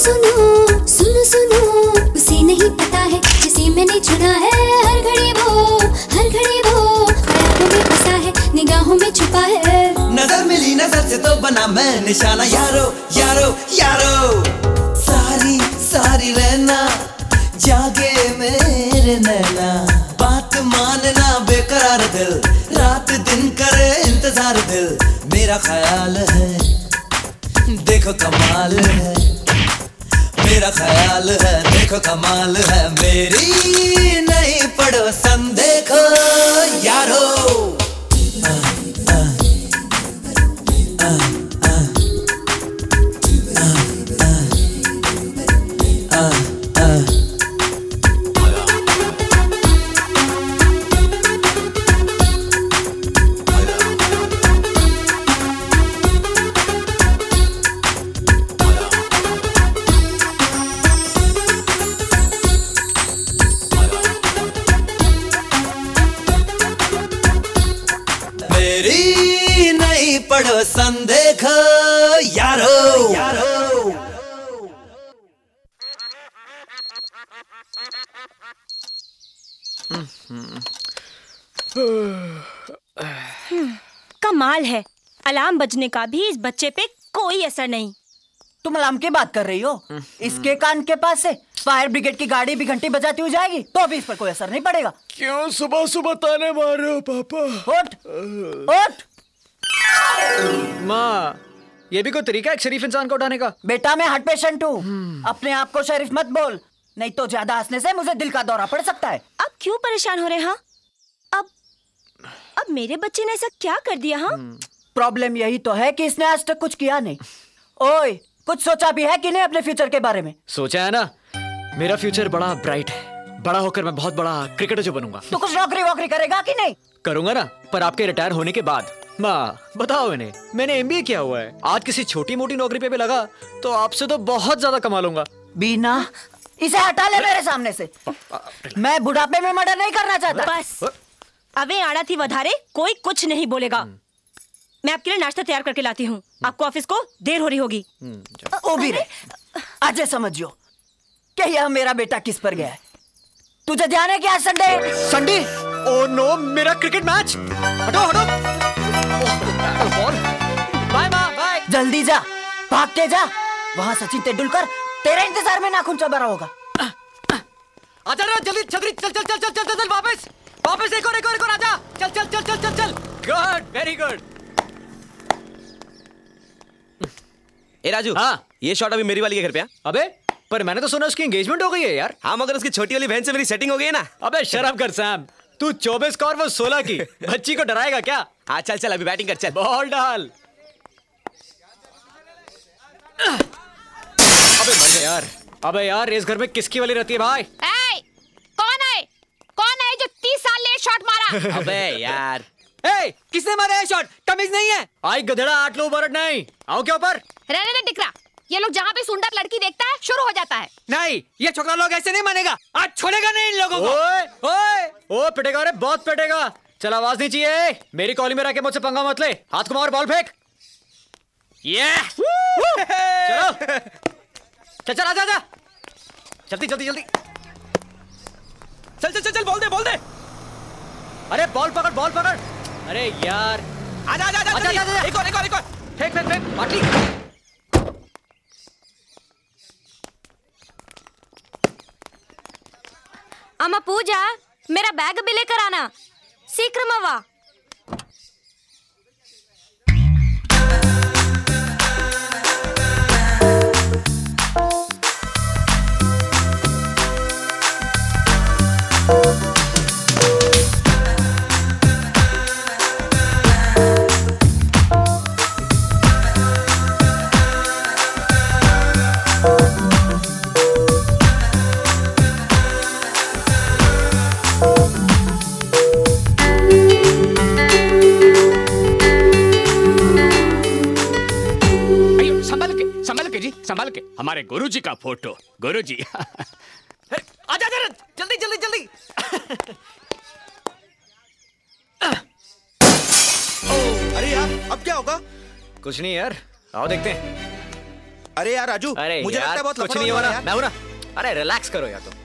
सुनो सुनो सुनो, उसे नहीं पता है जिसे मैंने चुना है। हर घड़ी वो ख्यालों में बसा है, निगाहों में छुपा है। नजर मिली नजर से तो बना मैं निशाना, यारो यारो यारो। सारी सारी रहना जागे मेरे नैना, बात मानना बेकरार दिल, रात दिन करे इंतजार दिल। मेरा ख्याल है देखो कमाल है, मेरा ख्याल है देखो कमाल है। मेरी नई पड़ोसन देखो यारो। पड़ोसन देखो यारो यारो। कमाल है, अलार्म बजने का भी इस बच्चे पे कोई असर नहीं। तुम अलार्म की बात कर रही हो? इसके कान के पास से फायर ब्रिगेड की गाड़ी भी घंटी बजाती हुई जाएगी तो भी इस पर कोई असर नहीं पड़ेगा। क्यों सुबह सुबह ताने मार रहे हो पापा? उठ उठ। माँ, ये भी कोई तरीका है शरीफ इंसान को उठाने का? बेटा मैं हार्ट पेशेंट हूँ, अपने आप को शरीफ मत बोल, नहीं तो ज्यादा हंसने से मुझे दिल का दौरा पड़ सकता है। अब क्यों परेशान हो रहे हैं? अब मेरे बच्चे ने ऐसा क्या कर दिया? हाँ, प्रॉब्लम यही तो है कि इसने आज तक कुछ किया नहीं। ओए, कुछ सोचा भी है कि नहीं अपने फ्यूचर के बारे में? सोचा है ना, मेरा फ्यूचर बड़ा ब्राइट है। बड़ा होकर मैं बहुत बड़ा क्रिकेटर जो बनूंगा। तो कुछ नौकरी वोकरी करेगा कि नहीं? करूंगा ना, पर आपके रिटायर होने के बाद। माँ बताओ इन्हें, मैंने एमबीए किया हुआ है, आज किसी छोटी मोटी नौकरी पे भी लगा तो आपसे तो बहुत ज्यादा कमा लूंगा। बीना, इसे हटा ले मेरे सामने से। मैं बुढ़ापे में मर्डर नहीं करना चाहता। बस अबे आड़ा थी वधारे, कोई कुछ नहीं बोलेगा। मैं आपके लिए नाश्ता तैयार करके लाती हूँ, आपको ऑफिस को देर हो रही होगी। ओ भी रे, आज समझियो कि यह मेरा बेटा किस पर गया है। तुझे ध्यान है क्या? संडे? ओह नो, मेरा क्रिकेट मैच। हटो हटो। बाय माँ, बाय। जल्दी जा, भाग के जा, वहाँ सचिन तेंदुलकर तेरे इंतजार में नाखून चबा रहा होगा। आजा ना जल्दी, छतरी चल चल चल चल चल चल वापस वापस, एक और आजा, चल चल चल चल चल चल। Good, very good. ए राजू, हाँ ये शॉट अभी मेरी वाली के घर पे है। अबे पर मैंने तो सुना उसकी एंगेजमेंट हो गई है यार। हाँ, मगर उसकी छोटी वाली बहन से मेरी सेटिंग हो गई है ना। अबे शर्म कर सैम, तू 24 का और वो 16 की, बच्ची को डराएगा क्या? हाँ चल चल, अभी बैटिंग कर, चल बॉल डाल। अबे यार इस घर में किसकी वाली रहती है भाई? कौन है जो 30 साल ले शॉट मारा? अबे यार, किसने मारा है शॉट? कमीज नहीं है? आई गधेड़ा, 8 लो बरट नहीं। आओ क्या ऊपर? रहने दे टिकरा, ये लोग जहाँ पे सुंदर लड़की देखता है शुरू हो जाता है। नहीं, ये छोकरा लोग ऐसे नहीं मानेगा, आज छोड़ेगा नहीं इन लोगों को। ओए पिटेगा रे, बहुत पिटेगा। चल आवाज नहीं चाहिए, मेरी कॉलोनी में रह के मुझसे पंगा मत ले। हाथ को मार, बॉल फेंक। चलो चल आजा, जल्दी जल्दी जल्दी, चल चल चल चल, बोल दे। अरे बॉल पकड़। अरे यार आजा, एक और फेंक बाटली। अम्मा पूजा, मेरा बैग भी लेकर आना, शीघ्रमवा। संभाल के, हमारे गुरुजी का फोटो। गुरुजी आजा जल्दी। अरे यार, अब क्या होगा? कुछ नहीं यार, आओ देखते हैं। अरे यार राजू, अरे मुझे लगता है बहुत कुछ लफड़ा नहीं हो हो रहा रहा, है मैं हूं ना। अरे रिलैक्स करो यार तुम।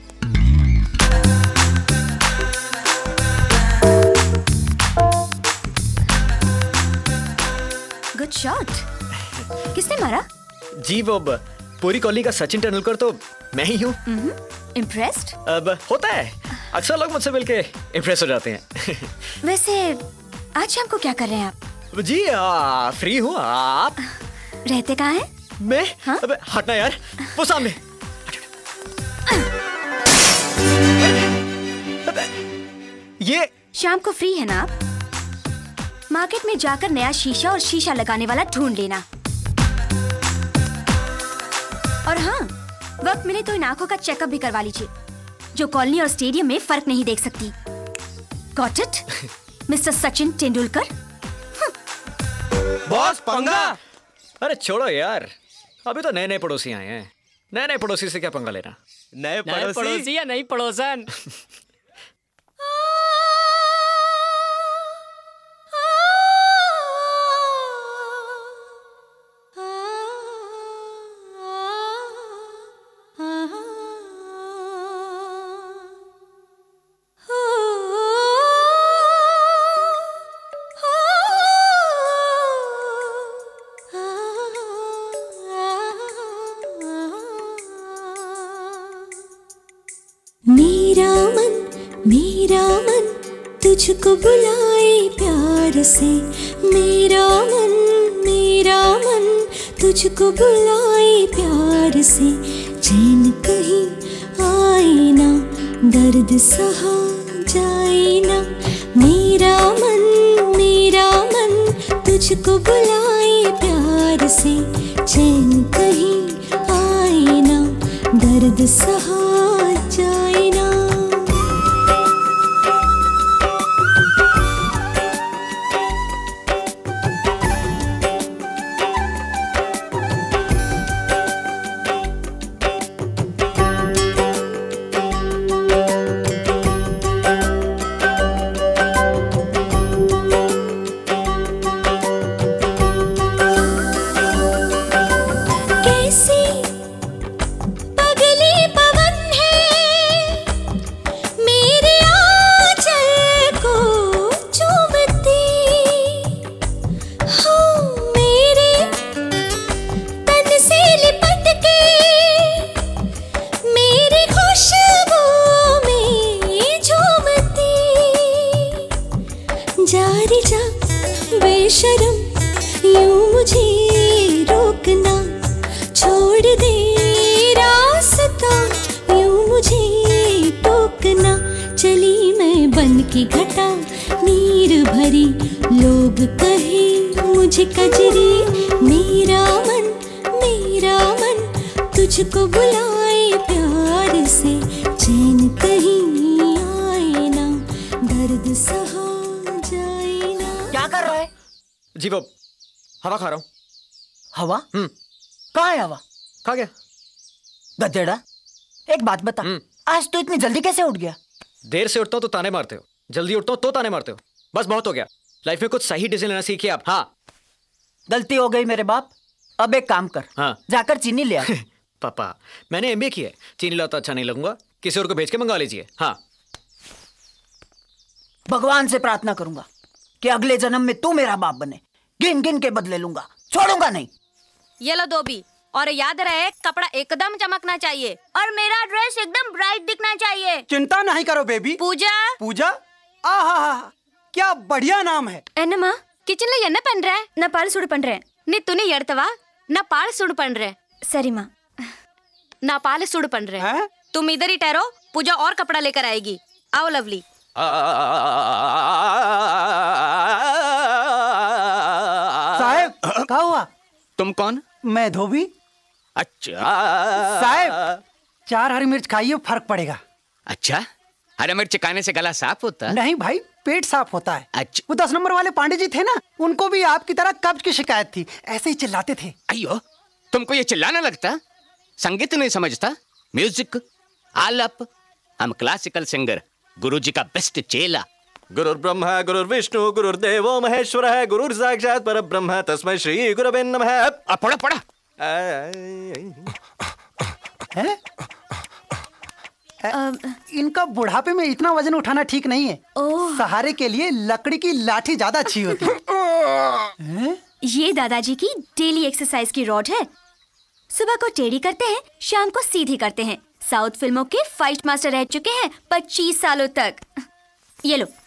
Good shot. किसने मारा? जी वो पूरी कॉलोनी का सचिन तेंदुलकर तो मैं ही हूँ। इम्प्रेस्ड? अब होता है, अक्सर लोग मुझसे मिलके इम्प्रेस हो जाते हैं। वैसे आज शाम को क्या कर रहे हैं आप? जी फ्री हूँ। आप रहते कहाँ हैं? मैं हाँ? अबे हटना यार, वो सामने। अबे, ये शाम को फ्री है ना आप? मार्केट में जाकर नया शीशा और शीशा लगाने वाला ढूंढ लेना। और हाँ, वक्त मिले तो इन आंखों का चेकअप भी करवा लीजिए, जो कॉलोनी और स्टेडियम में फर्क नहीं देख सकती। Got it, mister Sachin Tendulkar? Boss पंगा। अरे छोड़ो यार, अभी तो नए नए पड़ोसी आए हैं। नए नए पड़ोसी से क्या पंगा लेना। नए पड़ोसी या नई पड़ोसन? मेरा मन तुझको बुलाए प्यार से। मेरा मन तुझको बुलाए प्यार से। चैन कहीं आए ना, दर्द सहा जाए ना। मेरा मन तुझको बुलाए प्यार से। चैन कहीं आए ना, दर्द सहा जाए ना। तुझको बुलाए प्यार से। चैन कहीं आए ना, दर्द सहा जाए ना। क्या कर रहा है? जी वो हवा खा रहा हूँ। हवा? कहाँ है हवा? खा गया। गधेड़ा, एक बात बता, आज तो इतनी जल्दी कैसे उठ गया? देर से उठता हूँ तो ताने मारते हो, जल्दी उठता हूँ तो ताने मारते हो। बस बहुत हो गया, लाइफ में कुछ सही डिसीजन लेना सीखिए आप। हाँ, गलती हो गई मेरे बाप। अब एक काम कर, हाँ जाकर चीनी ले आ। पापा मैंने एमबीए किया है, चीनी लाता अच्छा नहीं लगूंगा, किसी और को भेज के मंगा लीजिए। हाँ, भगवान से प्रार्थना करूंगा कि अगले जन्म में तू मेरा बाप बने। गिन गिन के बदले लूंगा, छोड़ूंगा नहीं। ये लो धोबी, और याद रहे कपड़ा एकदम चमकना चाहिए और मेरा ड्रेस एकदम ब्राइट दिखना चाहिए। चिंता नहीं करो बेबी। पूजा? पूजा? आहा, क्या बढ़िया नाम है। एन्नमा किचन ले என்ன பண்ற? நான் பால் சூடு பண்றேன். நீ துணி எடுத்து வா, நான் பால் சூடு பண்றேன். சரிம்மா. நான் பாल सूड पन रहे हैं। तुम इधर ही ठहरो, पूजा और कपड़ा लेकर आएगी। आओ लवली। साहब क्या हुआ? तुम कौन? मैं धोबी। अच्छा साहब 4 हरी मिर्च खाइए, फर्क पड़ेगा। अच्छा, हरा मिर्च खाने से गला साफ होता? नहीं भाई, पेट साफ होता है। अच्छा। वो 10 नंबर वाले पांडे जी थे ना, उनको भी आपकी तरह कब्ज की शिकायत थी, ऐसे ही चिल्लाते थे। अयो, तुमको ये चिल्लाना लगता? संगीत नहीं समझता? म्यूजिक, आलाप। हम क्लासिकल सिंगर, गुरुजी का बेस्ट चेला। गुरुर् ब्रह्मा गुरुर्विष्णु गुरुर्देवो महेश्वरः गुरुर् साक्षात् परब्रह्म तस्मै श्री गुरवे नमः। पढ़ा पढ़ा, हैं? इनका बुढ़ापे में इतना वजन उठाना ठीक नहीं है। सहारे के लिए लकड़ी की लाठी ज्यादा अच्छी होती है। ये दादाजी की डेली एक्सरसाइज की रॉड है। सुबह को टेढ़ी करते हैं, शाम को सीधी करते हैं। साउथ फिल्मों के फाइट मास्टर रह चुके हैं 25 सालों तक। ये लो,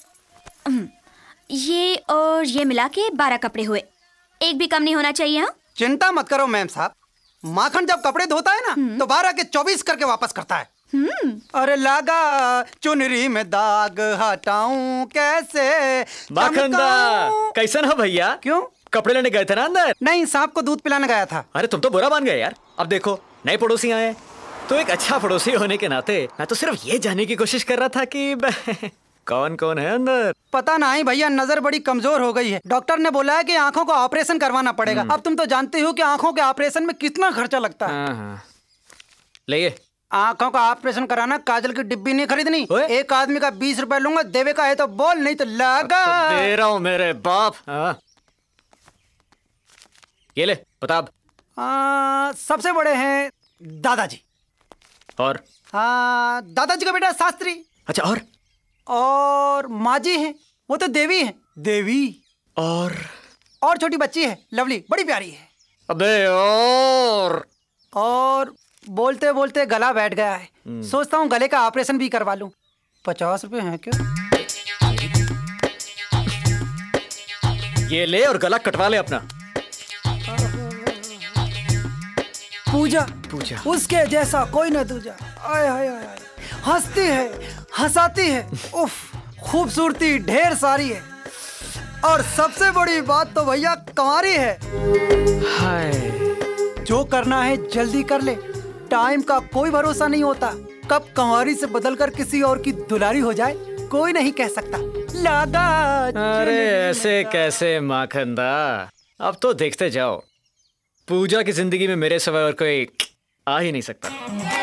ये और ये मिला के 12 कपड़े हुए। एक भी कम नहीं होना चाहिए। हाँ, चिंता मत करो मैम साहब, माखन जब कपड़े धोता है ना तो 12 के 24 करके वापस करता है। अरे लगा चुनरी में दाग हटाऊं कैसे। माखन दा कैसा ना भैया? क्यों? कपड़े लेने गए थे ना अंदर? नहीं, सांप को दूध पिलाने गया था। अरे तुम तो बुरा मान गए यार। अब देखो नए पड़ोसी आए, तो एक अच्छा पड़ोसी होने के नाते मैं तो सिर्फ ये जानने की कोशिश कर रहा था कि कौन कौन है अंदर। पता नहीं भैया, नजर बड़ी कमजोर हो गई है। डॉक्टर ने बोला है कि आंखों का ऑपरेशन करवाना पड़ेगा। अब तुम तो जानते हो कि आंखों के ऑपरेशन में कितना खर्चा लगता है। ले आंखों का ऑपरेशन कराना, काजल की डिब्बी नहीं खरीदनी। एक आदमी का 20 रुपए लूंगा, देवे का है तो बोल, नहीं तो लगा। दे रहा हूँ मेरे बाप। ये ले बताब। सबसे बड़े हैं दादाजी। और दादाजी का बेटा शास्त्री। अच्छा, और माँ जी हैं, वो तो देवी हैं। देवी और छोटी बच्ची है लवली, बड़ी प्यारी है। अबे और बोलते बोलते गला बैठ गया है। सोचता हूँ गले का ऑपरेशन भी करवा लूं। 50 रुपए हैं क्या? ये ले और गला कटवा ले अपना। पूजा उसके जैसा कोई न दूजा। आय हाय हाय, हंसती है, हंसाती है, उफ, खूबसूरती ढेर सारी है। और सबसे बड़ी बात तो भैया कंवारी है। हाय, जो करना है जल्दी कर ले, टाइम का कोई भरोसा नहीं होता। कब कंवारी से बदलकर किसी और की दुलारी हो जाए कोई नहीं कह सकता। लागा। अरे ऐसे कैसे माखनदा, अब तो देखते जाओ, पूजा की जिंदगी में मेरे सिवाय और कोई आ ही नहीं सकता।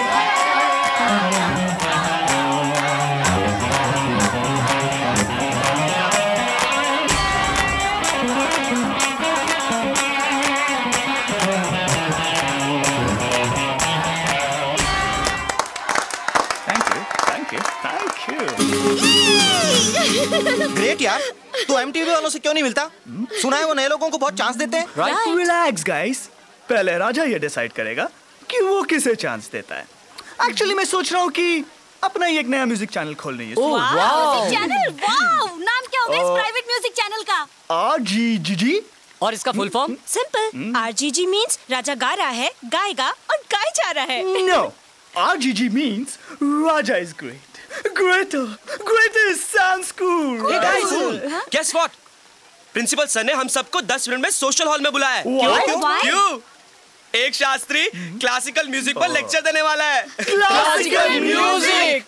ग्रेट यार, तू एमटीवी वालों से क्यों नहीं मिलता? सुना है वो नए लोगों को बहुत चांस देते हैं। राइट, रिलैक्स गाइस, पहले राजा ये डिसाइड करेगा कि वो किसे चांस देता है। एक्चुअली मैं सोच रहा हूँ कि अपना ही एक नया म्यूजिक चैनल खोलने है। Music channel, wow! नाम क्या होगा इस प्राइवेट म्यूजिक चैनल का? RGGG। और इसका full form? Simple, RGG means Raja गा रहा है, गाएगा और गाए जा रहा है। No, RGG means Raja is great. Greater sounds cool. Hey guys, guess what? Principal sir ने हम सबको 10 मिनट में सोशल हॉल में बुलाया है। क्यों? एक शास्त्री क्लासिकल म्यूजिक पर लेक्चर देने वाला है। Classical music.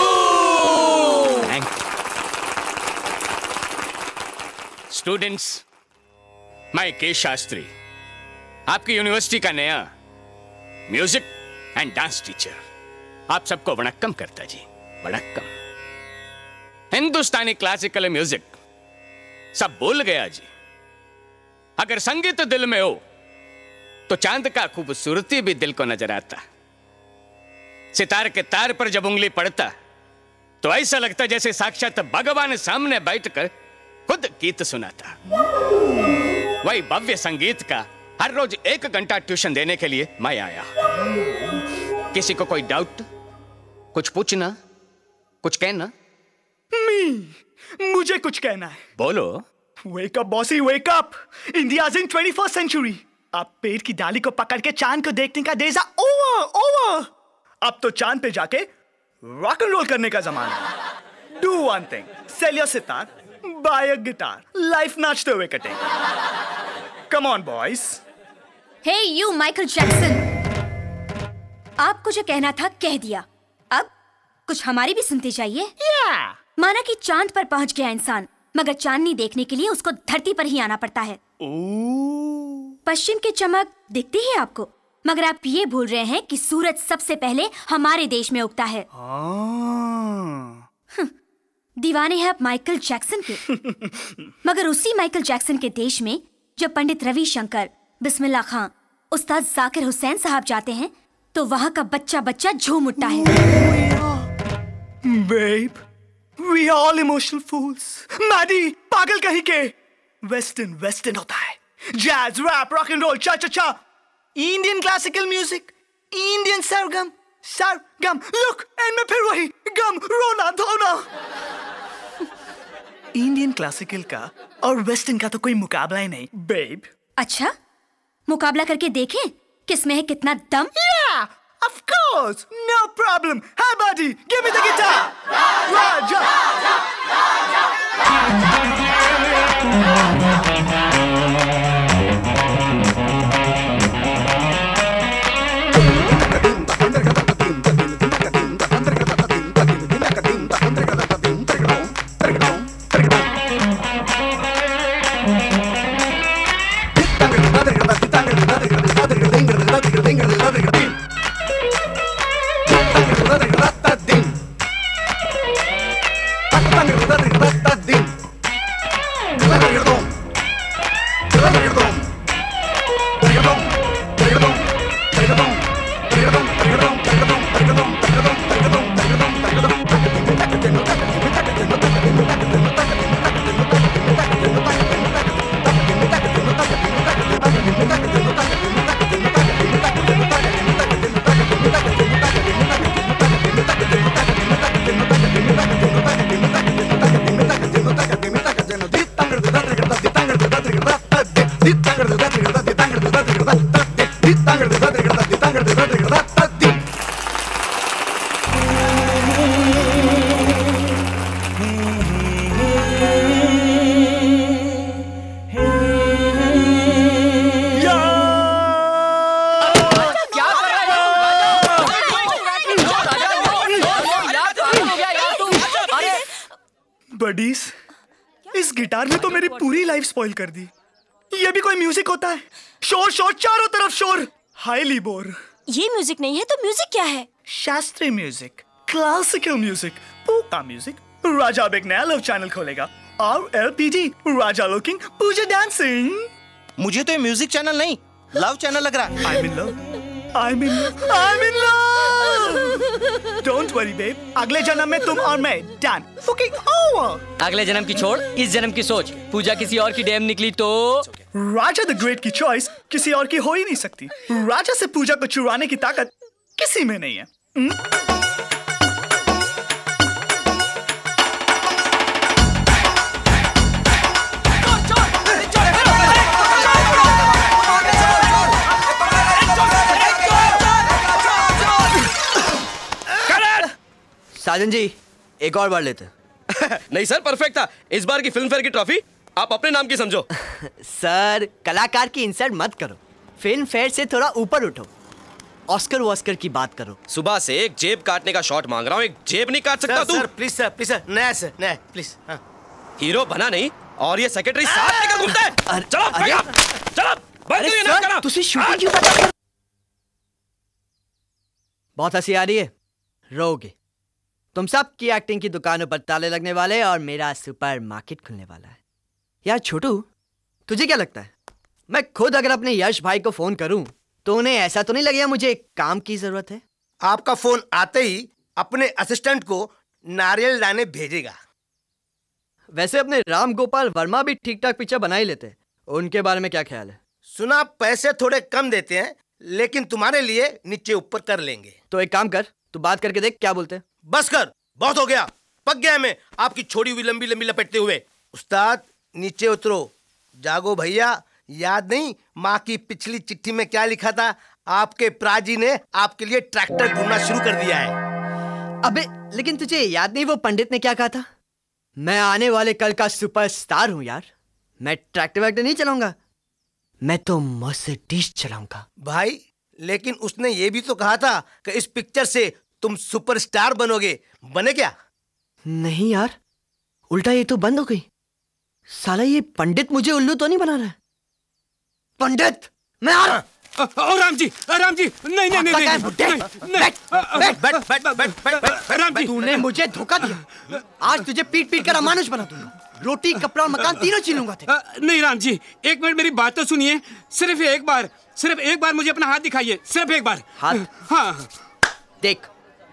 स्टूडेंट्स, मैं के शास्त्री, आपकी यूनिवर्सिटी का नया म्यूजिक एंड डांस टीचर, आप सबको वणक्कम करता जी। वणक्कम। हिंदुस्तानी क्लासिकल म्यूजिक सब भूल गया जी। अगर संगीत दिल में हो तो चांद का खूबसूरती भी दिल को नजर आता। सितार के तार पर जब उंगली पड़ता तो ऐसा लगता जैसे साक्षात भगवान सामने बैठकर खुद गीत सुनाता। वही भव्य संगीत का हर रोज 1 घंटा ट्यूशन देने के लिए मैं आया। किसी को कोई डाउट, कुछ पूछना, कुछ कहना? मुझे कुछ कहना है। बोलो। Wake up bossy, wake up! India's in 21st century. अब पेड़ की डाली को पकड़ के चांद को देखने का डेज ओवर। अब तो चांद पे जाके रॉक एंड रोल करने का जमाना है। Do one thing, sell your sitar, buy a guitar, life नाचते हुए कटेगा। Come on boys. Hey you Michael Jackson, आपको जो कहना था कह दिया। अब कुछ हमारी भी सुनते जाइए। माना कि चांद पर पहुंच गया इंसान, मगर चांदनी देखने के लिए उसको धरती पर ही आना पड़ता है। पश्चिम की चमक दिखती है आपको, मगर आप ये भूल रहे हैं कि सूरज सबसे पहले हमारे देश में उगता है। दीवाने हैं आप माइकल जैक्सन के, मगर उसी माइकल जैक्सन के देश में जो पंडित रविशंकर, बिस्मिल्लाह खां, उस्ताद जाकिर हुसैन साहब जाते हैं तो वहाँ का बच्चा बच्चा झूम उठता है। Babe, we are all emotional fools. Maddie, पागल कहीं के। Western होता है। Jazz, rap, rock and roll, cha-cha-cha. Indian classical music, Indian sargam. Look, and में फिर वही गम, रोना, धोना। Indian classical का और Western का तो कोई मुकाबला ही नहीं, babe. अच्छा, मुकाबला करके देखें किसमें है कितना दम? Yeah, of course, no problem. Hey, buddy, give me the guitar. Raja. Buddies, इस गिटार ने तो मेरी पूरी लाइफ स्पॉइल कर दी। ये भी कोई म्यूजिक होता है? शोर शोर चारों तरफ शोर, हाईली बोर। ये म्यूजिक नहीं है तो म्यूजिक क्या है? शास्त्रीय म्यूजिक, क्लासिकल म्यूजिक, पूका म्यूजिक। राजा अब एक नया लव चैनल खोलेगा, RLPD, Raja looking, Pooja dancing. मुझे तो ये म्यूजिक चैनल नहीं, लव चैनल लग रहा है। I'm in love. I'm in love. Don't worry, babe. अगले जन्म में तुम और मैं डन। Cooking over. अगले जन्म की छोड़, इस जन्म की सोच। पूजा किसी और की डैम निकली तो राजा द ग्रेट की चॉइस किसी और की हो ही नहीं सकती। राजा से पूजा को चुराने की ताकत किसी में नहीं है। साजन जी, एक और बार लेते। नहीं सर, परफेक्ट था। इस बार की फिल्म फेयर की ट्रॉफी आप अपने नाम की समझो। सर, कलाकार की इंसल्ट मत करो, फिल्म फेयर से थोड़ा ऊपर उठो, ऑस्कर वॉस्कर की बात करो। सुबह से एक जेब काटने का शॉट मांग रहा हूँ, एक जेब नहीं काट सकता तू? सर प्लीज सर, नया प्लीज। हाँ। हीरो बना नहीं और ये सेक्रेटरी साथ लेकर घूमता है। चलो बंद करिए ना करना। तुसी शूटिंग क्यों बता कर? बहुत हंसी आ रही है, रोगे। तुम सब की एक्टिंग की दुकानों पर ताले लगने वाले और मेरा सुपर मार्केट खुलने वाला है। यार छोटू, तुझे क्या लगता है मैं खुद अगर अपने यश भाई को फोन करूं तो उन्हें ऐसा तो नहीं लगेगा मुझे काम की जरूरत है? आपका फोन आते ही अपने असिस्टेंट को नारियल लाने भेजेगा। वैसे अपने राम गोपाल वर्मा भी ठीक ठाक पिक्चर बना ही लेते हैं, उनके बारे में क्या ख्याल है? सुना पैसे थोड़े कम देते हैं लेकिन तुम्हारे लिए नीचे ऊपर कर लेंगे। तो एक काम कर, तू बात करके देख क्या बोलते हैं। बस कर, बहुत हो गया, पक गया मैं आपकी छोड़ी हुई लंबी लंबी लपेटते हुए। उस्ताद नीचे उतरो, जागो भैया। याद नहीं माँ की पिछली चिट्ठी में क्या लिखा था? आपके प्राजी ने आपके लिए ट्रैक्टर ढूंढना शुरू कर दिया है। अबे लेकिन तुझे याद नहीं वो पंडित ने क्या कहा था? मैं आने वाले कल का सुपरस्टार हूं यार, मैं ट्रैक्टर वैक्टर नहीं चलाऊंगा, मैं तो मर्सिडीज चलाऊंगा। भाई लेकिन उसने ये भी तो कहा था कि इस पिक्चर से तुम सुपरस्टार बनोगे, बने क्या? नहीं यार, उल्टा ये तो बंद हो गई। साला ये पंडित मुझे उल्लू तो नहीं बना रहा है। पंडित मैं आ रहा। राम जी नहीं राम जी, तूने मुझे धोखा दिया। आज तुझे पीट पीट कर अमानुष बना दूंगा, रोटी कपड़ा और मकान तीनों छीन लूंगा। नहीं राम जी, एक मिनट मेरी बात तो सुनिए। सिर्फ एक बार सिर्फ एक बार मुझे अपना हाथ दिखाइए, सिर्फ एक बार। हाथ? हाँ। देख।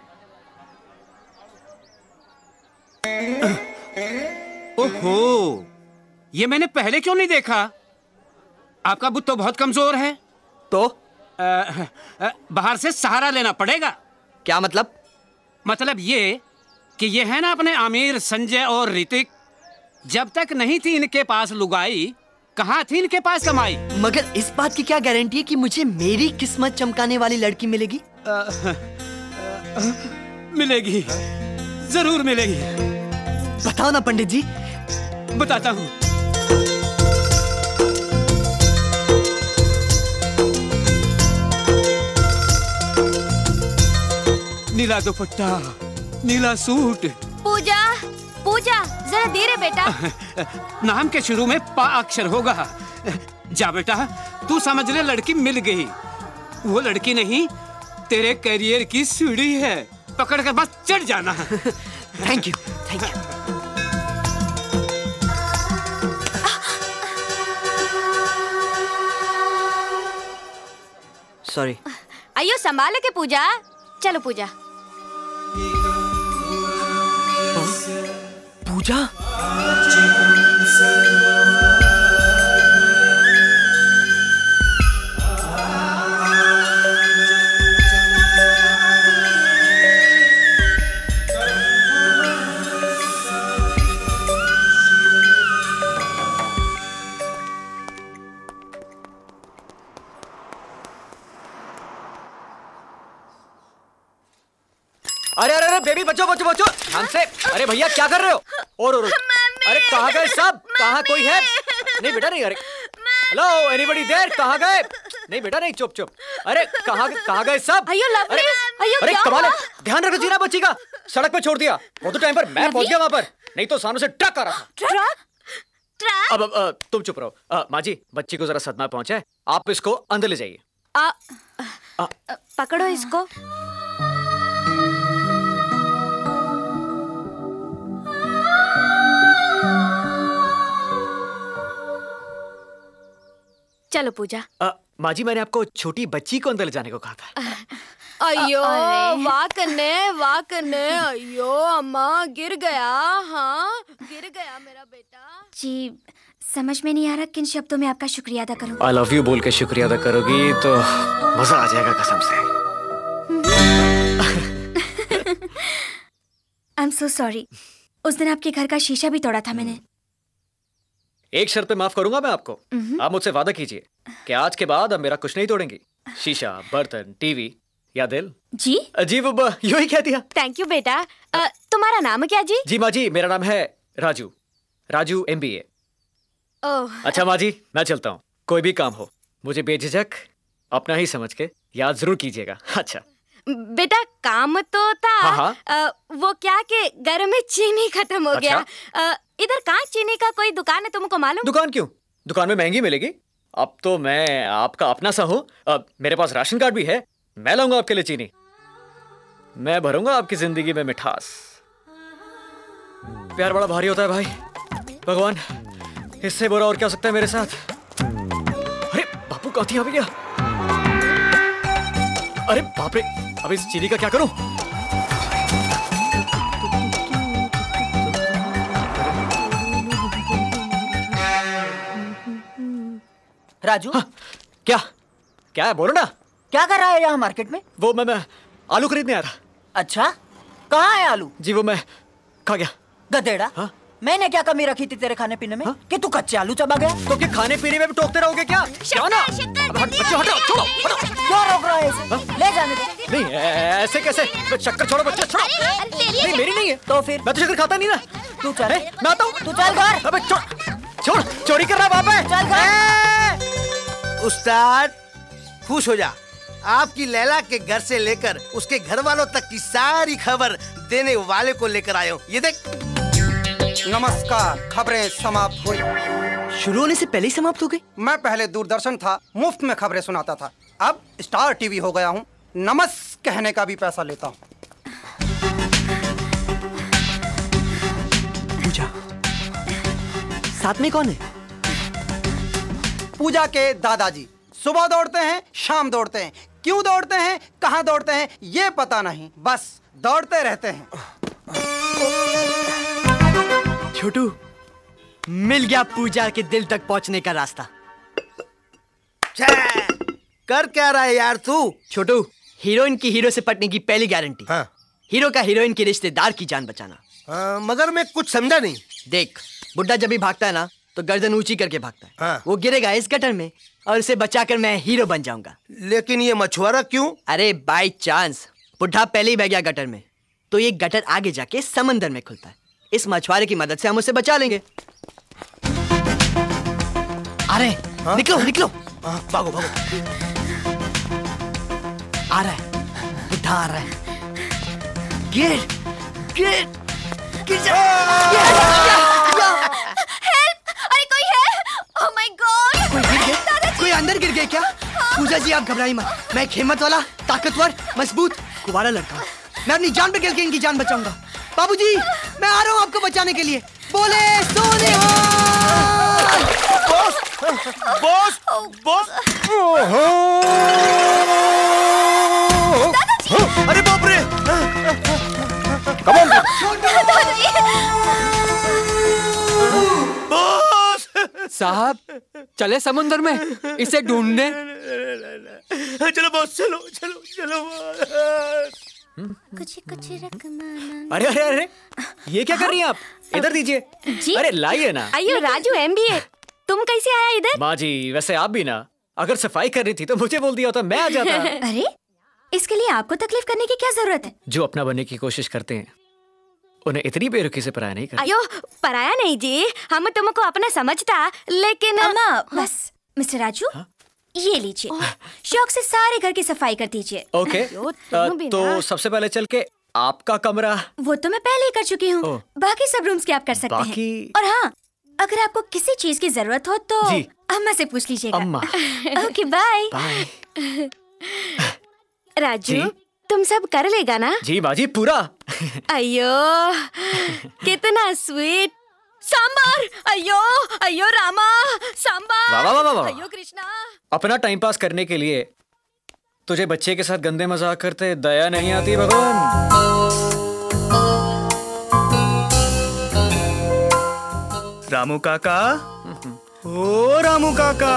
ओहो, ये मैंने पहले क्यों नहीं देखा? आपका बुत तो बहुत कमजोर है। तो बाहर से सहारा लेना पड़ेगा। क्या मतलब? मतलब ये कि ये है ना अपने आमिर, संजय और ऋतिक, जब तक नहीं थी इनके पास लुगाई, कहाँ थी इनके पास कमाई। मगर इस बात की क्या गारंटी है कि मुझे मेरी किस्मत चमकाने वाली लड़की मिलेगी? मिलेगी, जरूर मिलेगी। बताओ ना पंडित जी। बताता हूँ। नीला दुपट्टा, नीला सूट। पूजा, पूजा जरा धीरे बेटा। नाम के शुरू में पा अक्षर होगा। जा बेटा, तू समझ ले लड़की मिल गई। वो लड़की नहीं, तेरे करियर की सीढ़ी है, पकड़ कर बस चढ़ जाना। Thank you, thank you. Sorry. अयो संभाल के पूजा। चलो पूजा। पूजा? अरे अरे अरे बेबी, बचो बचो बचो, ध्यान से। अरे भैया क्या कर रहे हो? और अरे कहाँ गए सब? कहाँ कोई है? नहीं बेटा नहीं। अरे हेलो, एनीबडी देयर? कहाँ गए? नहीं बेटा नहीं, चुप चुप। अरे कहाँ गए सब? अयो लवली, अरे कमाल है, ध्यान रखो जीना बच्ची का। सड़क पे छोड़ दिया, वो तो टाइम पर मैं पहुंच गया वहाँ पर, नहीं तो सामने से ट्रक आ रहा था। अब तुम चुप रहो। माँ जी, बच्ची को जरा सदमा पहुंचा है, आप इसको अंदर ले जाइए। पकड़ो इसको। चलो पूजा। माँ जी, मैंने आपको छोटी बच्ची को अंदर ले जाने को कहा था। अयो वाह कन्ने। अयो अम्मा गिर गया। हाँ गिर गया मेरा बेटा। जी समझ में नहीं आ रहा किन शब्दों में आपका शुक्रिया अदा करूं। आई लव यू बोल के शुक्रिया अदा करोगी तो मजा आ जाएगा कसम से। I am so sorry. उस दिन आपके घर का शीशा भी तोड़ा था मैंने। एक शर्त पे माफ करूंगा मैं आपको। आप मुझसे वादा कीजिए कि आज के बाद अब मेरा कुछ नहीं तोड़ेंगी। शीशा, बर्तन, टीवी या दिल। जी जी वो यू ही कह दिया। थैंक यू बेटा। तुम्हारा नाम क्या जी? जी माँ जी, मेरा नाम है राजू। राजू MBA। अच्छा माँ जी, मैं चलता हूँ। कोई भी काम हो मुझे बेझिझक अपना ही समझ के याद जरूर कीजिएगा। अच्छा बेटा, काम तो था। हाँ। वो क्या कि घर में चीनी खत्म हो गया। इधर कहाँ चीनी का कोई दुकान है, तुमको मालूम? दुकान क्यों? दुकान में महंगी मिलेगी। अब तो मैं आपका अपना सा हूँ। मेरे पास राशन कार्ड भी है, मैं लाऊंगा आपके लिए चीनी। मैं भरूंगा आपकी जिंदगी में मिठास। प्यार बड़ा भारी होता है भाई। भगवान, इससे बुरा और क्या हो सकता है मेरे साथ? अरे बापू कौथी आ गया। अरे बाप रे, अब इस चीनी का क्या करूं? राजू। हाँ, क्या है बोलो ना। क्या कर रहा है यहाँ मार्केट में? वो मैं आलू खरीदने आया था। अच्छा, कहाँ है आलू? जी वो मैं खा गया। गधेड़ा। हाँ? मैंने क्या कमी रखी थी तेरे खाने पीने में? हाँ? कि तू कच्चे आलू चबा गया? तो क्या खाने पीने में भी टोकते रहोगे क्या? क्या ना? बच्चे हटो, छोड़ो, हटो। क्यों रोक रहा है इसे? ले जाने दे। नहीं ऐसे कैसे? शक्कर छोड़ो बच्चे, छोड़ो। नहीं मेरी नहीं है। तो फिर? मैं तो शक्कर खाता नहीं ना। तू चल। मैं आता हूँ। तू चल घर। अबे छोड़, चोरी कर रहा बाप है। चल घर। उस्ताद खुश हो जा, आपकी लैला के घर से लेकर उसके घर वालों तक की सारी खबर देने वाले को लेकर आया हूँ। ये देख। नमस्कार, खबरें समाप्त हुई। शुरू होने से पहले ही समाप्त हो गई? मैं पहले दूरदर्शन था, मुफ्त में खबरें सुनाता था। अब स्टार टीवी हो गया हूँ, नमस कहने का भी पैसा लेता हूँ। पूजा साथ में कौन है? पूजा के दादाजी सुबह दौड़ते हैं, शाम दौड़ते हैं, क्यों दौड़ते हैं, कहाँ दौड़ते हैं, ये पता नहीं, बस दौड़ते रहते हैं। छोटू, मिल गया पूजा के दिल तक पहुंचने का रास्ता। कर क्या रहा है यार तू? छोटू, हीरोइन की हीरो से पटने की पहली गारंटी, हाँ। हीरो का हीरोइन के रिश्तेदार की जान बचाना। मगर मैं कुछ समझा नहीं। देख, बुड्ढा जब भी भागता है ना तो गर्दन ऊंची करके भागता है। हाँ। वो गिरेगा इस गटर में और उसे बचाकर मैं हीरो बन जाऊंगा। लेकिन ये मछुआरा क्यों? अरे बाय चांस बुड्ढा पहले ही बह गया गटर में, तो ये गटर आगे जाके समंदर में खुलता है। इस मछुआरे की मदद से हम उसे बचा लेंगे। अरे निकलो निकलो। भागो भागो। आ रहा है, बुड्ढा आ रहा है। गिर गिर गिर जा। अरे कोई है? Oh my god! कोई गिर गया? कोई अंदर गिर गया क्या? पूजा जी आप घबराइए मत, मैं एक हिम्मत वाला, ताकतवर, मजबूत, कुंवारा लड़का हूँ। मैं अपनी जान पे खेल के इनकी जान बचाऊंगा। बाबूजी, मैं आ रहा हूँ आपको बचाने के लिए। बोले सोने बॉस बॉस बॉस। अरे बाप रे! बॉस साहब, चले समुंदर में इसे ढूंढने। चलो बॉस, चलो चलो चलो बॉस। कुछ कुछ रकम। अरे अरे अरे, ये क्या कर रही हैं आप? इधर दीजिए। जी? अरे लाइए ना। अयो राजू MBA, तुम कैसे आया इधर? माँ जी, वैसे आप भी ना, अगर सफाई कर रही थी तो मुझे बोल दिया होता, मैं आ जाता। अरे, इसके लिए आपको तकलीफ करने की क्या जरूरत है? जो अपना बनने की कोशिश करते हैं उन्हें इतनी बेरुखी से पराया नहीं करते। अयो पराया नहीं जी, हम तुमको अपना समझता, लेकिन अम्मा बस। मिस्टर राजू, ये लीजिए, शौक से सारे घर की सफाई कर दीजिए। ओके, तो सबसे पहले चल के आपका कमरा। वो तो मैं पहले ही कर चुकी हूँ, बाकी सब रूम्स की आप कर सकते हैं। और हाँ, अगर आपको किसी चीज की जरूरत हो तो अम्मा से पूछ लीजिएगा। अम्मा। Okay bye. राजू, तुम सब कर लेगा ना? जी बाजी, पूरा। अयो कितना स्वीट। सांबार, अयो अयो रामा, सांबार। वाह वाह वाह वाह। अयो कृष्णा। अपना टाइम पास करने के लिए तुझे बच्चे के साथ गंदे मजाक करते दया नहीं आती भगवान। रामू काका, ओ रामू काका,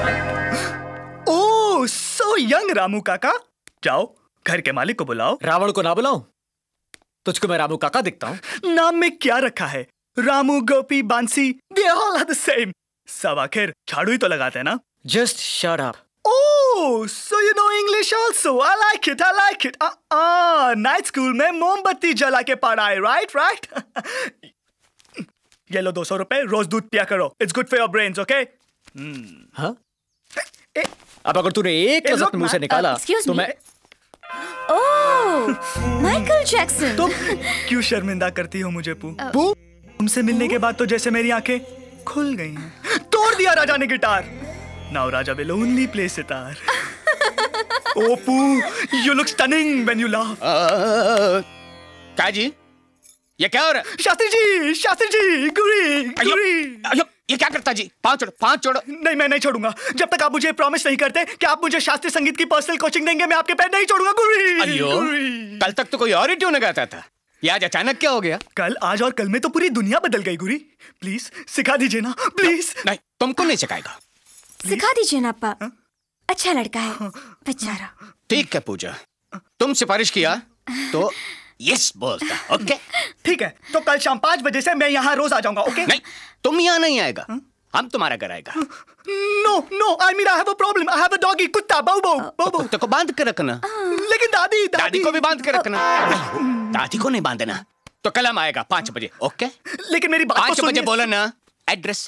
ओ सो यंग रामू काका। जाओ घर के मालिक को बुलाओ। रावण को ना बुलाऊं? तुझको मैं रामू काका दिखता हूँ? नाम में क्या रखा है? रामू, गोपी, Bansi, they all are the same. सब आखिर झाड़ू ही तो लगाते हैं ना? Just shut up. Oh, so you know English also. I like it, I like it. Night school में मोमबत्ती जला के पढ़ा है, right? ये लो 200 रुपए, रोज दूध पिया करो. It's good for your brains, okay? हाँ? अब अगर तूने एक लफ्ज़ मुंह से निकाला तो मैं ओह, माइकल जैक्सन। तुम क्यों शर्मिंदा करती हो मुझे पू? तुमसे मिलने के बाद तो जैसे मेरी आंखें खुल गई हैं। तोड़ दिया राजा ने guitar. Now Raja will only play sitar. Oh Poo, you look stunning when you laugh. क्या जी? ये क्या हो रहा है? शास्त्री जी, गुरी। ये क्या करता जी? पाँव छोड़ो। नहीं, मैं नहीं छोड़ूंगा जब तक आप मुझे प्रॉमिस नहीं करते कि आप मुझे शास्त्रीय संगीत की पर्सनल कोचिंग देंगे। मैं आपके पैर नहीं छोड़ूंगा, गुरी। अयो, कल तक तो कोई और ही ट्यून गाता था, ये आज अचानक क्या हो गया? कल, आज और कल में तो पूरी दुनिया बदल गई गुरी। प्लीज सिखा दीजिए ना, प्लीज। नहीं, तुमको नहीं सिखाएगा। सिखा दीजिए ना अप्पा, अच्छा लड़का है बेचारा। ठीक है पूजा, तुम सिफारिश किया तो यस बोलता। ओके ठीक है, तो कल शाम 5 बजे से मैं यहाँ रोज आ जाऊंगा। ओके? नहीं, तुम यहाँ नहीं आएगा, हम तुम्हारा घर आएगा। No, I mean I have a problem. I have a doggy, कुत्ता, बाऊ। कुत्ते को बांध के रखना। लेकिन दादी को भी बांध के रखना। दादी को नहीं बांधना। तो कल हम आएगा 5 बजे। ओके? लेकिन मेरी बात 5 बजे बोला ना। एड्रेस?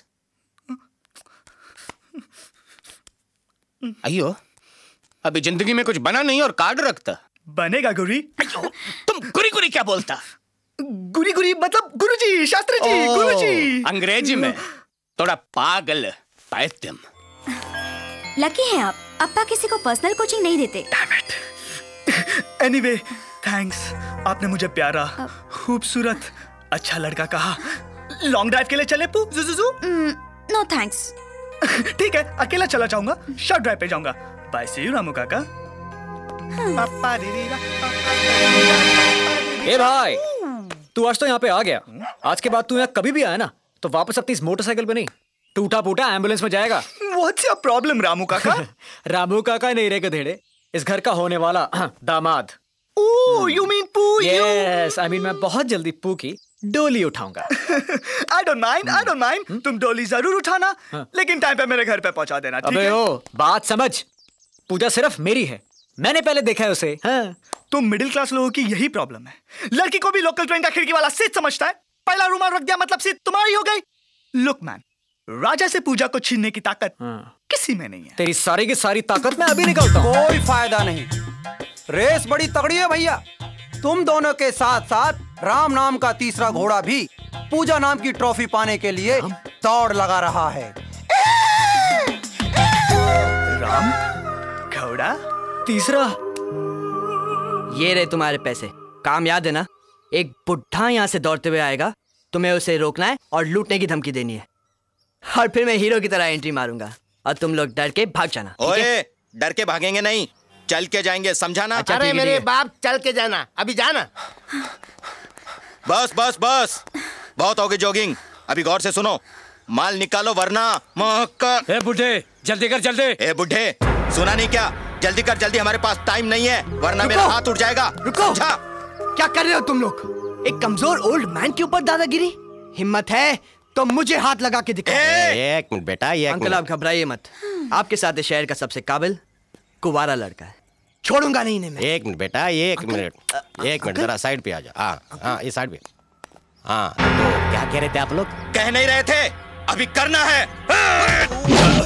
अयो, अभी जिंदगी में कुछ बना नहीं और कार्ड रखता। बनेगा गुरी। तुम गुरी क्या बोलता? गुरी मतलब गुरुजी, शास्त्री जी, गुरुजी। अंग्रेजी में थोड़ा पागल पायतम। लकी हैं आप, अप्पा किसी को पर्सनल कोचिंग नहीं देते। Anyway, thanks. आपने मुझे प्यारा, खूबसूरत, अच्छा लड़का कहा। लॉन्ग ड्राइव के लिए चले पू? नो थैंक्स, ठीक है, अकेला चला जाऊंगा, शॉर्ट ड्राइव पे जाऊंगा। बाय, सी यू रामू काका। ए भाई, तू आज तो यहाँ पे आ गया। आज के बाद तू यहाँ कभी भी आया ना तो वापस अपनी इस मोटरसाइकिल पे नहीं, टूटा फूटा एम्बुलेंस में जाएगा। What's your problem, रामू काका? रामू काका नहीं रे गधेड़े, इस घर का होने वाला दामाद। Oh, you mean poo? Yes, I mean मैं बहुत जल्दी पू की डोली उठाऊंगा। I don't mind. तुम डोली जरूर उठाना, लेकिन टाइम पे मेरे घर पे पहुंचा देना, ठीक है? अबे ओ, बात समझ। पूजा सिर्फ मेरी है, मैंने पहले देखा है उसे। हाँ। तो मिडिल क्लास लोगों की यही प्रॉब्लम है। लड़की को भी लोकल ट्रेन का खिड़की वाला सीट समझता है। पहला रुमाल रख दिया मतलब सीट तुम्हारी हो गई। लुक मैन, राजा से पूजा को छीनने की ताकत किसी में नहीं है। तेरी सारी की सारी ताकत मैं अभी निकालता हूँ। कोई फायदा नहीं, रेस बड़ी तगड़ी है भैया। तुम दोनों के साथ साथ राम नाम का तीसरा घोड़ा भी पूजा नाम की ट्रॉफी पाने के लिए दौड़ लगा रहा है। राम घोड़ा तीसरा। ये रहे तुम्हारे पैसे। काम याद है ना? एक बुढ़ा यहाँ से दौड़ते हुए आएगा, तुम्हें उसे रोकना है और लूटने की धमकी देनी है, और फिर मैं हीरो की तरह एंट्री मारूंगा और तुम लोग डर के भाग जाना। ओए, डर के भागेंगे नहीं, चल के जाएंगे, समझा ना? अरे मेरे बाप, चल के जाना, अभी जाना। बस बस बस, बहुत होगी जॉगिंग। अभी गौर से सुनो, माल निकालो वरना ए बुढ़े, जल्दी कर जल्दी। ए बुढ़े, सुना नहीं क्या? जल्दी कर जल्दी, हमारे पास टाइम नहीं है वरना मेरा हाथ उठ जाएगा। रुको, क्या कर रहे हो तुम लोग? एक कमजोर ओल्ड मैन के ऊपर दादागिरी? हिम्मत है तो मुझे हाथ लगा के दिखाओ। एक मिनट बेटा, ये अंकल आप घबराइए मत, आपके साथ इस शहर का सबसे काबिल कुंवारा लड़का है, छोड़ूंगा नहीं इन्हें मैं। एक मिनट बेटा, एक मिनट जरा साइड पे आ जा। हाँ, ये साइड पे। हाँ, तो क्या कह रहे थे आप लोग? कह नहीं रहे थे, अभी करना है।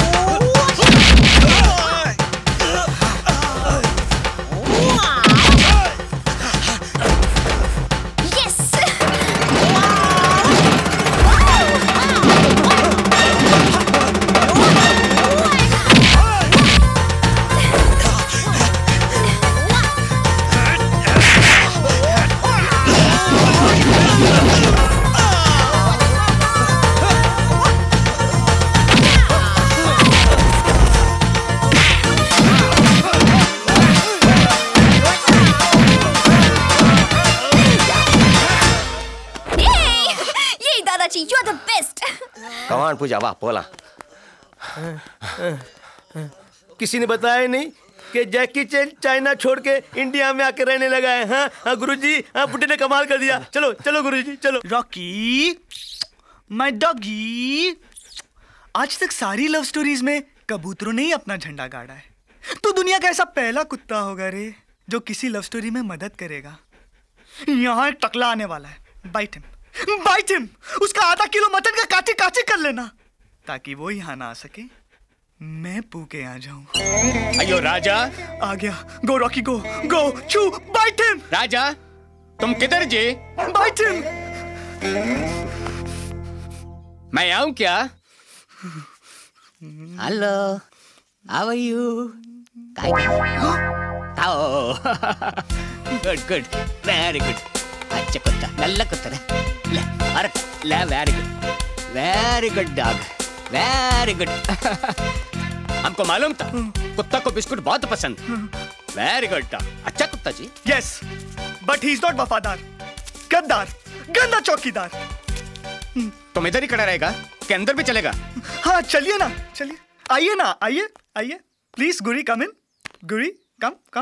कमान पूजा, वाह बोला। किसी ने बताया नहीं कि जैकी चैन चाइना छोड़ के इंडिया में आके रहने लगा है। हाँ गुरुजी, हाँ बुड्ढे ने कमाल कर दिया। चलो चलो गुरुजी चलो। रॉकी माय डॉगी, आज तक सारी लव स्टोरीज में कबूतरों ने ही अपना झंडा गाड़ा है। तू दुनिया का ऐसा पहला कुत्ता होगा रे जो किसी लव स्टोरी में मदद करेगा। यहाँ एक टकला आने वाला है, बाइट हिम। उसका आधा किलो मटन का काचे काचे कर लेना ताकि वो यहाँ ना आ सके, मैं पू के आ जाऊं। अयो राजा, आ गया। गो रॉकी गो गो, चू, बाइट हिम। राजा तुम किधर जी? Bite him. मैं आऊं क्या? Hello, how are you? Good, very good. अच्छा कुत्ता, नल्ला कुत्ता ले, अरे ले, very good dog, very good. हमको मालूम था कुत्ता को बिस्कुट बहुत पसंद। वेरी गुड डॉग, अच्छा कुत्ता जी। Yes, but he is not वफादार, गद्दार, गंदा चौकीदार। तुम इधर ही खड़ा रहेगा कि अंदर भी चलेगा? हाँ चलिए ना, चलिए, आइए ना, आइए प्लीज। गुरी कम इन, गुरी कम।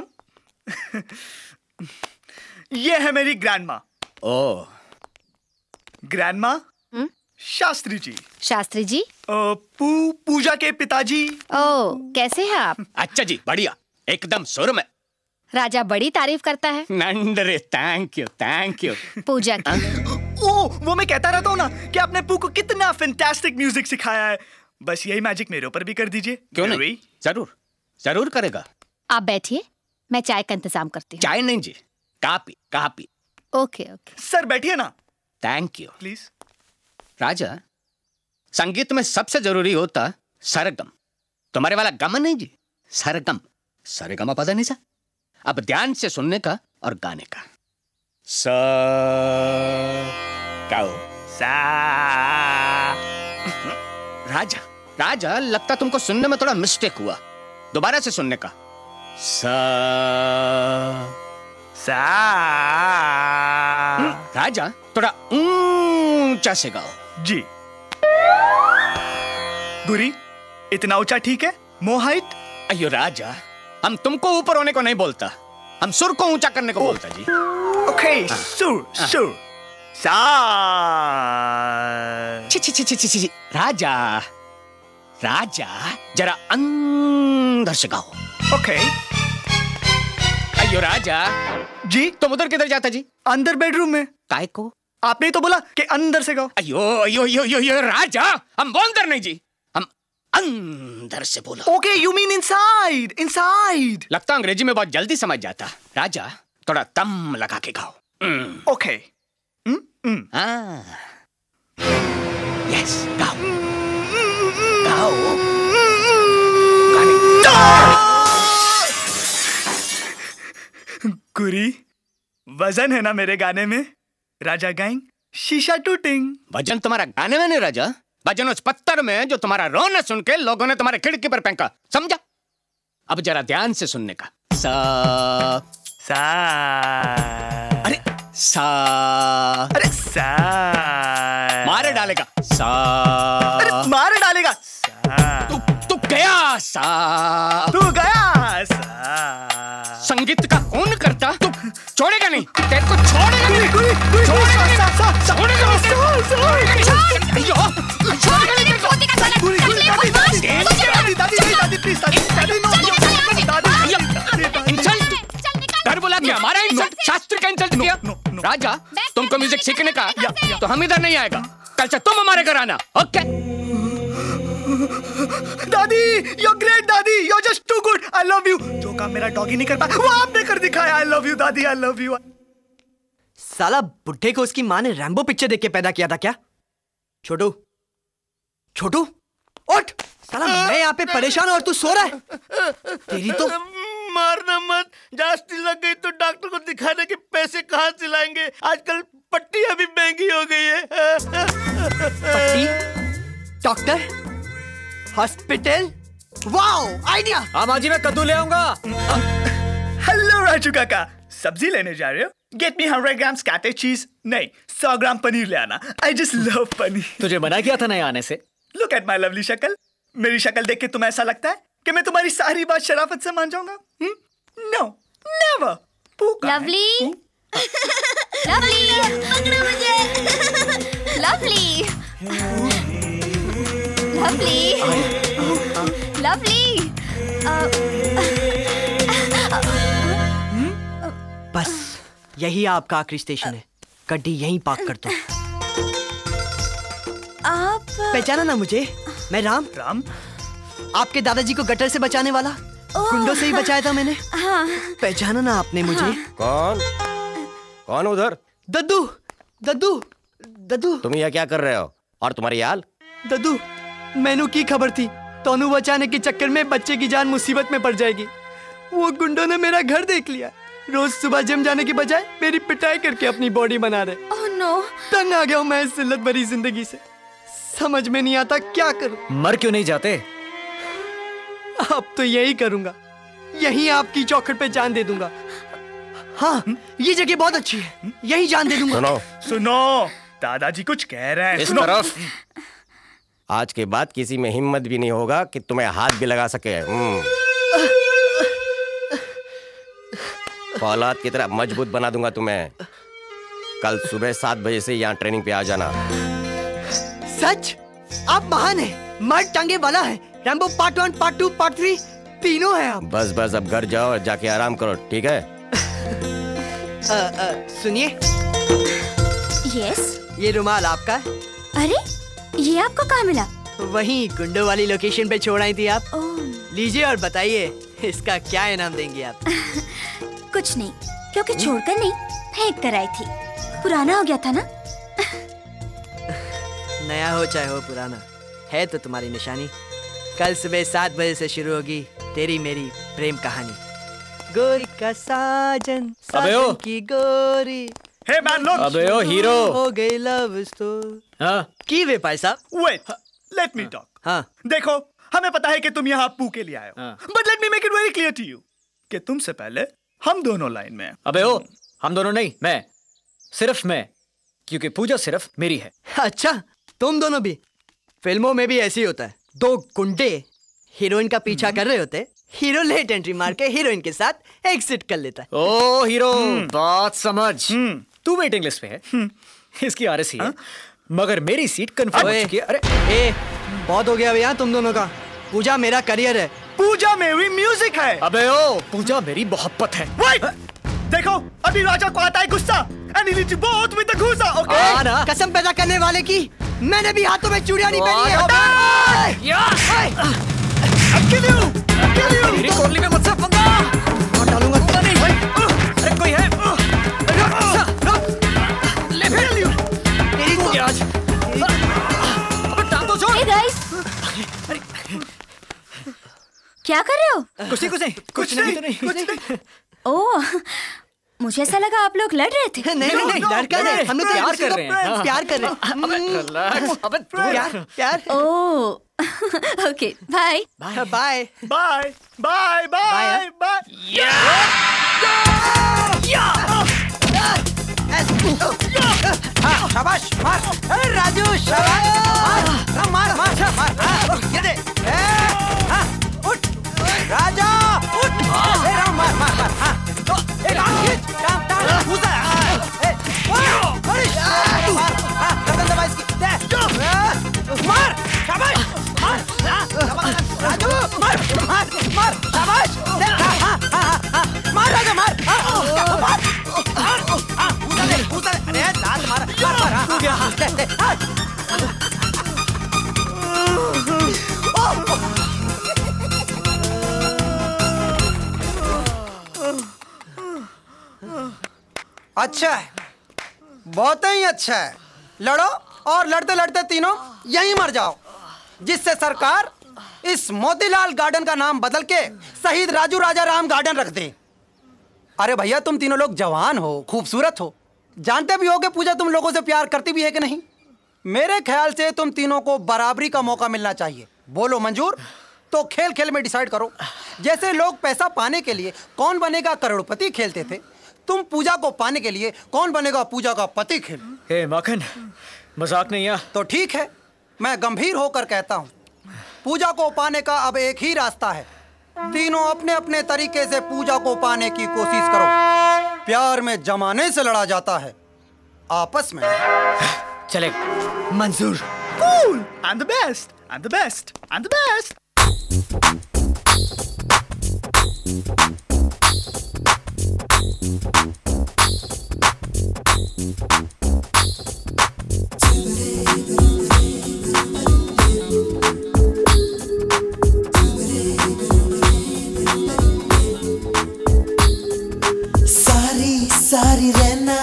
ये है मेरी grandma. Oh, grandma Shastri ji. Shastri ji? Pooja के पिताजी। ओह, कैसे हैं आप? अच्छा जी, बढ़िया, एकदम सुर में। राजा बड़ी तारीफ करता है। नंदरे, थैंक यू। पूजा की। ओह, वो मैं कहता रहता हूँ ना कि आपने पू को कितना फैंटास्टिक म्यूजिक सिखाया है। बस यही मैजिक मेरे ऊपर भी कर दीजिए। क्यों नहीं, जरूर करेगा। आप बैठिए, मैं चाय का इंतजाम करती हूँ। चाय नहीं जी, कापी। ओके। सर बैठिए ना। Thank you please. राजा, संगीत में सबसे जरूरी होता सरगम। तुम्हारे वाला गम नहीं जी, सरगम। सरगम पता नहीं सा। अब ध्यान से सुनने का और गाने का। गाओ। सा। राजा, राजा, लगता तुमको सुनने में थोड़ा मिस्टेक हुआ, दोबारा से सुनने का। सा राजा, थोड़ा ऊंचा से गाओ। जी। गुरी, इतना ऊंचा ठीक है? More height? अयो राजा, हम तुमको ऊपर होने को नहीं बोलता, हम सुर को ऊंचा करने को बोलता जी। ओके, सुर, सुर। सा। ची। राजा, राजा, जरा अंदर से गाओ। ओके। अयो राजा जी, तुम उधर किधर जाता जी? अंदर बेडरूम में। काय को? आपने तो बोला कि अंदर से गाओ। अयो राजा, हम वो अंदर नहीं जी, हम अंदर से बोलो। Okay, you mean inside, inside. लगता अंग्रेजी में बहुत जल्दी समझ जाता। राजा, थोड़ा दम लगा के गाओ। ओके। यस, गाओ गाओ। गुरी, वजन है ना मेरे गाने में? राजा गाएं, शीशा टूटेंग। वजन तुम्हारा गाने में नहीं राजा, वजन उस पत्थर में जो तुम्हारा रोना सुन के लोगों ने तुम्हारे खिड़की पर फेंका, समझा? अब जरा ध्यान से सुनने का। सा सा। अरे सा। अरे सा। मारे डालेगा। सा। अरे मारे डालेगा। सा। तू गया। सा। तू गया। सा। संगीत का कौन करता? तू छोड़ेगा नहीं, तेरे को छोड़ेगा नहीं। छोड़ेगा नहीं। घर बुला के हमारा इंसल्ट, शास्त्र का इंसल्ट किया। राजा, तुमको म्यूजिक सीखने का तो हम इधर नहीं आएगा, कल से तुम हमारे घर आना। ओके? दादी, you're great दादी, you're just too good, I love you। जो काम मेरा डॉगी नहीं कर पाया वो आपने कर दिखाया। I love you दादी, I love you। साला बुड्ढे को उसकी माँ ने रैम्बो पिक्चर देख के पैदा किया था क्या? छोटू, छोटू, उठ! साला मैं यहाँ पे परेशान और तू सो रहा है। तेरी तो मारना मत, जास्ती लग गई तो डॉक्टर को दिखाने के पैसे कहाँ से लाएंगे? आजकल पट्टियाँ भी महंगी हो गई है। पट्टी? डॉक्टर? हॉस्पिटल? Wow, idea! हाँ माँ जी, मैं कद्दू ले आऊंगा। हेलो राजू काका, सब्जी लेने जा रहे हो? गेट मी 100 ग्राम्स काटेज चीज। नहीं, 100 ग्राम पनीर ले आना। I just love paneer. तुझे मना किया था ना यहाँ आने से। लुक एट माई लवली शक्ल। मेरी शक्ल देख के तुम्हें ऐसा लगता है कि मैं तुम्हारी सारी बात शराफत से मान जाऊंगा? No, never. लवली, लवली, पकड़ो मुझे। Lovely, lovely, lovely. बस यही आपका आखिरी स्टेशन है, गड्डी यहीं पार्क कर दो। आप पहचाना ना मुझे? मैं राम। राम? आपके दादाजी को गटर से बचाने वाला, गुंडों से ही बचाया था मैंने। हाँ। पहचाना ना आपने मुझे? हाँ। कौन? कौन उधर? दद्दू, दद्दू, दद्दू। तुम यहाँ क्या कर रहे हो? और तुम्हारी याल? दद्दू, मैनू की खबर थी तोनू बचाने के चक्कर में बच्चे की जान मुसीबत में पड़ जाएगी। वो गुंडों ने मेरा घर देख लिया, रोज सुबह जिम जाने की बजाय मेरी पिटाई करके अपनी बॉडी बना रहे। Oh no. तंग आ गया हूँ मैं इस जिल्लत भरी जिंदगी से, समझ में नहीं आता क्या करूं। मर क्यों नहीं जाते? अब तो यही करूंगा, यहीं आपकी चौखट पे जान दे दूंगा। हाँ, ये जगह बहुत अच्छी है, यही जान दे दूंगा। सुनो, सुनो, दादाजी कुछ कह रहे हैं। इस तरफ। आज के बाद किसी में हिम्मत भी नहीं होगा कि तुम्हें हाथ भी लगा सके। फौलाद की तरह मजबूत बना दूंगा तुम्हें। कल सुबह 7 बजे से यहाँ ट्रेनिंग पे आ जाना। सच? आप महान हैं, मर्द टांगे वाला है, रैम्बो पार्ट 1, पार्ट 2, पार्ट 3 तीनों हैं आप। बस बस, अब घर जाओ और जाके आराम करो, ठीक है? सुनिए। यस। ये रुमाल आपका है। अरे, ये आपको कहाँ मिला? वहीं गुंडों वाली लोकेशन पे छोड़ आई थी आप। लीजिए और बताइए इसका क्या इनाम देंगे आप? कुछ नहीं, क्योंकि छोड़कर नहीं, फेंक कर आई थी। पुराना हो गया था ना। नया हो चाहे हो पुराना, है तो तुम्हारी निशानी। कल सुबह 7 बजे से शुरू होगी तेरी मेरी प्रेम कहानी। गोरी का साजन, साजन की गोरी। Hey man look. अबे ओ हीरो। हो गई लव स्टोरी। हाँ। की वे भाई साहब? Wait, let me talk. हाँ। देखो, हमें पता है कि तुम यहाँ पू के लिए आए हो, but let me make it very clear to you कि तुमसे पहले हम दोनों लाइन में हैं। अबे ओ, हम दोनों नहीं, मैं, सिर्फ मैं, क्योंकि पूजा सिर्फ मेरी है। अच्छा, तुम दोनों भी? फिल्मों में भी ऐसे ही होता है, दो गुंडे हीरोइन का पीछा कर रहे होते, हीरो लेट एंट्री मार के हीरोइन के साथ एग्जिट कर लेता है। ओ हीरो, बात समझ। तू वेटिंग लिस्ट पे है, इसकी आरएसी है, मगर मेरी सीट कंफर्म हो चुकी है। अरे ए, बहुत हो गया भैया तुम दोनों का। पूजा मेरा करियर है। पूजा मेरी म्यूजिक है। अबे ओ, पूजा मेरी मोहब्बत है। Wait! देखो, अभी राजा को आता है गुस्सा, and he needs you both with the गुस्सा, okay? कसम पैदा करने वाले की, मैंने भी हाथों में चूड़ियां नहीं पहनी है। मेरी कोहली में मुझसे पंगा मत डालूंगा। पता नहीं भाई, अरे कोई है? ले फिर तेरी को आज। अबे टांग तो छोड़। Hey guys, क्या कर रहे हो? कुछ नहीं। ओह, मुझे ऐसा लगा आप लोग लड़ रहे थे। नहीं, लड़ कर रहे हैं, हम लोग प्यार कर रहे हैं। प्यार कर रहे हैं। अबे प्यार। Oh, okay, bye. शाबाश, मार। अरे राजू, शाबाश, मार। ये दे। उठ, राजा, उठ। मार। टांग खींच, टांग घुसा। गर्दन दबा इसकी। मार, शाबाश, मार। राजू, मार, शाबाश। मार राजा, मार। घुसा दे। अरे लात मार। अच्छा है, बहुत ही अच्छा है। लड़ो और लड़ते लड़ते तीनों यहीं मर जाओ, जिससे सरकार इस मोतीलाल गार्डन का नाम बदल के शहीद राजू राजा राम गार्डन रख दे। अरे भैया, तुम तीनों लोग जवान हो, खूबसूरत हो, जानते भी हो कि पूजा तुम लोगों से प्यार करती भी है कि नहीं। मेरे ख्याल से तुम तीनों को बराबरी का मौका मिलना चाहिए। बोलो मंजूर? तो खेल खेल में डिसाइड करो। जैसे लोग पैसा पाने के लिए कौन बनेगा करोड़पति खेलते थे, तुम पूजा को पाने के लिए कौन बनेगा पूजा का पति खेल। हे माखन, मजाक नहीं है। तो ठीक है, मैं गंभीर होकर कहता हूँ, पूजा को पाने का अब एक ही रास्ता है। तीनों अपने अपने तरीके से पूजा को पाने की कोशिश करो। प्यार में जमाने से लड़ा जाता है, आपस में। चले, मंजूर। Cool! I'm the best! I'm the best! I'm the best! सारी रहना,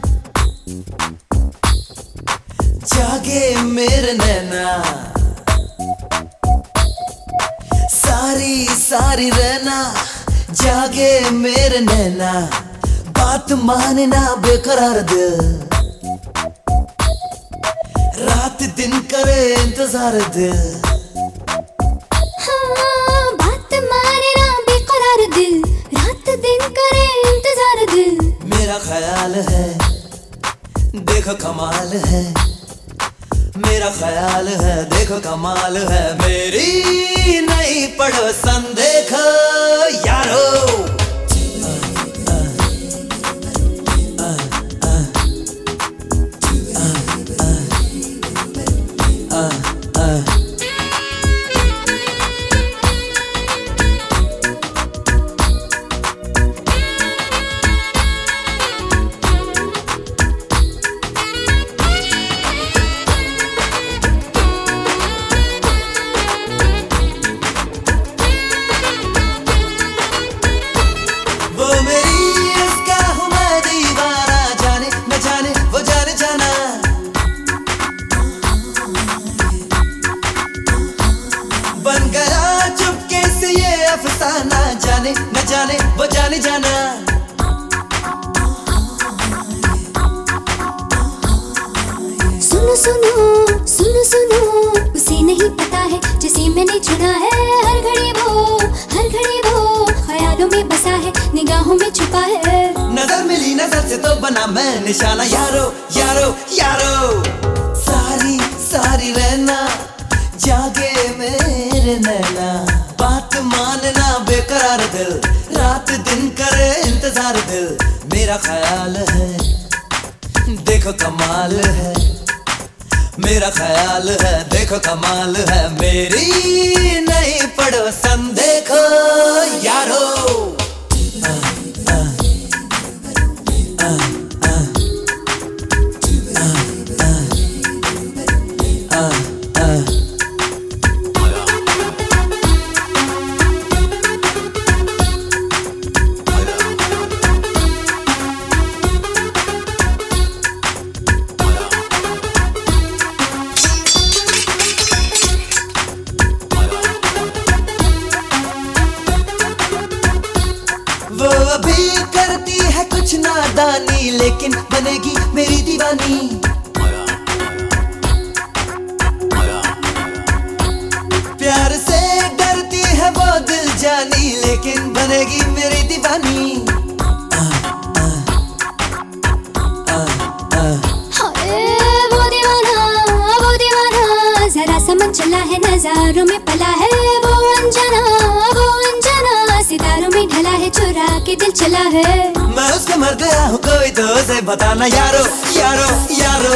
जागे मेरे नैना। सारी रहना, जागे मेरे नैना। बात मानना बेकरार दिल, रात दिन करे इंतजार दिल। हाँ, बात मानना बेकरार दिल, रात दिन करे इंतजार दिल। मेरा ख्याल है, देखो कमाल है। मेरा ख्याल है, देखो कमाल है। मेरी नई पड़ोसन देखो यारो। न जाने वो जाने जाना। सुनो सुनो सुनो सुनो, उसे नहीं पता है से तो बना मैं निशाना यारो यारो यारो। सारी सारी रहना जागे मेरे नैना, बात मानना बेकरार दिल, रात दिन करे इंतजार दिल। मेरा ख्याल है देखो कमाल है, मेरा ख्याल है देखो कमाल है, मेरी नई पड़ोसन देखो यारो। नादानी लेकिन बनेगी मेरी दीवानी, प्यार से डरती है वो दिल जानी लेकिन बनेगी मेरी दीवानी। वो दीवाना जरा समझ चला है, नजारों में पला है वो अनजाना, सितारों में ढला है, चुरा के दिल चला है। मैं उसके मर गया हूँ, कोई तो उसे बताना यारो यारो यारो।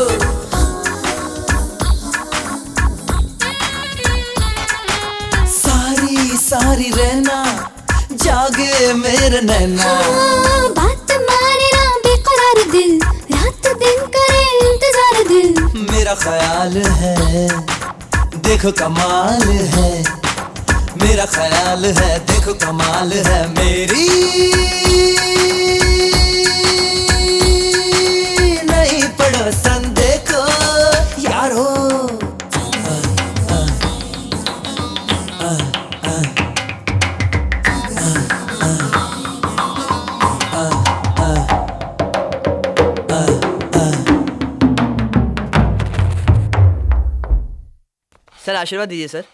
सारी सारी रहना जागे मेरे नैना, बात माने ना बेकरार दिल, रात दिन करे इंतजार दिल। मेरा ख्याल है देखो कमाल है, मेरा ख्याल है देखो कमाल है, मेरी नई पड़ोसन देखो यारो। सर आशीर्वाद दीजिए सर।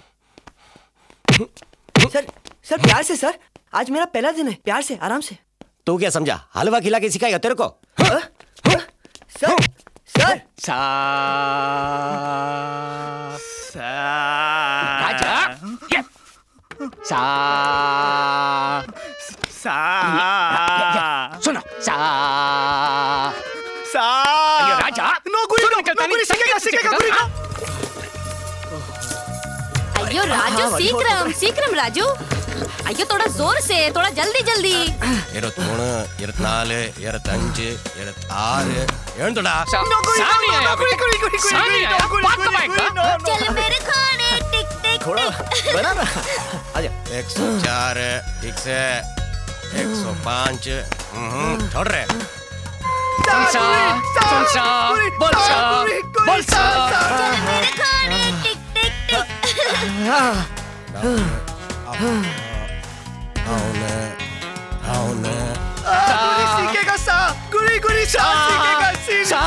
सर सर प्यार से सर, आज मेरा पहला दिन है, प्यार से आराम से। तू क्या समझा, हलवा खिला के सिखाएगा तेरे को? सर सर राजा सुनो राजा अयो राजू सीक्रम राजू, अयो थोड़ा जोर से, थोड़ा जल्दी जल्दी। 23, 24, 25, 26 எழுந்துடா। चल मेरे खाने टिक टिक थोड़ा बना ना, आजा। 104 ठीक से, 105 छोड़ रहे। बोलसा चल मेरे खाने टिक टिक टिक। गुरी सीखेगा सा, गुरी गुरी सा सीखेगा सा।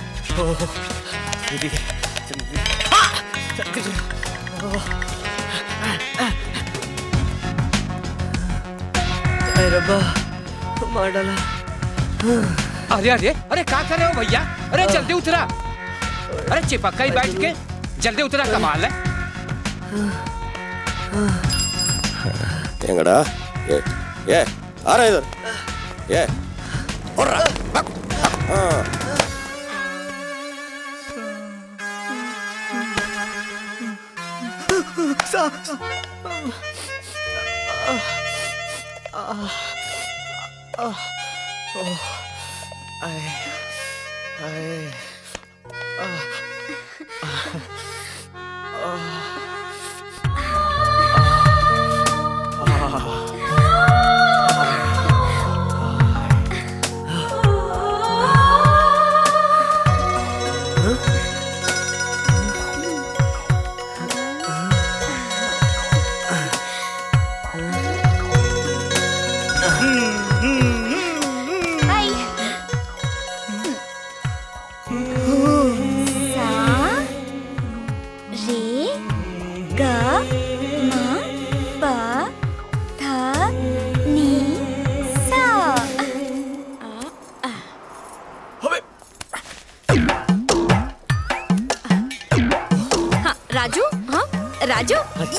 अरे रब्बा मार डाला। अरे अरे अरे क्या कर रहे हो भैया? अरे जल्दी उतरा, अरे चिपक ही बैठ के जल्दी उतरा, कमाल है। एंगड़ा ये आ रहा इधर, ये और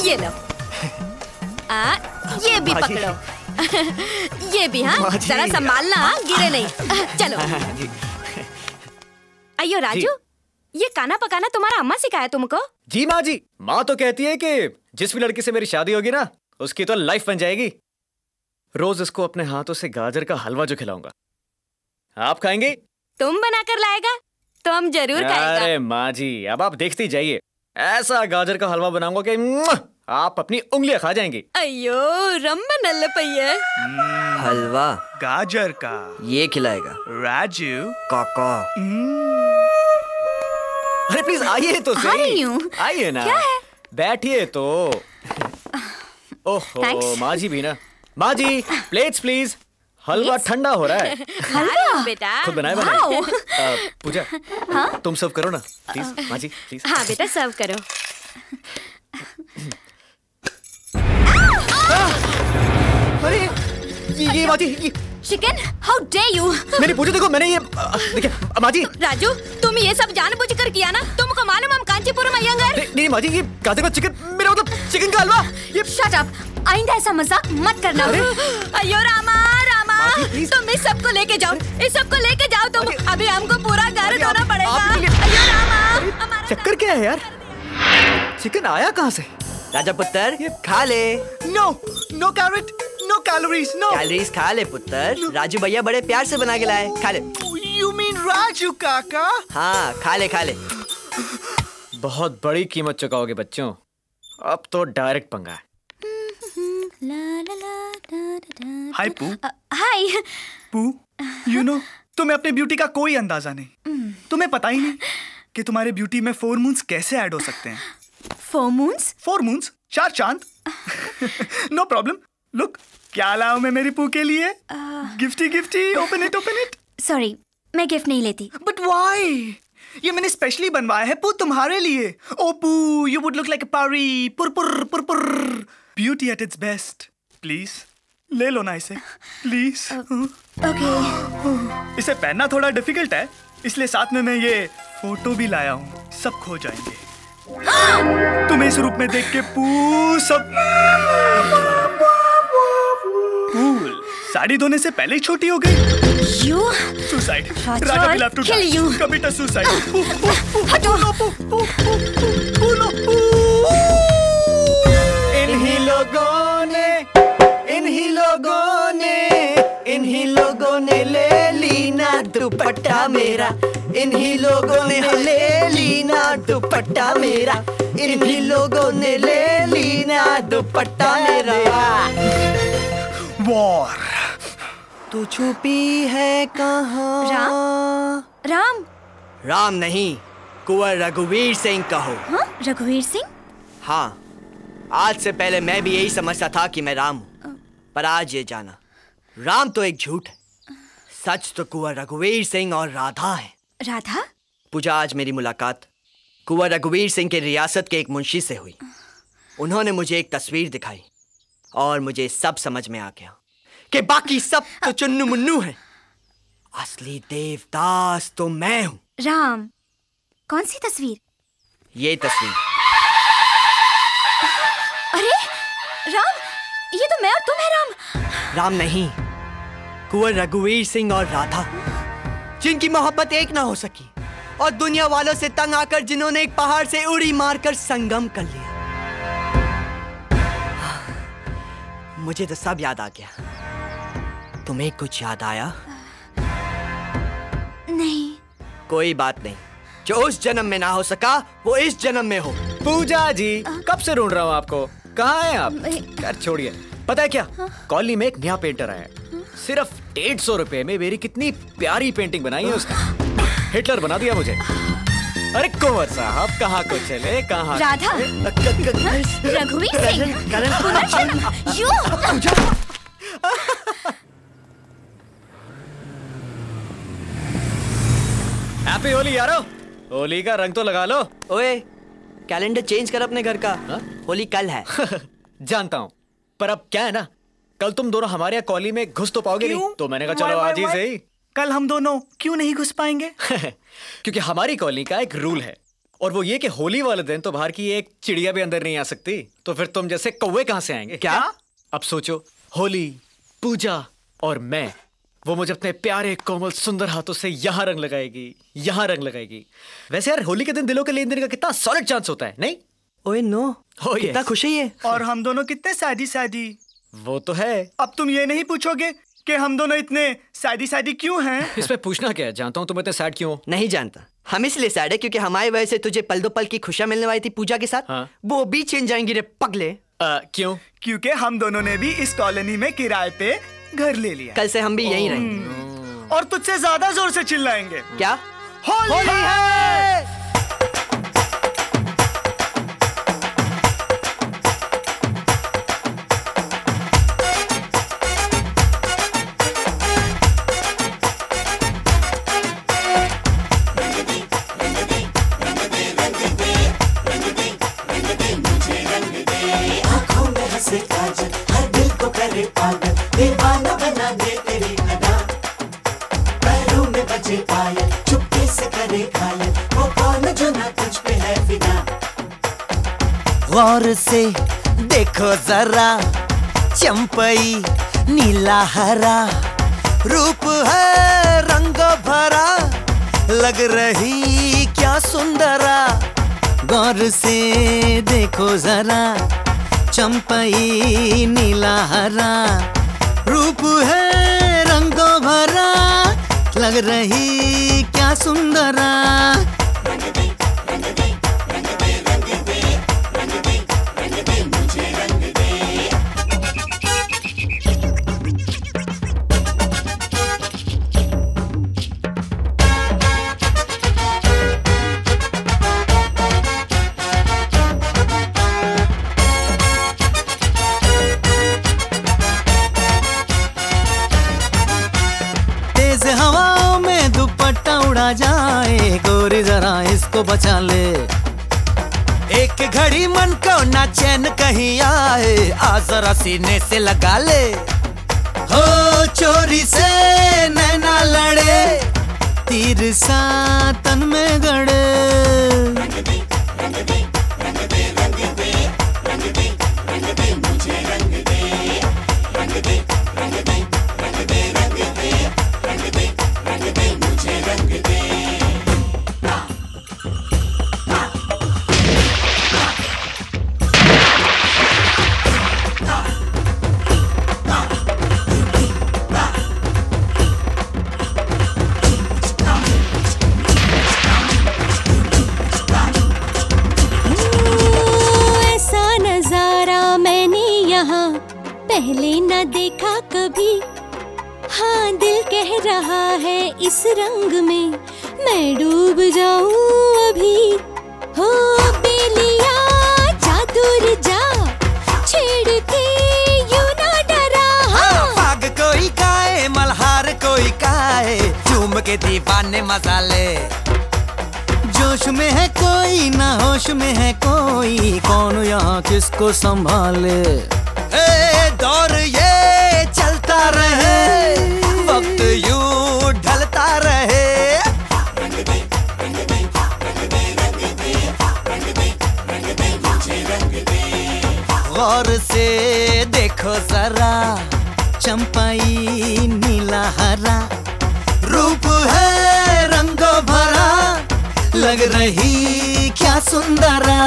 ये लो। ये भी पकड़ो। ये भी, हाँ जरा संभालना, गिरे नहीं। चलो। अयो राजू, ये खाना पकाना तुम्हारा अम्मा सिखाया तुमको? जी माँ जी, माँ तो कहती है कि जिस भी लड़की से मेरी शादी होगी ना, उसकी तो लाइफ बन जाएगी। रोज उसको अपने हाथों से गाजर का हलवा जो खिलाऊंगा। आप खाएंगे? तुम बनाकर लाएगा तो हम जरूर खाएगा। अरे माँ जी, अब आप देखती जाइए, ऐसा गाजर का हलवा बनाऊंगा कि आप अपनी उंगलियां खा जाएंगी। अयो रम्मा नल्ले पहिए। हलवा गाजर का ये खिलाएगा राजू काका। अरे प्लीज आइए तो सही, आइए ना, क्या है? बैठिए तो। ओहो माँ जी भी ना। माँ जी प्लेट्स प्लीज, हलवा ठंडा हो रहा है। हलवा बेटा खुद बनाए बनाए। पूजा हाँ? तुम सर्व करो ना प्लीज। माँ जी प्लीज। हाँ बेटा सर्व करो। अरे ये माँ जी, चिकन, हाउ डेयर यू। मेरी पूजा देखो, मैंने ये देखिए माँ जी। राजू तुम ये सब जानबूझकर किया ना? तुमको मालूम हम कांचीपुरम आएंगे? नहीं माँ जी, ये गाजर का चिकन, मेरा मतलब चिकन का हलवा। ये शट अप, आइंदा ऐसा मजाक मत करना। अयो रामा रामा, तुम इस सबको लेके जाओ, इस सबको लेके जाओ तुम। अभी हमको पूरा घर धोना पड़ेगा। अयो रामा, चक्कर क्या है यार? चिकन आया कहाँ से? राजा पुत्र ये खा ले। No no carrot, no calories, no calories खा ले पुत्र, राजू भैया बड़े प्यार से बना के लाए, खा ले। यू मीन राजू काका? हाँ खा ले खा ले। बहुत बड़ी कीमत चुकाओगे बच्चों, अब तो डायरेक्ट पंगा है। हाय पू। हाय पू, यू नो तुम्हें अपने ब्यूटी का कोई अंदाजा नहीं। तुम्हें पता ही नहीं कि तुम्हारे ब्यूटी में 4 मून्स कैसे ऐड हो सकते हैं। 4 मून्स? 4 मून्स, 4 चांद। No problem. लुक, क्या लाऊं मैं मेरी पू के लिए? Gifty gifty, open it open it. Sorry, मैं गिफ्ट नहीं लेती। But why? ये मैंने स्पेशली बनवाया है पू तुम्हारे लिए। ओ Poo, you would look like a परी। पुर पुर पुर पुर। Beauty at its best. Please ले लो ना इसे, प्लीज। ओके। इसे पहनना थोड़ा डिफिकल्ट है, इसलिए साथ में मैं ये फोटो भी लाया हूँ। सब खो जाएंगे तुम्हें इस रूप में देख के। पू सब कूल। साड़ी धोने से पहले ही छोटी हो गई। You suicide. Raju, Raja will have to kill die. you. Commit a suicide. हटो। इन्हीं लोगों ने ले ली ना दुपट्टा मेरा, इन्हीं लोगों ने ले ली ना दुपट्टा मेरा, इन्हीं लोगों ने ले ली ना दुपट्टा मेरा। वॉर। तू छुपी है कहाँ? राम? राम नहीं, कुंवर रघुवीर सिंह कहो। हाँ? रघुवीर सिंह? हाँ, आज से पहले मैं भी यही समझता था कि मैं राम हूँ, पर आज ये जाना राम तो एक झूठ है, सच तो कुंवर रघुवीर सिंह और राधा है। राधा? पूजा, आज मेरी मुलाकात कुंवर रघुवीर सिंह के रियासत के एक मुंशी से हुई। उन्होंने मुझे एक तस्वीर दिखाई और मुझे सब समझ में आ गया कि बाकी सब तो चुन्नू मुन्नू है, असली देवदास तो मैं हूँ। राम, कौन सी तस्वीर? ये तस्वीर। अरे राम, ये तो मैं और तुम है। राम? राम नहीं, कुंवर रघुवीर सिंह और राधा, जिनकी मोहब्बत एक ना हो सकी और दुनिया वालों से तंग आकर जिन्होंने एक पहाड़ से उड़ी मारकर संगम कर लिया। मुझे तो सब याद आ गया। तुम्हें कुछ याद आया? नहीं। कोई बात नहीं, जो उस जन्म में ना हो सका वो इस जन्म में हो। पूजा जी, कब से ढूंढ रहा हूँ आपको, कहाँ हैं आप? यार छोड़िए, पता है क्या, कॉलोनी में एक नया पेंटर आया है, सिर्फ 150 रुपए में मेरी कितनी प्यारी पेंटिंग बनाई है उसने। हिटलर बना दिया मुझे। अरे कुंवर साहब, कहाँ को चले, कहाँ? राधा, रघुवीर सिंह, पुनर्जन्म, यू। हैप्पी होली यारो, होली का रंग तो लगा लो। ओए, कैलेंडर चेंज कर अपने घर का। होली कल है। जानता हूँ, पर अब क्या है ना, कल तुम दोनों हमारे यहाँ कॉलोनी में घुस तो पाओगे नहीं, तो मैंने कहा चलो आज ही सही। कल हम दोनों क्यों नहीं घुस पाएंगे? क्योंकि हमारी कॉलोनी का एक रूल है, और वो ये कि होली वाले दिन तो बाहर की एक चिड़िया भी अंदर नहीं आ सकती, तो फिर तुम जैसे कौवे कहाँ से आएंगे? क्या? अब सोचो, होली, पूजा और मैं, वो मुझे अपने प्यारे कोमल सुंदर हाथों से यहाँ रंग लगाएगी, यहाँ रंग लगाएगी। वैसे यार होली के दिन दिलों के लेन देन का कितना सॉलिड चांस होता है, नहीं? ओए नो, कितना खुशी है। और हम दोनों कितने शादी शादी। वो तो है। अब तुम ये नहीं पूछोगे कि हम दोनों इतने शादी शादी क्यों हैं? इसमें पूछना क्या है? जानता हूँ तुम इतने सैड क्यों हो। नहीं जानता। हम इसलिए सैड है क्योंकि हमारी वजह से तुझे पल दो पल की खुशियां मिलने वाली थी पूजा के साथ। हाँ। वो भी छिन जाएंगी रे पगले। क्यों? क्योंकि हम दोनों ने भी इस कॉलोनी में किराए पे घर ले लिया। कल से हम भी यहीं रहेंगे। और तुझसे ज्यादा जोर से चिल्लाएंगे। क्या? होली है! से काजल हर दिल को करे पागल, दीवाना बना दे तेरी अदा। पैरों में बजे पायल, चुपके से करे घायल, वो कौन जो ना तुझ पे है फिदा। गौर से देखो जरा, चंपई नीला हरा, रूप है रंगो भरा, लग रही क्या सुंदरा। गौर से देखो जरा, चंपई नीला हरा, रूप है रंगों भरा, लग रही क्या सुंदरा। हवाओं में दुपट्टा उड़ा जाए, गोरी जरा इसको बचा ले। एक घड़ी मन को ना चैन कहीं आए, आ जरा सीने से लगा ले। हो चोरी से नैना लड़े, तीर सा तन में गड़े। पहले न देखा कभी, हाँ दिल कह रहा है इस रंग में मैं डूब जाऊं अभी। हो बेलिया जा दूर जा, छेड़ के यूं ना डरा। हाँ भाग कोई काए, मल्हार कोई काए, झूम के दीवाने मजा ले। जोश में है कोई ना होश में है कोई, कौन यहाँ किसको संभाले। दौर ये चलता रहे, वक्त यूं ढलता रहे। गौर से देखो जरा, चंपाई नीला हरा, रूप है रंगों भरा, लग रही क्या सुंदरा।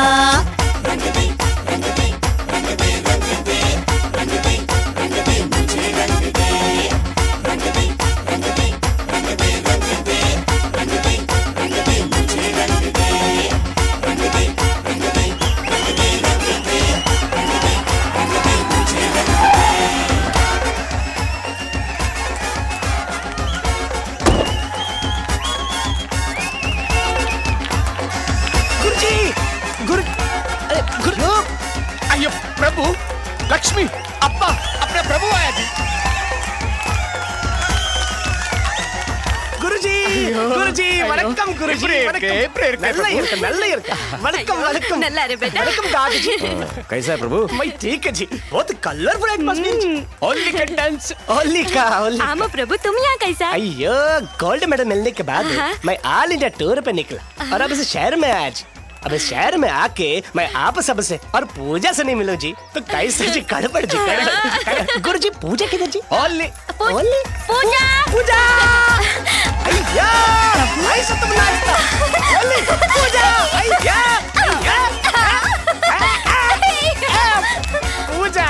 प्रभु, लक्ष्मी, अप्पा, अपने प्रभु आया जी। गुरुजी, गुरुजी, वणक्कम गुरुजी, वणक्कम नल्ला रे बेटा। दादी। कैसा है प्रभु? मैं ठीक है जी, बहुत कलरफुल है। होली का डांस, होली का होली। आमो प्रभु, तुम यहाँ कैसा? अयो, गोल्ड मेडल मिलने के बाद मैं ऑल इंडिया टूर पे निकला और अब इस शहर में आज अब शहर में आके मैं आप सबसे और पूजा से नहीं मिलूं जी तो कैसे जी गड़बड़ जी गुरु जी पूजा किधर जी? ओनली पूजा पूजा अय्या ऐसा तुम नाचता ओनली पूजा अय्या पूजा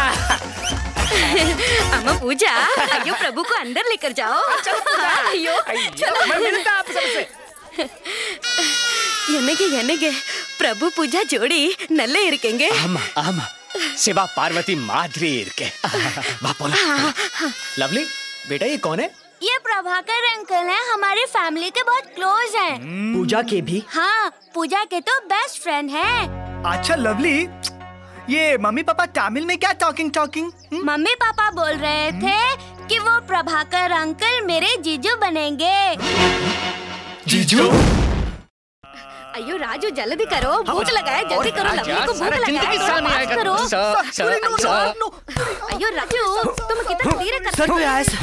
अम्मा पूजा अयो प्रभु को अंदर लेकर जाओ। अयो चलो मैं मिलता आप सबसे। ಎನಗೆ ಪ್ರಭು पूजा जोड़ी नल्ले इरकेंगे। आमा आमा शिवा पार्वती माधुरी इरके। लवली बेटा ये कौन है? ये प्रभाकर अंकल हैं, हमारी फैमिली के बहुत क्लोज हैं। पूजा के भी? हाँ, पूजा के तो बेस्ट फ्रेंड हैं। अच्छा लवली, ये मम्मी पापा तमिल में क्या टॉकिंग? मम्मी पापा बोल रहे थे कि वो प्रभाकर अंकल मेरे जीजू बनेंगे। जीजू? अयो राजू जल्दी करो, भूख लगा है, जल्दी करो, लवली को भूख लगा है, थोड़ा बात करो। अयो राजू तुम कितना धीरे कर। सर कोई आया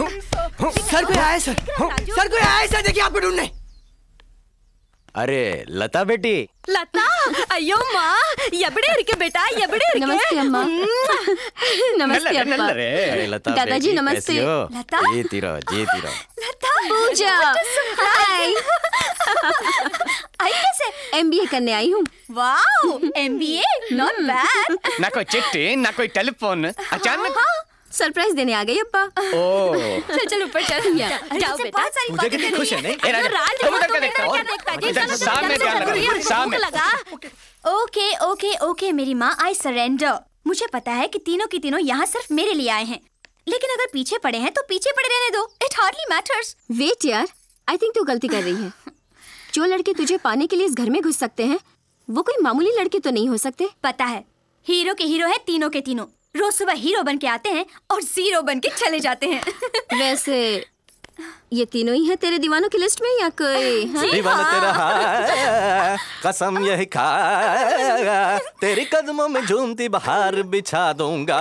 सर, देखिए आपको ढूंढने। अरे लता बेटी। लता अयो माँ यबड़े इरके बेटा यबड़े इरके। नमस्ते अम्मा। नमस्ते अप्पा। अरे लता दादाजी बेटी, नमस्ते। कैसी हो? लता? जीती रहो। लता पूजा हाय। आई कैसे? एमबीए करने आई हूँ। Wow MBA not bad. ना कोई चिट्ठी ना कोई टेलीफोन, अचानक सरप्राइज देने आ गई अप्पा। चल चल ऊपर चल जाओ बेटा। पूजा कितनी खुश है नहीं? ओके मेरी माँ आई सरेंडर। मुझे पता है कि तीनों की तीनों यहाँ सिर्फ मेरे लिए आए हैं, लेकिन अगर पीछे पड़े हैं तो पीछे पड़े रहने दो। It hardly matters. वेट यार, आई थिंक तू गलती कर रही है। जो लड़के तुझे पाने के लिए इस घर में घुस सकते हैं वो कोई मामूली लड़के तो नहीं हो सकते। पता है, हीरो के हीरो है तीनों के तीनों। रोज सुबह हीरो बन के आते हैं और जीरो बन के चले जाते हैं। वैसे ये तीनों ही है तेरे दीवानों की लिस्ट में या कोई? दीवाना तेरा है, कसम यही खा, तेरी कदमों में झूमती बहार बिछा दूंगा।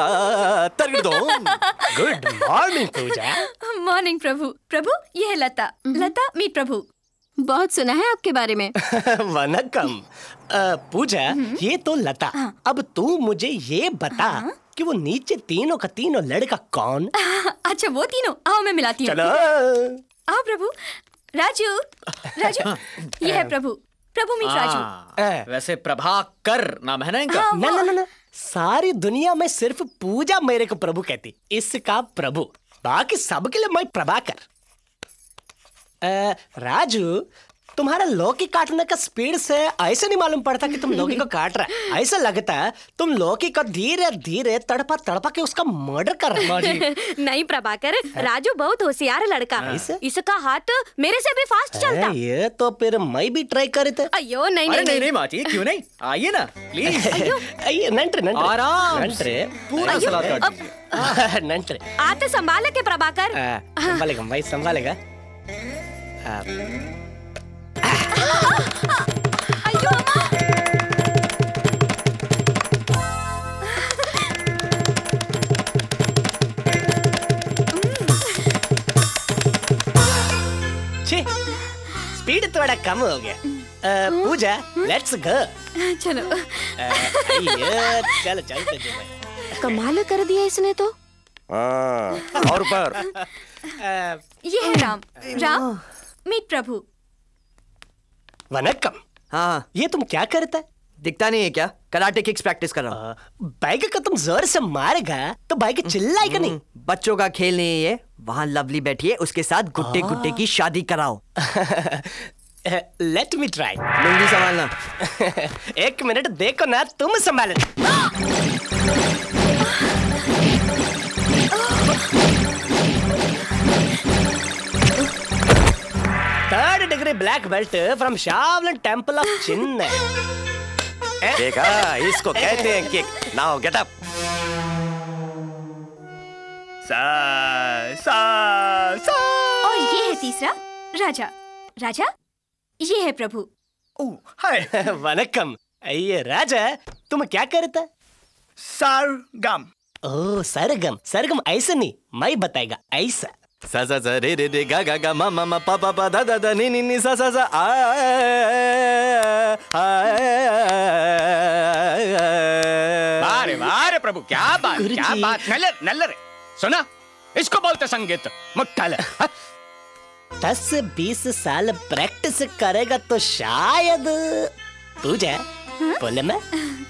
Good morning Pooja. Morning Prabhu ये है लता। लता मीट प्रभु। बहुत सुना है आपके बारे में। वनकम पूजा, ये तो लता। अब तू मुझे ये बता कि वो नीचे तीनों का तीनों लड़का कौन? अच्छा वो तीनों, आओ मैं मिलाती हूँ। चलो आओ प्रभु। राजू ये है प्रभु मीट राजू। वैसे प्रभाकर नाम है ना इनका? ना सारी दुनिया में सिर्फ पूजा मेरे को प्रभु कहती, इसका प्रभु, बाकी सबके लिए मैं प्रभाकर। राजू तुम्हारा लौकी काटने का स्पीड से ऐसे नहीं मालूम पड़ता कि तुम लौकी को काट रहा है। ऐसा लगता है तुम लौकी को धीरे धीरे तड़पा के उसका मर्डर कर रहे हो। नहीं प्रभाकर, राजू बहुत होशियार लड़का। इसका हाथ मेरे से भी फास्ट चलता। ये तो फिर मैं भी ट्राई करे थे। अयो नहीं माँ जी, क्यों नहीं? आइए ना प्लीज। आइए नंट्रे आराम नंट्रे पूरा सलाद काट दीजिए। नंट्रे आते संभाले के प्रभाकर। संभालेगा भाई, संभालेगा। अयो स्पीड थोड़ा कम हो गया। Pooja let's go. चलो चलो चलते। कमाल कर दिया इसने तो। और पर ये है राम मीट प्रभु। वनकम। हाँ ये तुम क्या करता है? दिखता नहीं है क्या? कराटे किक्स प्रैक्टिस कर रहा हूँ। बाइक का तुम जोर से मारेगा तो बाइक चिल्लाएगा नहीं। बच्चों का खेल नहीं है ये। वहाँ लवली बैठी है, उसके साथ गुड्डे की शादी कराओ। Let me try. लुंगी संभालना। एक मिनट देखो ना, तुम संभालना। Third degree black belt from Shaolin temple of Chennai. देखा, इसको कहते हैं किक। Now get up. और ये है तीसरा राजा। ये है प्रभु। हाय वनकम। ये राजा, तुम क्या करता है? सरगम। ओह सरगम। सरगम ऐसे नहीं, मैं बताएगा ऐसा। सा सा सा रे रे रे गा गा गा मा मा मा पा पा पा दा दा दा नी नी नी सा सा सा आ वारे प्रभु, क्या बात नल्लर सुना, इसको बोलते संगीत मुट्ठाल। 10-20 साल प्रैक्टिस करेगा तो शायद पूजा बोले मैं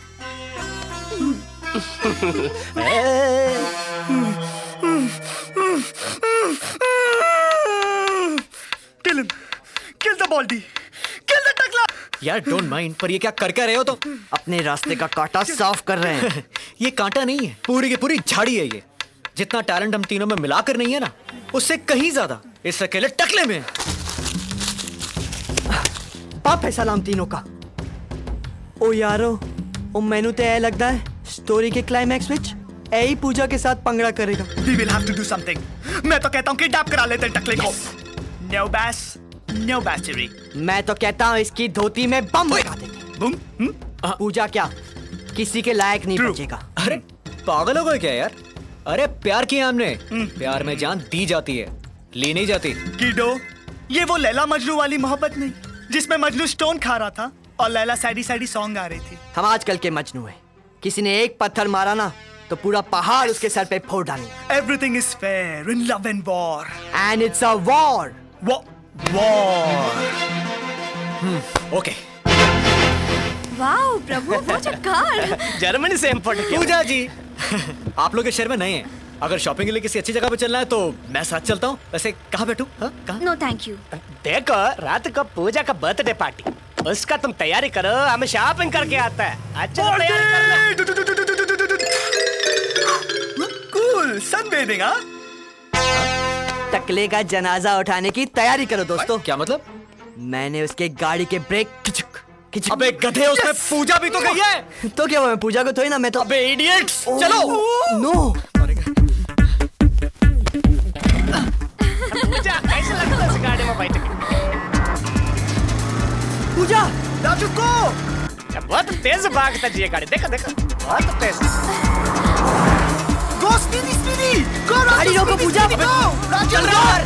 Kill him. Kill the baldy. Kill the टकला. यार डोंट माइंड, पर ये क्या कर रहे हो तुम? अपने रास्ते का कांटा साफ कर रहे हैं। ये कांटा नहीं है, पूरी की पूरी झाड़ी है ये। जितना टैलेंट हम तीनों में मिलाकर नहीं है ना, उससे कहीं ज्यादा इस अकेले टकले में। पाप है सलाम तीनों का। ओ यारो, ओ मैनू तो ऐ लगता है स्टोरी के क्लाइमैक्स विच ऐ ही पूजा के साथ पंगड़ा करेगा। We will have to do something. मैं तो कहता हूँ किडनैप करा लेते हैं टकले को। No bass, no battery. मैं तो कहता हूँ इसकी धोती में बम लगा देंगे। बम? पूजा क्या किसी के लायक नहीं बचेगा। अरे पागल हो गए क्या यार? अरे प्यार किया हमने, प्यार में जान दी जाती है, ली नहीं जाती। कीडो, ये वो लैला मजनू वाली मोहब्बत नहीं जिसमें मजनू स्टोन खा रहा था और लैला सैडी सैडी सॉन्ग गा रही थी। हम आजकल के मजनू हैं। किसी ने एक पत्थर मारा ना तो पूरा पहाड़ उसके सर पे फोड़ डालेंगे। Everything is fair in love and war. And it's a war. War. Okay. Wow Prabhu, वो कार। जर्मनी से इम्पोर्ट किया। पूजा जी, आप लोग इस शहर में नए हैं, अगर शॉपिंग के लिए किसी अच्छी जगह पे चलना है तो मैं साथ चलता हूँ। वैसे कहाँ बैठूँ? No thank you. देखो रात को पूजा का बर्थडे पार्टी, उसका तुम तैयारी करो, हमें शॉपिंग करके आता है। अच्छा तैयारी कूल सनबेडिंग। हाँ, टकले का जनाजा उठाने की तैयारी करो दोस्तों। क्या मतलब? मैंने उसके गाड़ी के ब्रेक खिचक। अबे गधे, उसमें पूजा भी तो गई है। तो क्या हुआ, मैं पूजा को थोड़ी ना, मैं तो। अबे इडियट्स, चलो। नो। पूजा कैसे लगता है इस गाड़ी में बैठ के? पूजा, राजू को बहुत तेज भागता जी ये गाड़ी, देखो देखो बहुत तेज। गो स्पीडी स्पीडी, गो गाड़ी रोको पूजा। Raju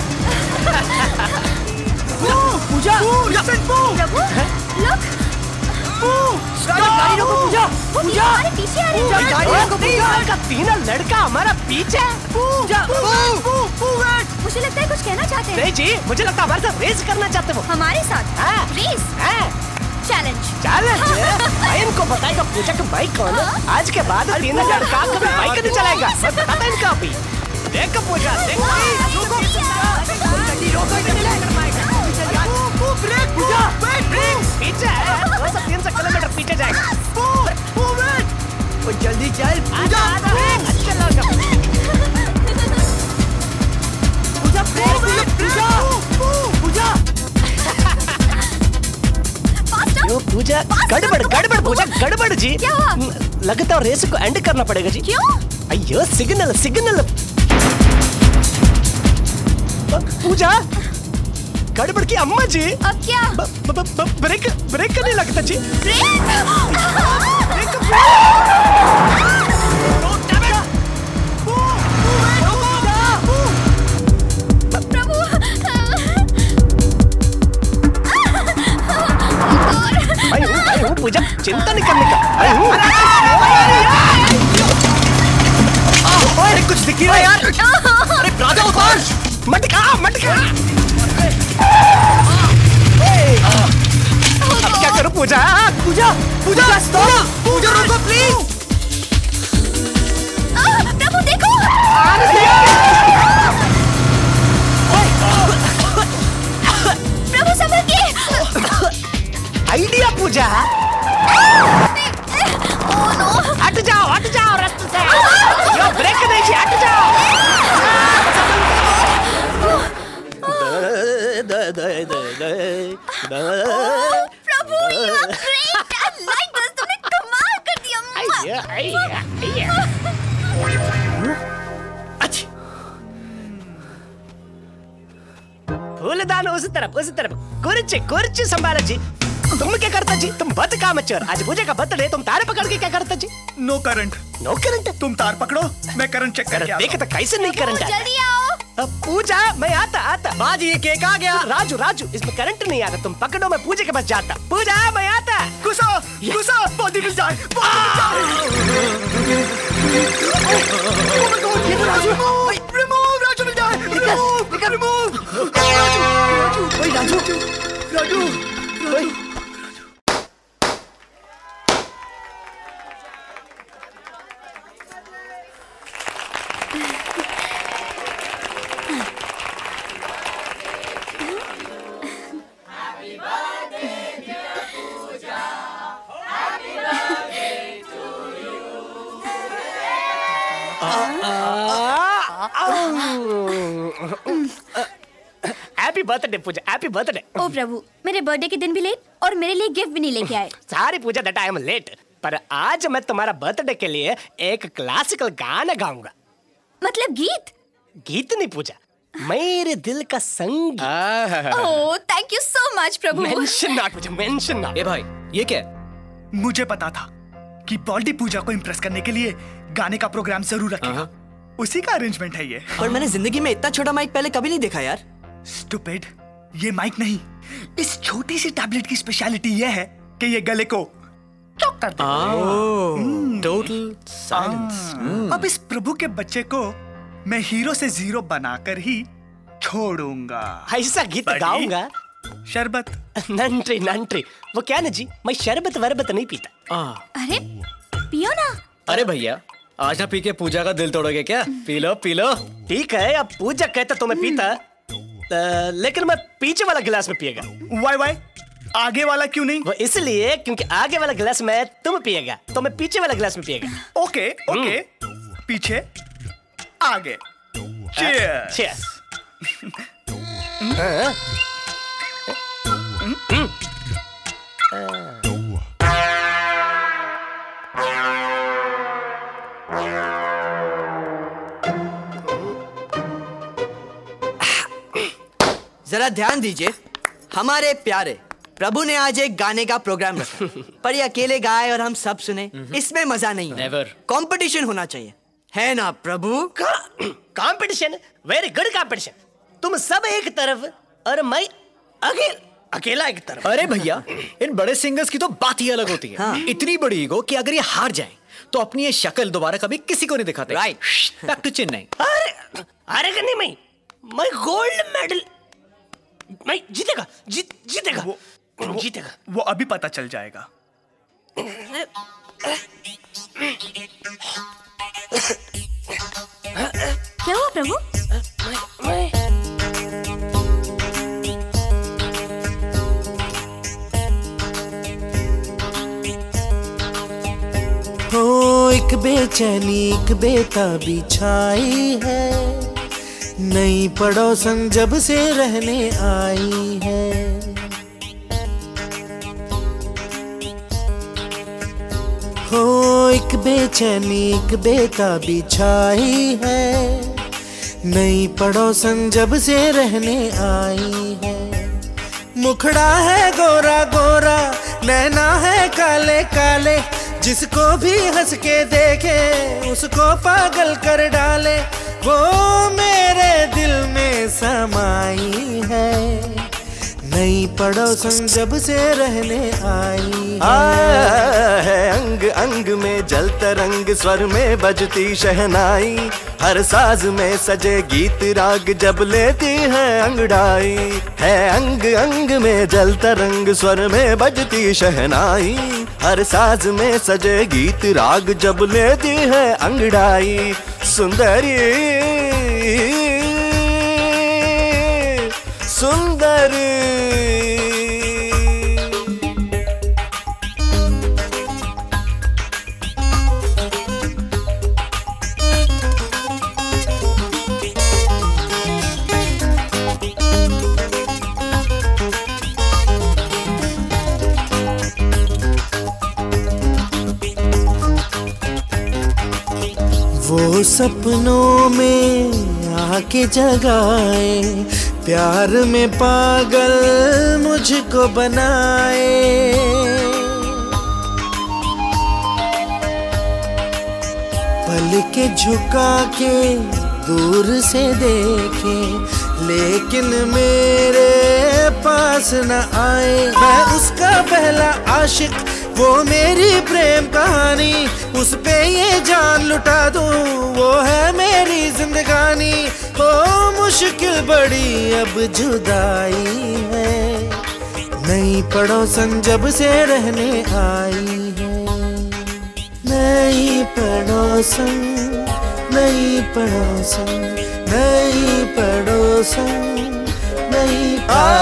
Pooja, listen Prabhu, look. गाड़ी रोको पूजा। पूजा हमारे पीछे आ रही है। गाड़ी रोको पूजा। का तीनों लड़का हमारा पीछे। पूजा, मुझे लगता है कुछ कहना चाहते हैं। नहीं जी, मुझे लगता है हमारे साथ रेस करना चाहते हो। हमारे साथ रेस? चैलेंज। इनको बताएगा पूजा का बाइक कौन है। आज के बाद तीनों लड़का कभी बाइक नहीं चलाएगा, बस बताता इनका अभी। देखो पूजा, देखो पीछे है, 200-300 किलोमीटर पीछे जाएगा। वो जल्दी चल पूजा। पूजा गड़बड़ गड़बड़ पूजा गड़बड़ जी। क्या हुआ? लगता है रेस को एंड करना पड़ेगा जी। क्यों? अयो सिग्नल सिग्नल। पूजा गड़बड़ की अम्मा जी। अब क्या? ब्रेक ब्रेक नहीं लगता जी। पूजा चिंता नहीं करने का। अरे कुछ दिख रहा है यार। अरे राजा उतार। मटका मटका। अब क्या करूं पूजा? पूजा पूजा स्टॉप। पूजा रुको प्लीज। प्रभु देखो। प्रभु संभल के। आइडिया पूजा। हट जाओ रास्ते से। यो ब्रेक नहीं जी, हट जाओ। प्रभु you are great. I like this. तुमने कमाल कर दिया। फूलदान उस तरफ कुर्ची संभाला जी। तुम क्या करता जी? तुम बद काम चोर। आज पूजा का बर्थडे, तुम तार पकड़ के क्या करता जी? No current. No current? तुम तार पकड़ो, मैं करंट चेक करके आता हूं। देख तो कैसे नहीं करंट। जल्दी आओ। पूजा मैं आता बाजी ये केक आ गया। राजू राजू इसमें करंट नहीं आता, तुम पकड़ो मैं पूजा के पास जाता। पूजा मैं आता। गुस्सा बॉडी मिल जाए। रिमूव राजू मिल जाए। Remove Raju. Happy birthday Pooja, happy birthday. ओ प्रभु, मेरे बर्थडे के दिन भी लेट और मेरे लिए गिफ्ट भी नहीं लेके आए। Sorry Pooja that I am late, पर आज मैं तुम्हारा बर्थडे के लिए एक क्लासिकल गाना गाऊंगा। मतलब गीत? गीत नहीं पूजा, मेरे दिल का संगीत। ओह thank you so much Prabhu. Mention not Pooja, mention not. ए भाई ये क्या? मुझे पता था कि बॉडी पूजा को इम्प्रेस करने के लिए गाने का प्रोग्राम जरूर रखेगा। उसी का अरेंजमेंट है ये। पर मैंने जिंदगी में इतना छोटा माइक पहले कभी नहीं देखा यार। स्टूपिड, ये माइक नहीं, इस छोटी सी टैबलेट की स्पेशलिटी ये है कि ये गले को चौक कर देता है। Total silence. अब इस प्रभु के बच्चे को मैं हीरो से जीरो बनाकर ही छोड़ूंगा। ऐसा गीत गाऊंगा। शरबत नंट्री नंट्री, वो क्या ना जी, मैं शरबत वरबत नहीं पीता। अरे पियो ना। अरे भैया आज ना पी के पूजा का दिल तोड़ोगे क्या? पी लो पी लो। ठीक है, अब पूजा कहता तो मैं पीता, लेकिन मैं पीछे वाला गिलास में पिएगा। वाई आगे वाला क्यों नहीं? वो इसलिए क्योंकि आगे वाला गिलास में तुम पिएगा तो मैं पीछे वाला गिलास में पिएगा। ओके पीछे आगे। Cheers. जरा ध्यान दीजिए, हमारे प्यारे प्रभु ने आज एक गाने का प्रोग्राम रखा, पर ये अकेले गाए और हम सब सुने, इसमें मजा नहीं है। कंपटीशन होना चाहिए, है ना Prabhu? Competition, very good competition. तुम सब एक तरफ और मैं अकेला एक तरफ। अरे भैया इन बड़े सिंगर्स की तो बात ही अलग होती है। हाँ। इतनी बड़ी ईगो कि अगर ये हार जाए तो अपनी ये शक्ल दोबारा कभी किसी को नहीं दिखाते। राइट। Back to Chennai. अरे नहीं, मैं गोल्ड मेडल, मैं जीतेगा, जीतेगा, जीतेगा। वो अभी पता चल जाएगा। क्या हुआ प्रभु? हो एक बेचैनी एक बेताबी छाई है, नई पड़ोसन जब से रहने आई है। हो एक बेचैनी एक बेताबी छाई है, नई पड़ोसन जब से रहने आई है। मुखड़ा है गोरा गोरा, नैना है काले काले, जिसको भी हंस के देखे उसको पागल कर डाले, वो मेरे दिल में समाई है, नई पड़ोसन जब से रहने आई है। अंग अंग में जलता रंग, स्वर में बजती शहनाई, हर साज में सजे गीत राग जब लेती है अंगड़ाई। है अंग अंग में जलता रंग, स्वर में बजती शहनाई, हर साज में सजे गीत राग जब लेती है अंगड़ाई। सुंदरी सुंदरी वो सपनों में आके जगाए, प्यार में पागल मुझको बनाए। पल के झुका के दूर से देखे लेकिन मेरे पास न आए। मैं उसका पहला आशिक, वो मेरी प्रेम कहानी, उस पे ये जान लुटा दूं, वो है मेरी जिंदगानी। हो मुश्किल बड़ी अब जुदाई है, नई पड़ोसन जब से रहने आई है। नई पड़ोसन, नई पड़ोसन, नई पड़ोसन, नई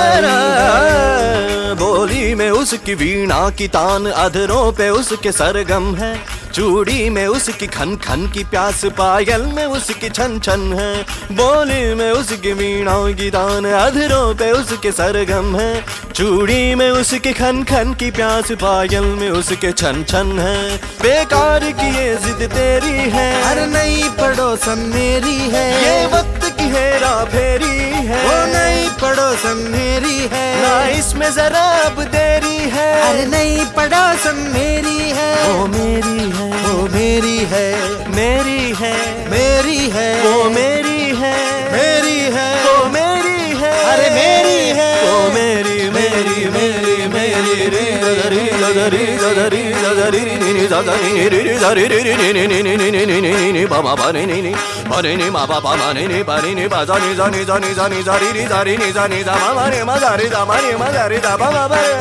बोली में उसकी वीणा की तान, अधरों पे उसके सरगम है, चूड़ी में उसकी खन खन की प्यास, पायल में उसकी छन छन है। बोली में उसकी वीणा की तान, अधरों पे उसके सरगम है, चूड़ी में उसकी खन खन की प्यास, पायल में उसके छन छन है। बेकार की ये जिद तेरी है, हर नई पड़ोसन मेरी है, ये वक्त की हेरा फेरी है, वो नई पड़ोसन मेरी है, ना इसमें जरा अब देरी है। हर नई पड़ोसन मेरी है, वो मेरी है, वो मेरी है, मेरी है, मेरी है, वो मेरी है, मेरी है, वो मेरी है, अरे मेरी है, वो मेरी मेरी मेरी मेरी रे री री री री नी नी री री री नी नी बाबा बारे नी बारे नी बाबा बाबा नी बारे नी बाजा नी जानी जानी जानी जारी री जारी नी जानी जा बाबा रे मजारी जा मारे मजारी जा बाबा बारे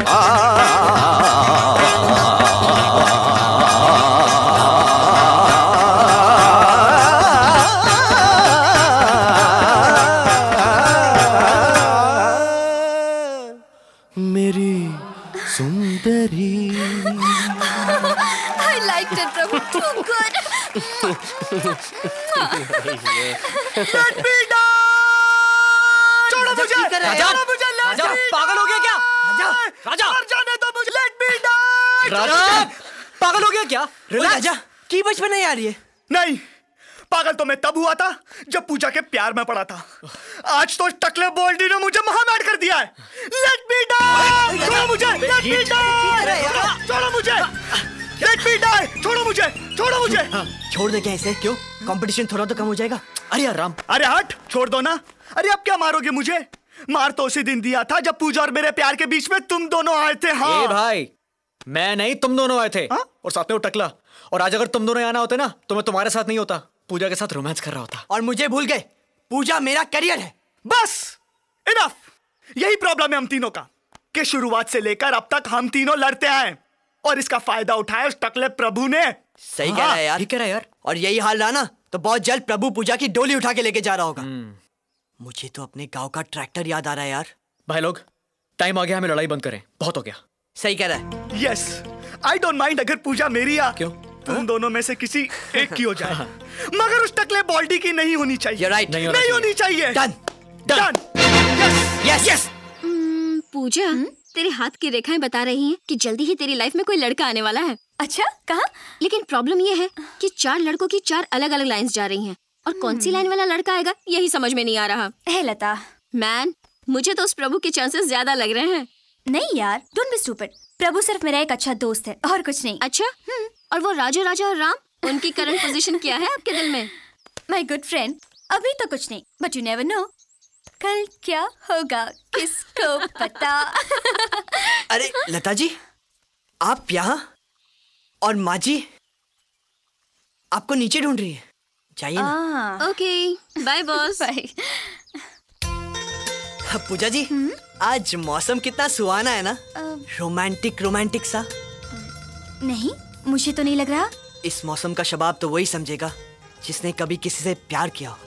I liked it, Prabhu. Too good. Let me down! छोड़ो मुझे! छोड़ो मुझे! राजा पागल हो गया क्या? राजा मर जाने दो मुझे! Let me down! राजा पागल हो गया क्या? राजा की बचपन नहीं आ रही है? नहीं, पागल तो मैं तब हुआ था जब पूजा के प्यार में पड़ा था। आज तो टकले बोल्डी ने मुझे महानाट कर दिया है। Let me down! छोड़ो मुझे! Let me down! छोड़ो मुझे! Let me die! छोड़ो मुझे! छोड़ो मुझे! छोड़ दे क्या इसे? क्यों? कंपटीशन थोड़ा तो कम हो जाएगा। अरे यार राम, अरे हट, छोड़ दो ना। अरे अब क्या मारोगे मुझे? मार तो उसी दिन दिया था जब पूजा और मेरे प्यार के बीच में तुम दोनों आए थे। हाँ ए भाई, मैं नहीं, तुम दोनों आए थे। और साथ में वो टकला। और आज अगर तुम दोनों आना होते ना तो मैं तुम्हारे साथ नहीं होता, पूजा के साथ रोमांस कर रहा होता। और मुझे भूल गए, पूजा मेरा करियर है। बस इनफ। यही प्रॉब्लम है हम तीनों का कि शुरुआत से लेकर अब तक हम तीनों लड़ते आए और इसका फायदा उठाया उस टकले प्रभु ने। सही कह रहा है यार, ठीक कह रहा है यार। और यही हाल रहा ना तो बहुत जल्द प्रभु पूजा की डोली उठा के लेके जा रहा होगा। मुझे तो अपने गांव का ट्रैक्टर याद आ रहा है यार। भाई लोग, टाइम आ गया, हमें लड़ाई बंद करें, बहुत हो गया। सही कह रहा है। यस, आई डोंट माइंड अगर पूजा मेरी या क्यों तुम दोनों में से किसी एक की हो जाए, मगर उस टकले बॉल्डी की नहीं होनी चाहिए। राइट, नहीं होनी चाहिए। Done done. Yes yes. Puja, तेरे हाथ की रेखाएं बता रही हैं कि जल्दी ही तेरी लाइफ में कोई लड़का आने वाला है। अच्छा, कहाँ? लेकिन प्रॉब्लम ये है कि 4 लड़कों की 4 अलग अलग लाइंस जा रही हैं और कौन सी लाइन वाला लड़का आएगा यही समझ में नहीं आ रहा है। लता मैन, मुझे तो उस प्रभु के चांसेस ज्यादा लग रहे हैं। नहीं यार, डोंट बी स्टूपिड। प्रभु सिर्फ मेरा एक अच्छा दोस्त है और कुछ नहीं। अच्छा, और वो राजू, राजा और राम, उनकी करंट पोजीशन क्या है आपके दिल में? माय गुड फ्रेंड, अभी तो कुछ नहीं, बट यू नेवर नो, कल क्या होगा किसको पता। अरे लता जी, आप यहाँ और माँ जी आपको नीचे ढूंढ रही है, जाइए ना। Okay, bye boss. Bye. Puja ji, आज मौसम कितना सुहाना है ना, रोमांटिक रोमांटिक सा। नहीं, मुझे तो नहीं लग रहा। इस मौसम का शबाब तो वही समझेगा जिसने कभी किसी से प्यार किया हो।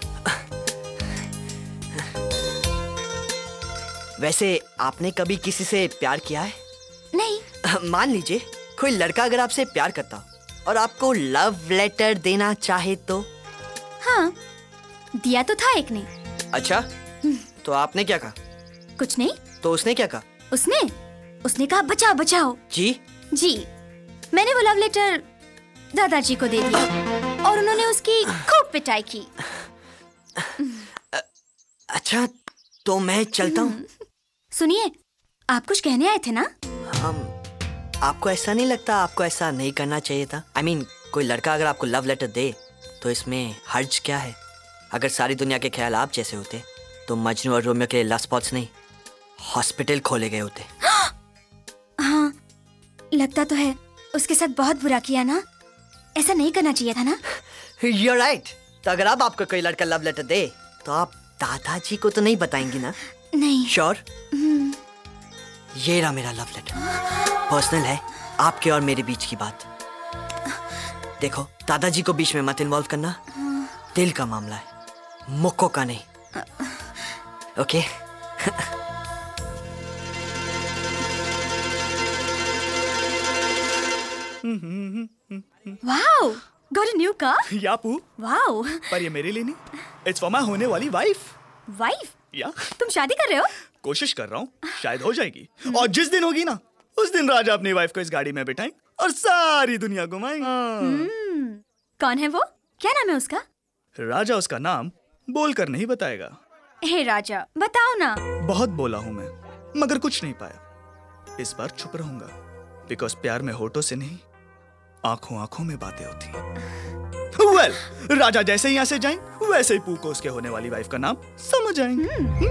वैसे आपने कभी किसी से प्यार किया है? नहीं। मान लीजिए कोई लड़का अगर आपसे प्यार करता हो और आपको लव लेटर देना चाहे तो? हाँ, दिया तो था एक ने। अच्छा, तो आपने क्या कहा? कुछ नहीं। तो उसने क्या कहा? उसने कहा बचाओ बचाओ। जी, मैंने वो लव लेटर दादाजी को दे दिया और उन्होंने उसकी खूब पिटाई की। अच्छा, तो मैं चलता हूँ। सुनिए, आप कुछ कहने आए थे ना? आपको ऐसा नहीं लगता आपको ऐसा नहीं करना चाहिए था? I mean, कोई लड़का अगर आपको लव लेटर दे तो इसमें हर्ज क्या है? अगर सारी दुनिया के ख्याल आप जैसे होते तो मजनू और रोमियो के लव स्पॉट्स नहीं, हॉस्पिटल खोले गए होते। हाँ, लगता तो है उसके साथ बहुत बुरा किया ना, ऐसा नहीं करना चाहिए था ना। You're right। तो अगर अब आपको कोई लड़का लव लेटर दे तो आप दादाजी को तो नहीं बताएंगी ना? नहीं। श्योर? ये रहा मेरा लव लेटर, पर्सनल है, आपके और मेरे बीच की बात। देखो, दादाजी को बीच में मत इन्वॉल्व करना, दिल का मामला है, मुक्कों का नहीं। Okay? Wow, got a new car? यापू। वाओ। पर ये मेरे लिए नहीं, इट्स फॉर माय होने वाली वाइफ। वाइफ? या तुम शादी कर रहे हो? कोशिश कर रहा हूँ, शायद हो जाएगी। और जिस दिन होगी ना, उस दिन राजा अपनी वाइफ को इस गाड़ी में बिठाएंगे और सारी दुनिया घुमाएंगे। कौन है वो? क्या नाम है उसका? राजा उसका नाम बोलकर नहीं बताएगा। हे राजा, बताओ ना। बहुत बोला हूँ मैं, मगर कुछ नहीं पाया। इस बार चुप रहूंगा, बिकॉज प्यार में होठों से नहीं, आंखों आंखों में बातें होती हैं। Well, राजा जैसे ही यहाँ से जाएं, वैसे ही पू को उसके होने वाली वाइफ का नाम समझ आएंगे।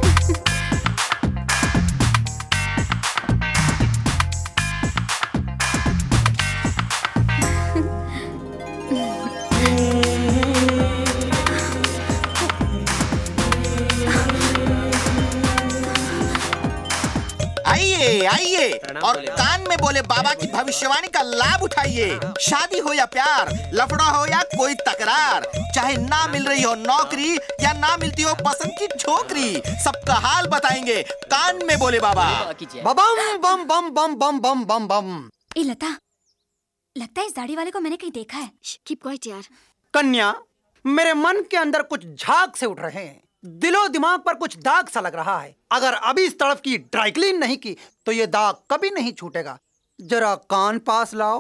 आइए आइए और कान में बोले बाबा की भविष्यवाणी का लाभ उठाइए। शादी हो या प्यार, लफड़ा हो या कोई तकरार, चाहे ना मिल रही हो नौकरी या ना मिलती हो पसंद की छोकरी, सबका हाल बताएंगे कान में बोले बाबा। बम बम बम बम बम बम बम बम। ए लता, लगता है इस दाढ़ी वाले को मैंने कहीं देखा है। कीप क्वाइट यार। कन्या, मेरे मन के अंदर कुछ झाग से उठ रहे हैं, दिलो दिमाग पर कुछ दाग सा लग रहा है। अगर अभी इस तरफ की ड्राई क्लीन नहीं की तो ये दाग कभी नहीं छूटेगा। जरा कान पास लाओ।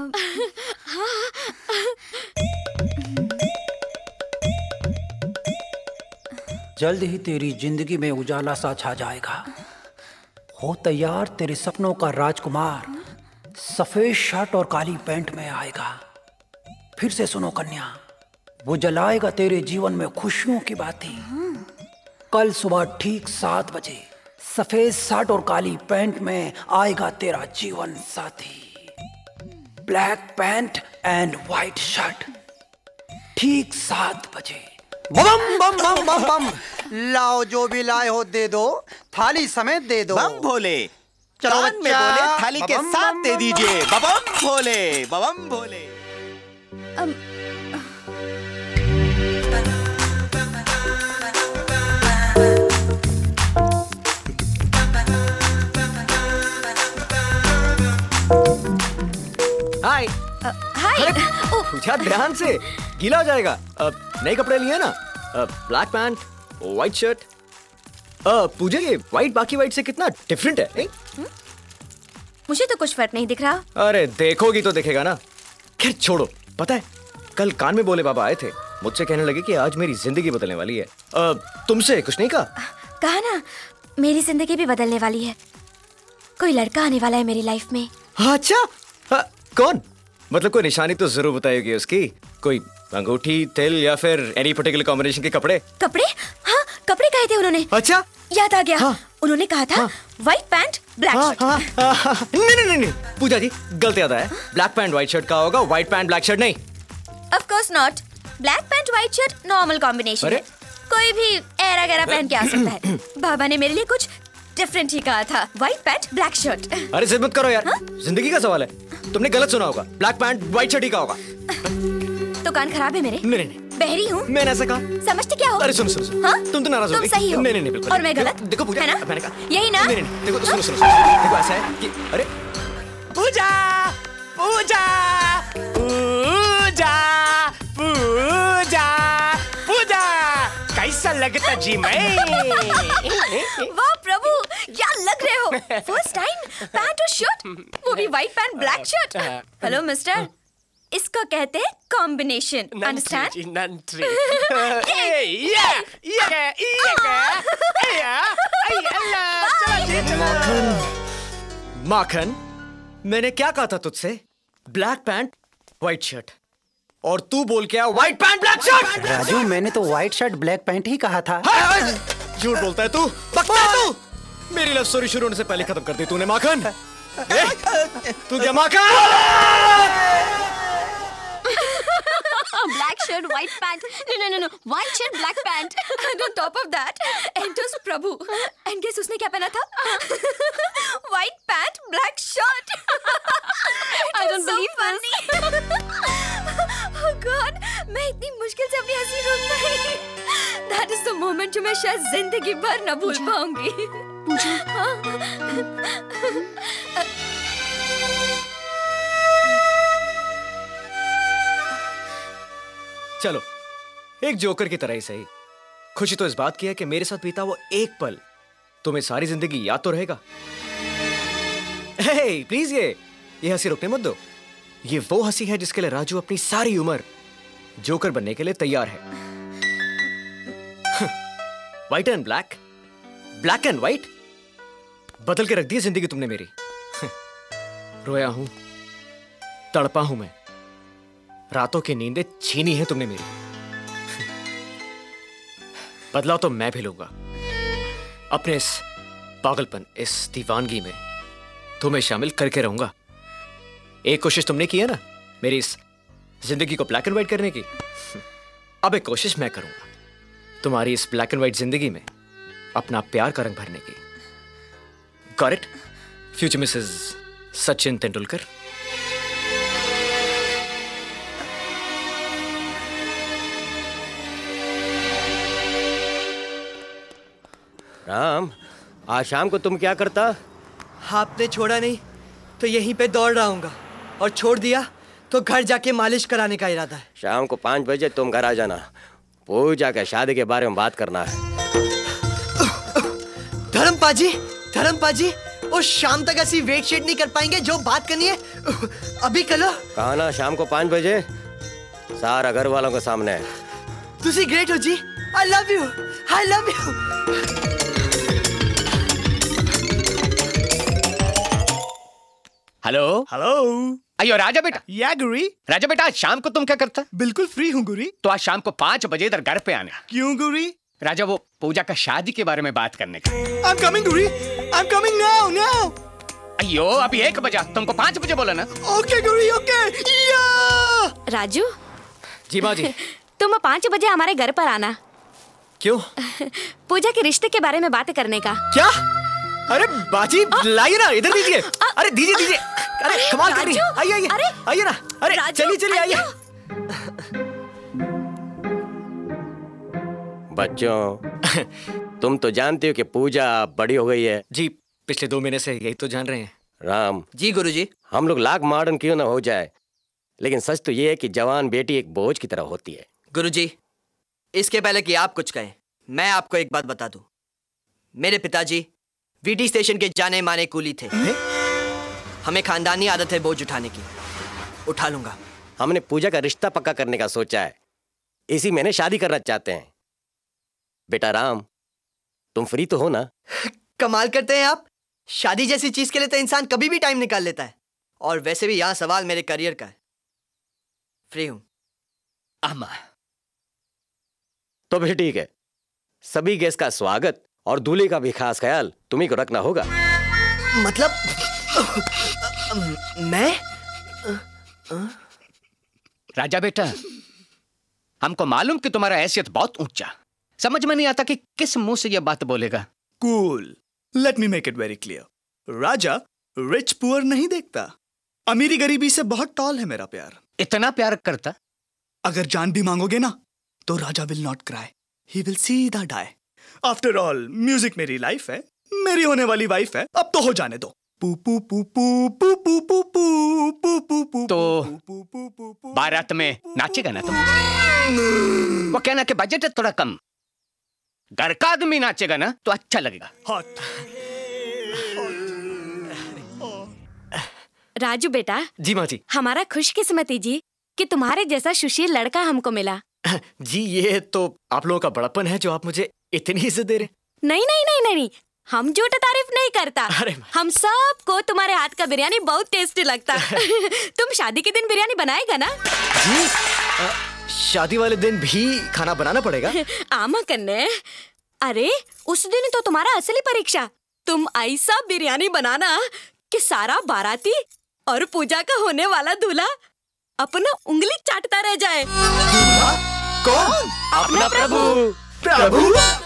जल्द ही तेरी जिंदगी में उजाला सा छा जाएगा। हो तैयार, तेरे सपनों का राजकुमार सफेद शर्ट और काली पैंट में आएगा। फिर से सुनो कन्या, वो जलाएगा तेरे जीवन में खुशियों की बातें। कल सुबह ठीक 7 बजे सफेद शर्ट और काली पैंट में आएगा तेरा जीवन साथी। Black pant and white shirt, ठीक 7 बजे। बम बम बम बम बम। लाओ, जो भी लाए हो दे दो, थाली समेत दे दो। बम भोले, चलो कान में बोले थाली के बम साथ बम दे बम दीजिए। बम। बम भोले, बम भोले। हाय। हाय। पूछा ध्यान से, गीला हो जाएगा। नए कपड़े लिए ना, ब्लैक पैंट, व्हाइट शर्ट। पूजा, ये व्हाइट बाकी व्हाइट से कितना डिफरेंट है, नहीं? मुझे तो कुछ फर्क नहीं दिख रहा। अरे देखोगी तो दिखेगा ना। खैर छोड़ो, पता है कल कान में बोले बाबा आए थे, मुझसे कहने लगे कि आज मेरी जिंदगी बदलने वाली है। तुमसे कुछ नहीं कहा? कहा ना, मेरी जिंदगी भी बदलने वाली है। कोई लड़का आने वाला है मेरी लाइफ में। अच्छा, कौन? मतलब कोई निशानी तो जरूर बताएगी उसकी, कोई अंगूठी, तिल या फिर एनी पर्टिकुलर कॉम्बिनेशन के कपड़े? कपड़े? हाँ, कपड़े कहे थे उन्होंने। अच्छा, याद आ गया। हाँ। उन्होंने कहा था व्हाइट पैंट ब्लैक शर्ट। नहीं पूजा जी, गलत याद आया। ब्लैक पैंट व्हाइट शर्ट का होगा, व्हाइट पैंट ब्लैक शर्ट नहीं। Of course not. Black pant white shirt normal combination है, कोई भी ऐरा गैरा पहन के आ सकता है। बाबा ने मेरे लिए कुछ डिफरेंट ही कहा था, व्हाइट पैंट ब्लैक शर्ट। अरे जिद मत करो यार, जिंदगी का सवाल है। तुमने गलत सुना होगा, ब्लैक पैंट व्हाइट शर्ट ही का होगा। तो कान खराब है मेरे? नहीं, बहरी हूँ मैंने ऐसा कहा। समझते क्या हो? अरे सुनो, हाँ? तुम तो नाराज हो गई। तुम सही हो। नहीं बिल्कुल। और मैं गलत? देखो पूजा, है ना? मैंने कहा यही ना? नहीं, देखो सुनो, देखो ऐसा है कि अरे पूजा पूजा पूजा पूजा पूजा, कैसा लगता जी मैं? वाह प्रभु, क्या लग रहे हो। फर्स्ट टाइम पैंट और शर्ट, वो भी white pant black shirt. Hello mister, इसको कहते हैं कॉम्बिनेशन, अंडरस्टैंड? माखन, मैंने क्या कहा था तुझसे? Black pant white shirt. और तू बोल के आया white pant black shirt. Raju मैंने तो व्हाइट शर्ट ब्लैक पैंट ही कहा था। झूठ बोलता है तू, बकता है तू। मेरी लव स्टोरी शुरू होने से पहले खत्म कर दी तूने माखन। तू क्या माखन? Black shirt, white pant. No. White shirt, black pant. And on top of that, enters Prabhu. And guess उसने क्या पहना था? White pant, black shirt. I don't believe this. Oh God, मैं इतनी मुश्किल से अपनी हंसी रोक पाई। That is the moment जो मैं शायद जिंदगी भर न भूल पाऊंगी। चलो, एक जोकर की तरह ही सही। खुशी तो इस बात की है कि मेरे साथ बीता वो एक पल तुम्हें सारी जिंदगी याद तो रहेगा। हे, प्लीज ये हंसी रोकने मत दो। ये वो हंसी है जिसके लिए राजू अपनी सारी उम्र जोकर बनने के लिए तैयार है। White and black, black and white, बदल के रख दी जिंदगी तुमने मेरी। रोया हूं, तड़पा हूं मैं, रातों की नींदें छीनी है तुमने मेरी। बदलाव तो मैं भी लूंगा अपने इस पागलपन, इस दीवानगी में तुम्हें शामिल करके रहूंगा। एक कोशिश तुमने की है ना मेरी इस जिंदगी को ब्लैक एंड व्हाइट करने की, अब एक कोशिश मैं करूंगा तुम्हारी इस ब्लैक एंड व्हाइट जिंदगी में अपना प्यार का रंग भरने की। Got it? Future Mrs Sachin Tendulkar. Ram, आज शाम को तुम क्या करता? आपने छोड़ा नहीं तो यहीं पे दौड़ रहा हूँगा, और छोड़ दिया तो घर जाके मालिश कराने का इरादा है। शाम को 5 बजे तुम घर आ जाना, पूजा के शादी के बारे में बात करना है। धर्मपा जी, और शाम तक ऐसी वेट शेट नहीं कर पाएंगे, जो बात करनी है अभी कर लो। कहा ना शाम को 5 बजे, सारा घर वालों के सामने। तुसी ग्रेट हो जी, I love you, I love you. Hello अयो राजा बेटा। या गुरी। राजा बेटा, आज शाम को तुम क्या करता? बिल्कुल फ्री हूँ गुरी। तो आज शाम को 5 बजे इधर घर पे आना। क्यों गुरी? राजा, वो पूजा का शादी के बारे में बात करने का। I'm coming Guri, I'm coming now। अयो अभी 1 बजा, तुमको 5 बजे बोला ना। Okay Guri, okay. राजू। जी माँ जी। तुम 5 बजे हमारे घर पर आना। क्यों? पूजा के रिश्ते के बारे में बात करने का। क्या? अरे बाजी, लाइए ना, इधर दीजिए। अरे दीजिए। अरे कमाल कर रही है। आइए ना। अरे चलिए आइए। बच्चों, तुम तो जानते हो कि पूजा बड़ी हो गई है। जी, पिछले 2 महीने से यही तो जान रहे हैं। राम जी गुरुजी। हम लोग लाख मॉडर्न क्यों ना हो जाए, लेकिन सच तो ये है कि जवान बेटी एक बोझ की तरह होती है। गुरुजी, इसके पहले कि आप कुछ कहें, मैं आपको एक बात बता दूं। मेरे पिताजी वीटी स्टेशन के जाने माने कूली थे। हमें खानदानी आदत है बोझ उठाने की। उठा लूंगा। हमने पूजा का रिश्ता पक्का करने का सोचा है, इसी महीने शादी करना चाहते हैं। बेटा राम, तुम फ्री तो हो ना? कमाल करते हैं आप। शादी जैसी चीज के लिए तो इंसान कभी भी टाइम निकाल लेता है, और वैसे भी यहाँ सवाल मेरे करियर का है। फ्री हूं। अम्मा तो फिर ठीक है, सभी गेस्ट का स्वागत और दूल्हे का भी खास ख्याल तुम्ही को रखना होगा। मतलब मैं? राजा बेटा, हमको मालूम कि तुम्हारा हैसियत बहुत ऊंचा, समझ में नहीं आता कि किस मुंह से यह बात बोलेगा। Cool, let me make it very clear. Raja rich poor नहीं देखता, अमीरी गरीबी से बहुत टॉल है मेरा प्यार। इतना प्यार करता? अगर जान भी मांगोगे ना तो Raja will not cry, he will सीधा डाई। आफ्टर ऑल म्यूजिक मेरी लाइफ है, मेरी होने वाली वाइफ है, अब तो हो जाने दो। पू पू पू पू पू पू पू पू पू पू पू। तो बारात में नाचेगा ना तुम? वो कहना कि बजट है थोड़ा कम, घर का आदमी नाचेगा ना तो अच्छा लगेगा। हॉट। राजू बेटा। जी माँ जी। हमारा खुशकिस्मती जी कि तुम्हारे जैसा सुशील लड़का हमको मिला। जी, ये तो आप लोगों का बड़प्पन है जो आप मुझे इतनी इज्जत दे रहे हैं। नहीं, हम झूठ तारीफ नहीं करता। हम सबको तुम्हारे हाथ का बिरयानी बहुत टेस्टी लगता। तुम शादी के दिन बिरयानी बनाएगा ना? जी। शादी वाले दिन भी खाना बनाना पड़ेगा? आमा कन्ने, अरे उस दिन तो तुम्हारा असली परीक्षा। तुम ऐसा बिरयानी बनाना कि सारा बाराती और पूजा का होने वाला दूल्हा अपना उंगली चाटता रह जाए। कौन? अपना प्रभु। प्रभु?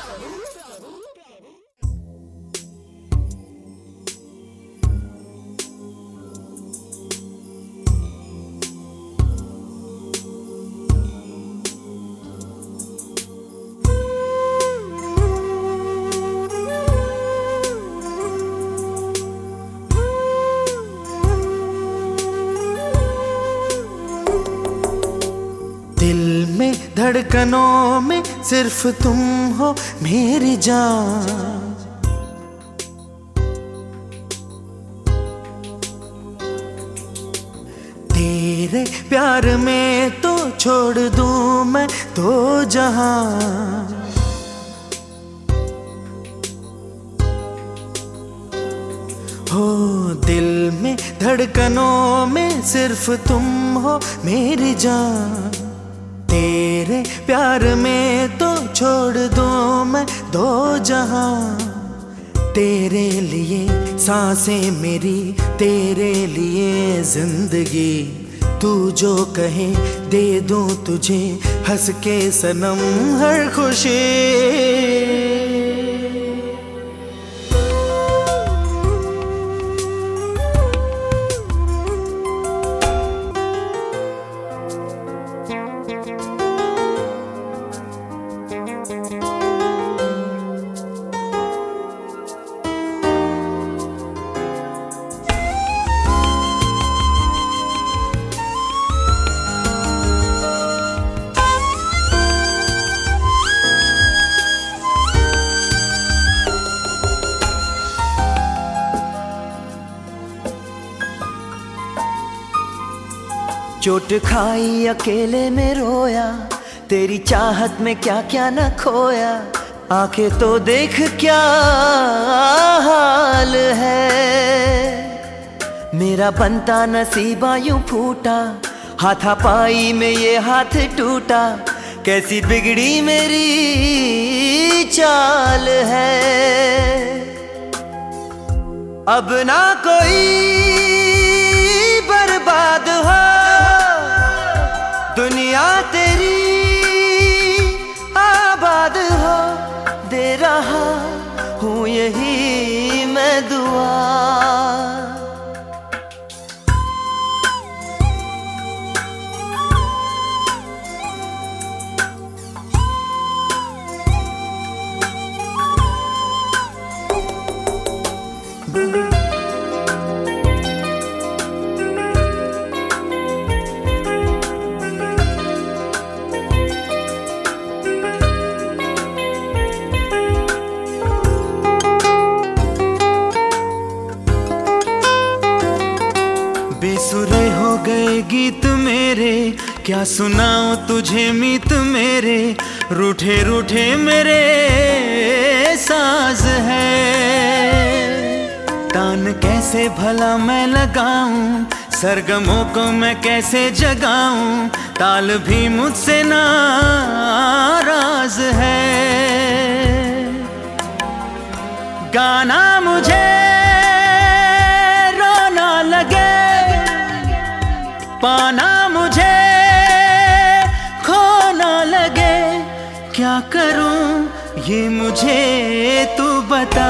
धड़कनों में सिर्फ तुम हो मेरी जान, तेरे प्यार में तो छोड़ दूं मैं दो जहां। हो दिल में धड़कनों में सिर्फ तुम हो मेरी जान, तेरे प्यार में तो छोड़ दूं मैं दो जहां। तेरे लिए सांसें मेरी, तेरे लिए जिंदगी, तू जो कहे दे दूं तुझे हंस के सनम हर खुशी। चोट खाई अकेले में रोया, तेरी चाहत में क्या क्या न खोया। आंखें तो देख क्या हाल है, मेरा बनता नसीबा यूं फूटा, हाथापाई में ये हाथ टूटा। कैसी बिगड़ी मेरी चाल है, अब ना कोई बर्बाद हो, दुनिया तेरी आबाद हो, दे रहा हूँ यही मैं दुआ। बेसुरे हो गए गीत मेरे, क्या सुनाऊं तुझे मीत मेरे। रूठे रूठे मेरे साज है, तान कैसे भला मैं लगाऊं, सरगमों को मैं कैसे जगाऊं। ताल भी मुझसे नाराज है, गाना मुझे रोना लगे, पाना मुझे खोना लगे। क्या करूं ये मुझे तू बता।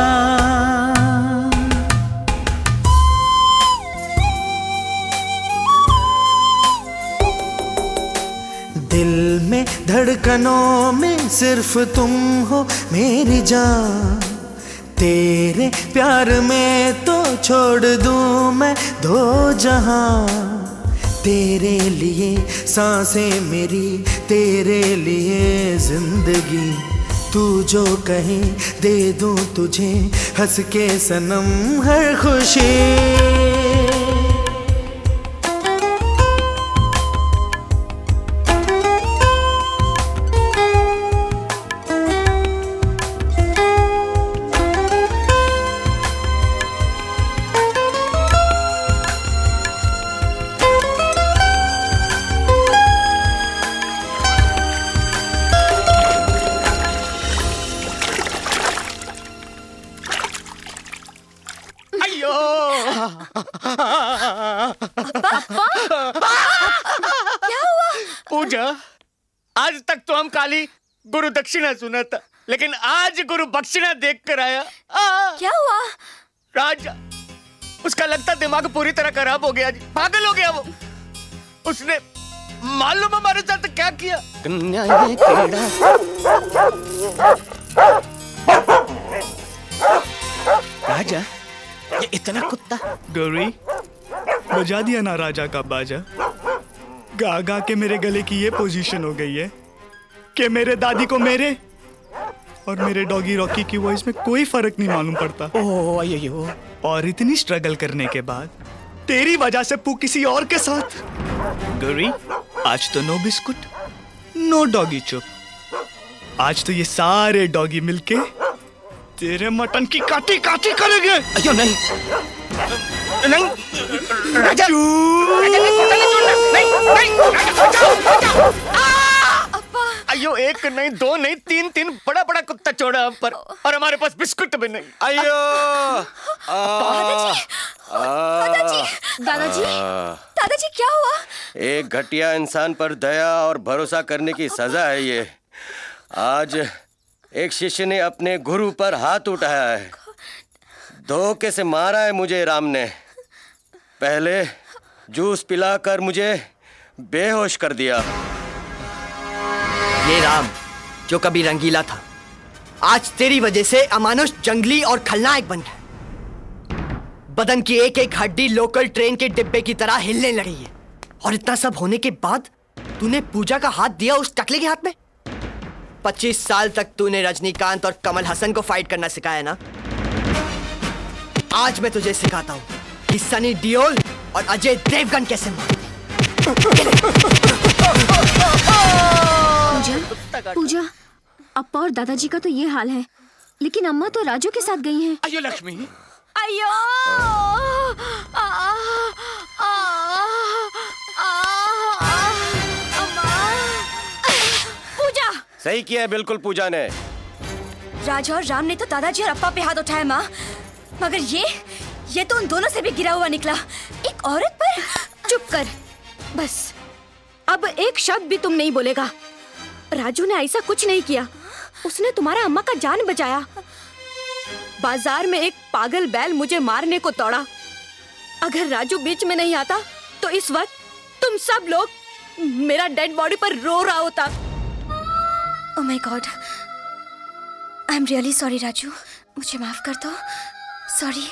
दिल में धड़कनों में सिर्फ तुम हो मेरी जान, तेरे प्यार में तो छोड़ दूं मैं दो जहां। तेरे लिए सांसें मेरी, तेरे लिए जिंदगी, तू जो कहे दे दूं तुझे हंस के सनम हर खुशी। क्या हुआ? पूजा, आज तक तो हम खाली गुरु दक्षिणा सुना था, लेकिन आज गुरु बक्षिणा देख कर आया। क्या हुआ? राजा, उसका लगता दिमाग पूरी तरह खराब हो गया जी, पागल हो गया वो। उसने मालूम हमारे साथ क्या किया? राजा, ये इतना कुत्ता। गौरी, बजा दिया ना राजा का बाजा। गा गा के मेरे गले की ये पोजीशन हो गई है कि मेरे दादी को मेरे और मेरे डॉगी रॉकी की वॉइस में कोई फर्क नहीं मालूम पड़ता। ओह अयो। और इतनी स्ट्रगल करने के बाद तेरी वजह से पू किसी और के साथ। गौरी, आज तो नो बिस्कुट, नो डॉगी चुप। आज तो ये सारे डॉगी मिलके तेरे मटन की काटी काटी करेंगे। अयो नहीं, नहीं राजा, राजा ने कोटा नहीं छोड़ना। नहीं, अयो, एक नहीं, दो नहीं, तीन बड़ा बड़ा कुत्ता छोड़ा हम पर, और हमारे पास बिस्कुट भी नहीं। अयो दादाजी, दादाजी क्या हुआ? एक घटिया इंसान पर दया और भरोसा करने की सजा है ये। आज एक शिष्य ने अपने गुरु पर हाथ उठाया है। धोखे से मारा है मुझे राम ने। पहले जूस पिलाकर मुझे बेहोश कर दिया। ये राम जो कभी रंगीला था, आज तेरी वजह से अमानुष जंगली और खलनायक बन गया। बदन की एक एक हड्डी लोकल ट्रेन के डिब्बे की तरह हिलने लगी है। और इतना सब होने के बाद तूने पूजा का हाथ दिया उस टकले के हाथ में। 25 साल तक तूने रजनीकांत और कमल हसन को फाइट करना सिखाया ना। आज मैं तुझे सिखाता हूँ कि सनी देओल और अजय देवगन कैसे मारते। पूजा, अप्पा और दादाजी का तो ये हाल है, लेकिन अम्मा तो राजू के साथ गई हैं। अयो लक्ष्मी, अयो, पूजा। सही किया है बिल्कुल पूजा ने। राजा और राम ने तो दादाजी और अप्पा पे हाथ उठाया माँ, मगर ये तो उन दोनों से भी गिरा हुआ निकला। एक औरत पर। चुप कर, बस अब एक शब्द भी तुम नहीं बोलेगा। राजू ने ऐसा कुछ नहीं किया, उसने तुम्हारा अम्मा का जान बचाया। बाजार में एक पागल बैल मुझे मारने को दौड़ा। अगर राजू बीच में नहीं आता तो इस वक्त तुम सब लोग मेरा डेड बॉडी पर रो रहा होता। Oh my god, I am really sorry Raju, मुझे माफ कर दो। सॉरी।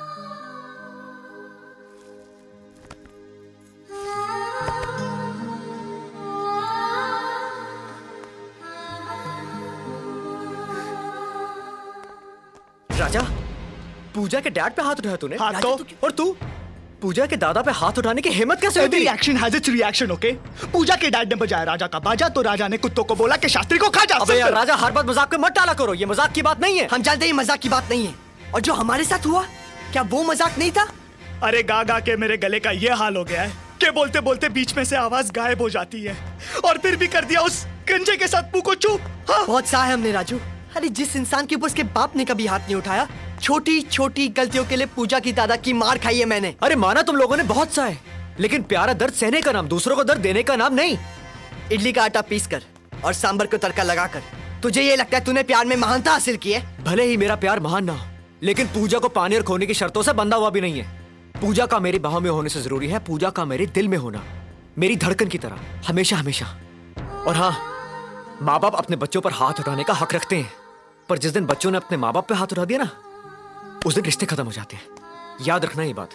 राजा, पूजा के डैड पे हाथ उठाया तूने? हाँ तो? और तू पूजा के दादा पे हाथ उठाने की हिम्मत कैसे हुई? Every action has its reaction, okay? पूजा के डैड ने बजाया राजा का बाजा तो राजा ने कुत्तों को बोला कि शास्त्री को खा जा। अबे यार राजा, हर बात मजाक में मत डाला करो, ये मजाक की बात नहीं है। हम जानते हैं मजाक की बात नहीं है, और जो हमारे साथ हुआ क्या वो मजाक नहीं था? अरे गा गा के मेरे गले का ये हाल हो गया है कि बोलते बोलते बीच में से आवाज गायब हो जाती है, और फिर भी कर दिया उस गंजे के साथ पू को चुप। हाँ? बहुत सहा है हमने राजू। अरे जिस इंसान के ऊपर उसके बाप ने कभी हाथ नहीं उठाया, छोटी छोटी गलतियों के लिए पूजा की दादा की मार खाई है मैंने। अरे माना तुम लोगों ने बहुत सा है, लेकिन प्यारा दर्द सहने का नाम, दूसरों को दर्द देने का नाम नहीं। इडली का आटा पीस कर और सांबर को तड़का लगाकर तुझे ये लगता है तूने प्यार में महानता हासिल की है? भले ही मेरा प्यार महान ना हो, लेकिन पूजा को पाने और खोने की शर्तों से बंधा हुआ भी नहीं है। पूजा का मेरी बाहों में होने से जरूरी है पूजा का मेरे दिल में होना, मेरी धड़कन की तरह, हमेशा हमेशा। और हाँ, माँ बाप अपने बच्चों पर हाथ उठाने का हक रखते हैं, पर जिस दिन बच्चों ने अपने माँ बाप पे हाथ उठा दिया ना, उस दिन रिश्ते खत्म हो जाते हैं। याद रखना ये बात।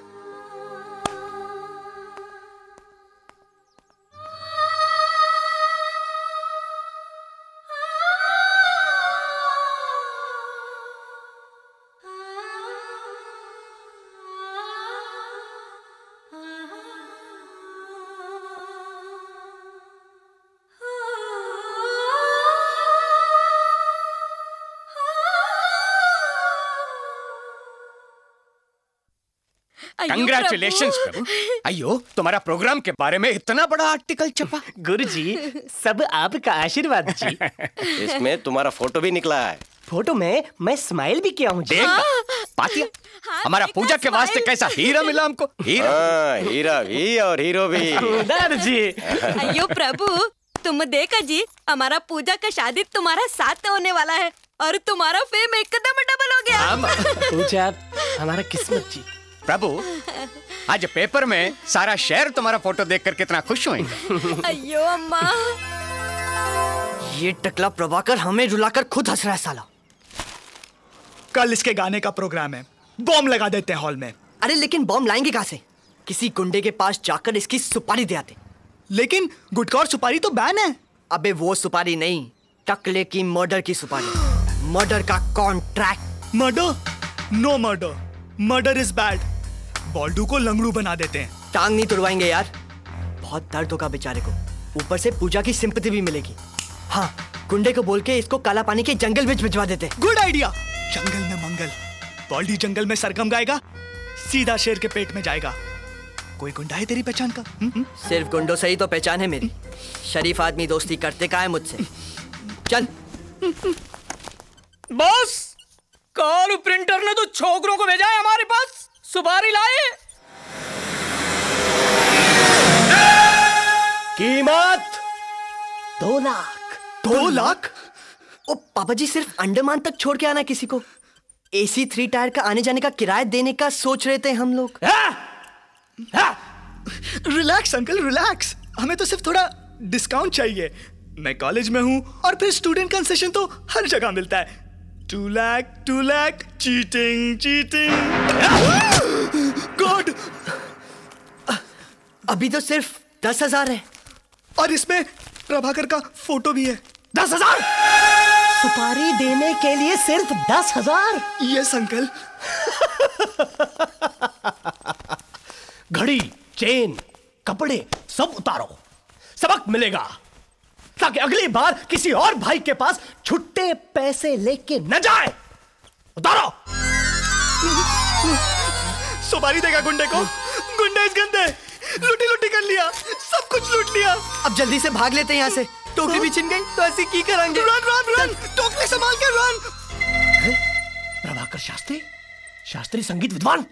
Congratulations प्रभु। अयो, तुम्हारा प्रोग्राम के बारे में इतना बड़ा आर्टिकल छपा। गुरुजी, सब आपका आशीर्वाद जी। इसमें तुम्हारा फोटो भी निकला है। फोटो में मैं स्माइल भी किया हूँ जी। पातिया हमारा पूजा के वास्ते कैसा हीरा मिला हमको। हीरा हीरा भी और हीरो भी। जी अयो प्रभु, तुम देखा जी, हमारा पूजा का शादी तुम्हारा साथ होने वाला है और तुम्हारा फेम एकदम डबल हो गया। पूजा हमारा किस्मत जी। प्रभु आज पेपर में सारा शहर तुम्हारा फोटो देखकर कितना खुश हुए। अयो अम्मा। ये टकला प्रभाकर हमें रुलाकर खुद हंस रहा है साला। कल इसके गाने का प्रोग्राम है, बॉम्ब लगा देते हैं हॉल में। अरे लेकिन बॉम्ब लाएंगे कहाँ से? किसी गुंडे के पास जाकर इसकी सुपारी दे आते। लेकिन गुटखा और सुपारी तो बैन है। अबे वो सुपारी नहीं, टकले की मर्डर की सुपारी। मर्डर का contract. Murder? No murder, murder is bad. बॉल्डू को लंगड़ू बना देते हैं। टांग नहीं तुड़वाएंगे यार, बहुत दर्द होगा बेचारे को। ऊपर से पूजा की सिंपैथी भी मिलेगी। हाँ, गुंडे को बोल के इसको काला पानी के जंगल में भिजवा देते। Good idea. जंगल में मंगल, बॉल्डी जंगल में सरगम गाएगा, सीधा शेर के पेट में जाएगा। कोई गुंडा है तेरी पहचान का? सिर्फ गुंडों से ही तो पहचान है मेरी। शरीफ आदमी दोस्ती करते का है मुझसे। चल। बॉस, कॉल प्रिंटर ने तो छोकरों को भेजा है हमारे पास। सुपारी लाए। कीमत 2 लाख। 2 लाख? ओ पापा जी, सिर्फ अंडमान तक छोड़ के आना किसी को। AC 3 टायर का आने जाने का किराया देने का सोच रहे थे हम लोग। Relax uncle, relax. हमें तो सिर्फ थोड़ा डिस्काउंट चाहिए। मैं कॉलेज में हूँ और फिर स्टूडेंट कंसेशन तो हर जगह मिलता है। 2 लाख, चीटिंग चीटिंग। गॉड, अभी तो सिर्फ 10,000 है। और इसमें प्रभाकर का फोटो भी है। 10,000 सुपारी देने के लिए सिर्फ 10,000? Yes uncle. घड़ी, चेन, कपड़े सब उतारो, सबक मिलेगा, ताकि अगली बार किसी और भाई के पास छुट्टे पैसे लेके न जाए। उतारो। सुपारी देगा गुंडे को। गुंडे इस गंदे, लूटी लूटी कर लिया, सब कुछ लूट लिया। अब जल्दी से भाग लेते हैं यहाँ से। टोकरी भी छिन गई तो ऐसी की करेंगे। रन रन रन, टोकरी संभाल के रन। प्रभाकर शास्त्री, शास्त्री संगीत विद्वान।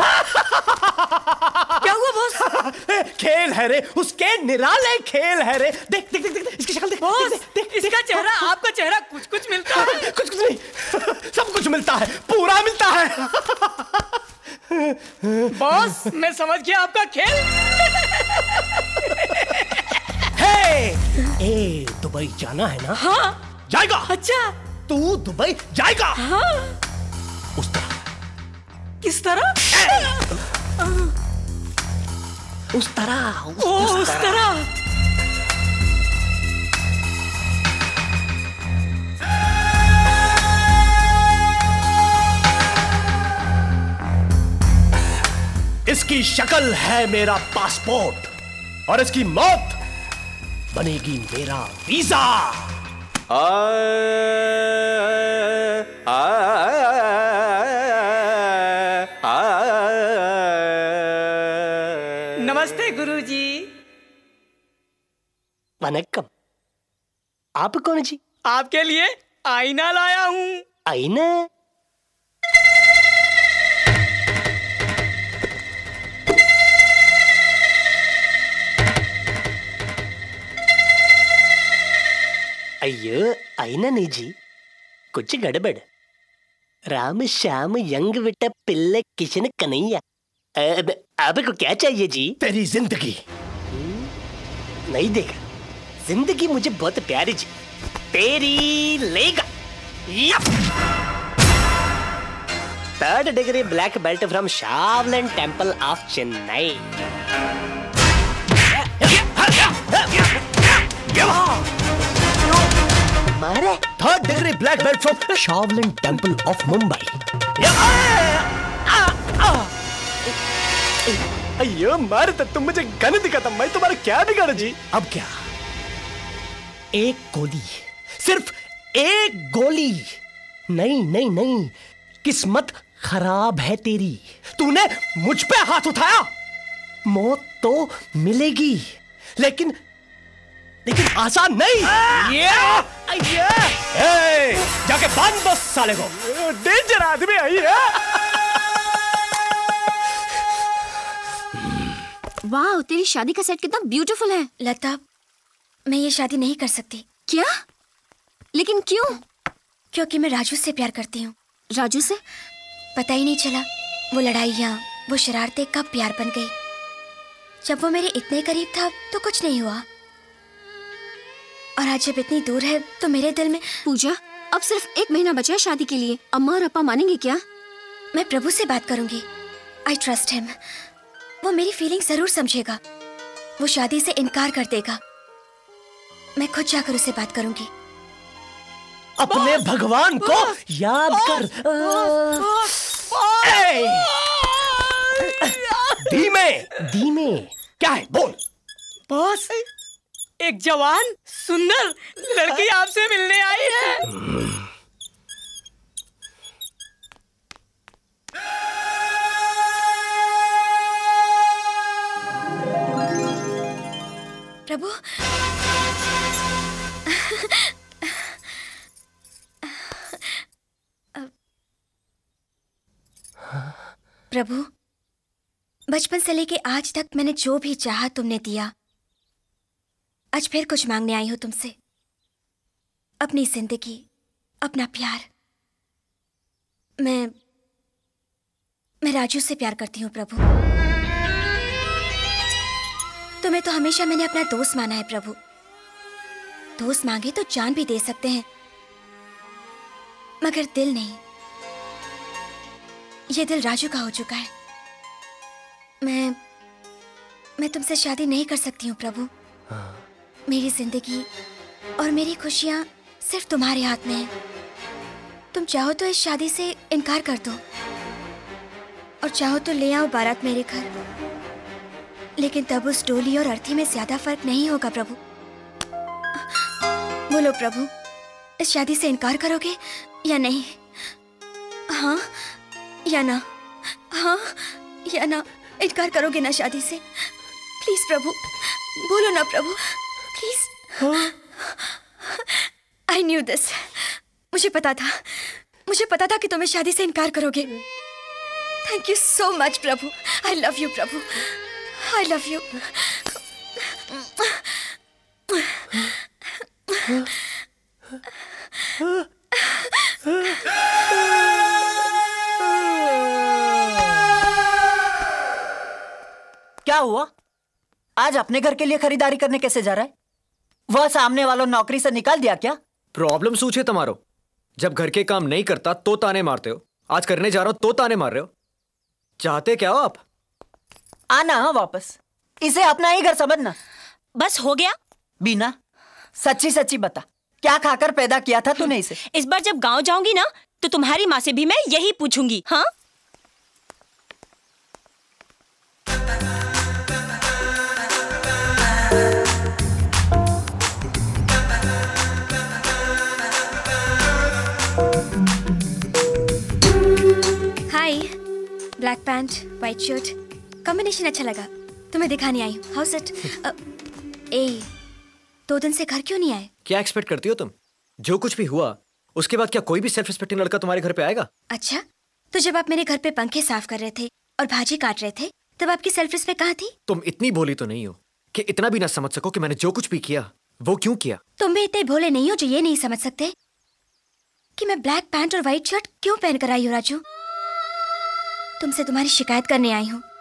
क्या हुआ बॉस? खेल है रे, उसके निराले खेल है रे। देख देख देख, देख इसकी शक्ल देख। बॉस, देख, इसका चेहरा, आपका चेहरा कुछ कुछ मिलता है। कुछ नहीं, सब कुछ मिलता है, पूरा मिलता है। बॉस, मैं समझ गया आपका खेल। ए, दुबई जाना है ना? हाँ। जाएगा। अच्छा, तू दुबई जाएगा? हाँ। उस तरह। किस तरह? उस तरह। उस तरह। इसकी शक्ल है मेरा पासपोर्ट और इसकी मौत बनेगी मेरा वीजा। नमस्ते गुरुजी। वनक्कम। आप कौन जी? आपके लिए आईना लाया हूँ। आईना? अయ్యో అయినా నిజి कुछ गड़बड़। राम श्याम यंग बेटा पिल्ले किशन कन्हैया। आपको क्या चाहिए जी? तेरी जिंदगी। नहीं देगा, जिंदगी मुझे बहुत प्यारी जी। तेरी लेगा। 3rd degree black belt from Shaolin temple of Chennai. मारे 3rd degree black belt from Shaolin temple of Mumbai. अयो मारे तो तुम मुझे गन दिखाता, मैं तुम्हारा क्या बिगाड़ा जी? अब क्या? एक गोली, सिर्फ एक गोली। नहीं नहीं नहीं, किस्मत खराब है तेरी। तूने मुझ पे हाथ उठाया, मौत तो मिलेगी, लेकिन आसान नहीं। जाके बांध दो साले को। डेंजर आदमी आई है। वाह, तेरी शादी का सेट कितना ब्यूटीफुल है। लता, मैं ये शादी नहीं कर सकती। क्या? लेकिन क्यों? क्योंकि मैं राजू से प्यार करती हूँ। राजू से? पता ही नहीं चला वो लड़ाइयाँ, वो शरारतें कब प्यार बन गई। जब वो मेरे इतने करीब था तो कुछ नहीं हुआ, और आज जब इतनी दूर है तो मेरे दिल में। पूजा, अब सिर्फ 1 महीना बचा है शादी के लिए। अम्मा और अपा मानेंगे क्या? मैं प्रभु से बात करूंगी। I trust him. वो मेरी फीलिंग जरूर समझेगा। वो शादी से इनकार कर देगा। मैं खुद जाकर उसे बात करूंगी। अपने भगवान को याद कर। धीमे धीमे। क्या है? बोल। बॉस, एक जवान सुंदर लड़की आपसे मिलने आई है। प्रभु, प्रभु, बचपन से लेके आज तक मैंने जो भी चाहा तुमने दिया। आज फिर कुछ मांगने आई हूं तुमसे। अपनी जिंदगी, अपना प्यार। मैं राजू से प्यार करती हूँ प्रभु। तुम्हें तो हमेशा मैंने अपना दोस्त माना है प्रभु। दोस्त मांगे तो जान भी दे सकते हैं, मगर दिल नहीं। ये दिल राजू का हो चुका है। मैं तुमसे शादी नहीं कर सकती हूँ प्रभु। मेरी जिंदगी और मेरी खुशियाँ सिर्फ तुम्हारे हाथ में है। तुम चाहो तो इस शादी से इनकार कर दो, और चाहो तो ले आओ बारात मेरे घर, लेकिन तब उस डोली और अर्थी में ज्यादा फर्क नहीं होगा प्रभु। बोलो प्रभु, इस शादी से इनकार करोगे या नहीं? हाँ या ना? हाँ या ना? इनकार करोगे ना शादी से? प्लीज प्रभु, बोलो ना Prabhu, please. I knew this. मुझे पता था कि तुम इस शादी से इनकार करोगे। Thank you so much Prabhu. I love you Prabhu, I love you. क्या हुआ? आज अपने घर के लिए खरीदारी करने कैसे जा रहा है? वह सामने वालों नौकरी से निकाल दिया क्या? प्रॉब्लम सूझे तुम्हारो। जब घर के काम नहीं करता तो ताने मारते हो, आज करने जा रहा हो तो ताने मार रहे हो। चाहते क्या हो आप? आना वापस, इसे अपना ही घर समझना। बस हो गया? बीना, सच्ची सच्ची बता, क्या खाकर पैदा किया था तूने इसे? इस बार जब गांव जाऊंगी ना तो तुम्हारी माँ से भी मैं यही पूछूंगी। हाँ? Hi, black pant, white shirt, combination अच्छा लगा। तुम्हें दिखाने आई हूँ। House it? ए, 2 दिन से घर क्यों नहीं आए? क्या एक्सपेक्ट करती हो तुम? जो कुछ भी हुआ उसके बाद क्या कोई भी सेल्फ रिस्पेक्टिंग लड़का तुम्हारे घर पे आएगा? अच्छा, तो जब आप मेरे घर पे पंखे साफ कर रहे थे और भाजी काट रहे थे तब आपकी सेल्फ रिस्पेक्ट कहाँ थी? तुम इतनी भोली तो नहीं हो कि इतना भी ना समझ सको कि मैंने जो कुछ भी किया वो क्यों किया। तुम भी इतने भोले नहीं हो जो ये नहीं समझ सकते कि मैं ब्लैक पैंट और व्हाइट शर्ट क्यों पहन कर आई हूँ। राजू, तुमसे तुम्हारी शिकायत करने आई हूँ।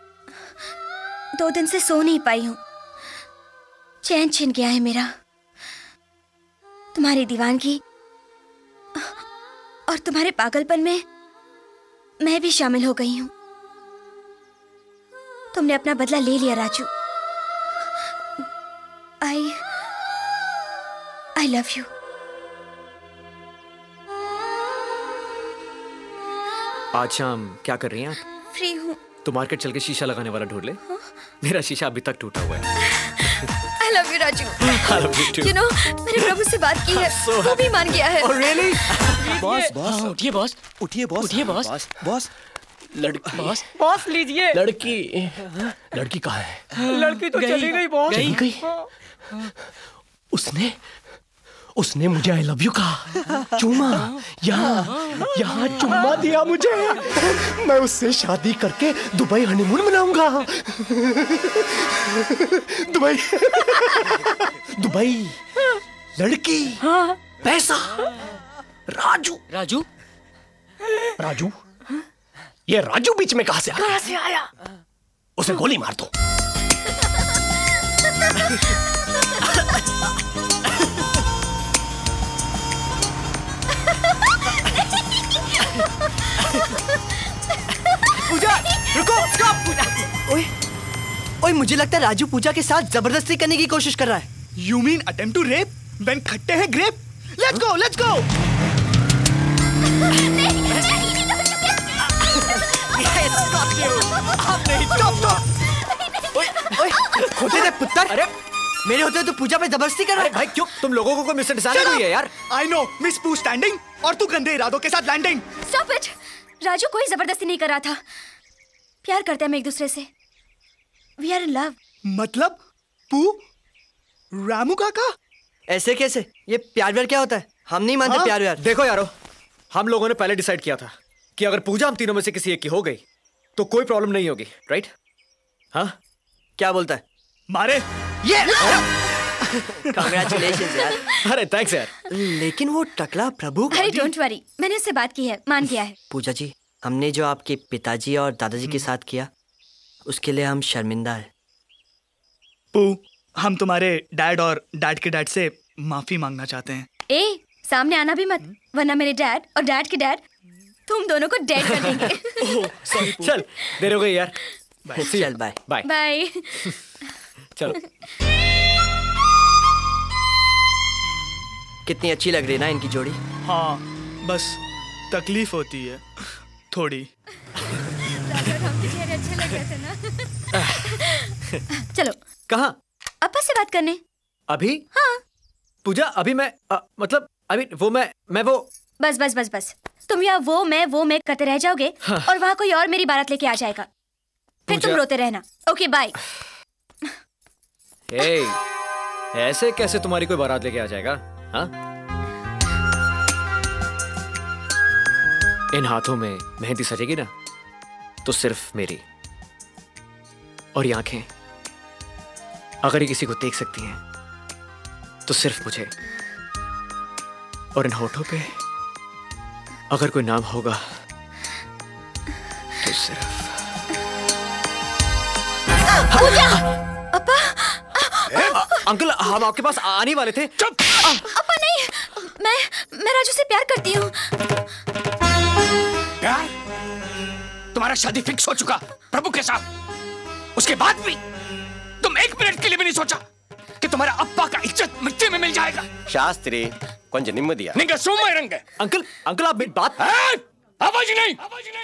2 दिन से सो नहीं पाई हूँ, चैन छिन गया है मेरा। तुम्हारी दीवानगी और तुम्हारे पागलपन में मैं भी शामिल हो गई हूँ। तुमने अपना बदला ले लिया राजू। आई लव यू। आज शाम क्या कर रही हैं आप? फ्री हूँ। तो मार्केट चल के शीशा लगाने वाला ढूंढ ले। मेरा शीशा अभी तक टूटा हुआ है। I love you Raju. I love you too। You know, मैंने प्रभु से बात की है, वो भी मान गया है। Oh really? बॉस, उठिए बॉस, उठिए बॉस, उठिए बॉस, बॉस, लड़की, बॉस लीजिए। लड़की कहाँ है? लड़की तो चली गई बॉस। गई? उसने उसने मुझे आई लव यू कहा, चूमा, यहाँ चुम्मा दिया मुझे। मैं उससे शादी करके दुबई हनीमून मनाऊंगा। दुबई, लड़की, पैसा, राजू। राजू? ये राजू बीच में कहां से आया? उसे गोली मार दो। पूजा, रुको, स्टॉप। ओए, मुझे लगता है राजू पूजा के साथ जबरदस्ती करने की कोशिश कर रहा है। You mean attempt to rape? When खट्टे हैं grep? Let's go, let's go. होते थे पुत्र। अरे मेरे होते तो पूजा पे जबरदस्ती कर रहा है। भाई क्यों? तुम लोगों को मिसअंडरस्टैंडिंग हुई है यार। I know, Miss Pooh standing और तू गंदे इरादों के साथ लैंडिंग। Stop it! राजू कोई जबरदस्ती नहीं कर रहा था। प्यार करते हैं हम एक दूसरे से। We are in love. मतलब पू रामू काका? ऐसे कैसे? ये प्यार व्यार क्या होता है? हम नहीं मानते प्यार व्यार। देखो यारो, हम लोगों ने पहले डिसाइड किया था कि अगर पूजा हम तीनों में से किसी एक की हो गई तो कोई प्रॉब्लम नहीं होगी, राइट? हाँ? क्या बोलता है? मारे ये कांग्रेचुलेशंस यार। अरे थैंक्स यार। लेकिन वो टकला प्रभु। अरे डोंट वरी, मैंने उससे बात की है, मान गया है। पूजा जी, हमने जो आपके पिताजी और दादाजी के साथ किया उसके लिए हम शर्मिंदा है। पू, हम तुम्हारे डैड और डैड के डैड से माफी मांगना चाहते हैं। ए, सामने आना भी मत, वरना मेरे डैड और डैड के डैड तुम दोनों को डेट कर देंगे। चल, देर हो गई यार। चल बाय। बाय। बाय। चलो। कितनी अच्छी लग रही है ना इनकी जोड़ी। हाँ, बस तकलीफ होती है थोड़ी। अच्छे लग रहे थे ना। चलो। कहाँ? अपा से बात करने। अभी? हाँ। पूजा, अभी मैं मतलब अभी वो मैं वो। बस तुम यहाँ वो मैं करते रह जाओगे। हाँ। और वहाँ कोई और मेरी बारात लेके आ जाएगा, फिर तुम रोते रहना। Okay bye. ऐसे कैसे तुम्हारी कोई बारात लेके आ जाएगा? हाँ? इन हाथों में मेहंदी सजेगी ना तो सिर्फ मेरी, और ये आंखें अगर ये किसी को देख सकती हैं तो सिर्फ मुझे, और इन होठों पे अगर कोई नाम होगा तो सिर्फ पूजा। अपा। अंकल, हम आपके पास आने वाले थे। चुप। अपा नहीं, मैं राजू से प्यार करती हूँ। प्यार? तुम्हारा शादी फिक्स हो चुका प्रभु के साथ। उसके बाद भी तुम एक मिनट के लिए भी नहीं सोचा कि तुम्हारा अप्पा का इज्जत मिट्टी में मिल जाएगा। शास्त्री కొంచెం నిమ్మదియా निंगा सोमा रंग। अंकल आप मेरी बात। आवाज नहीं।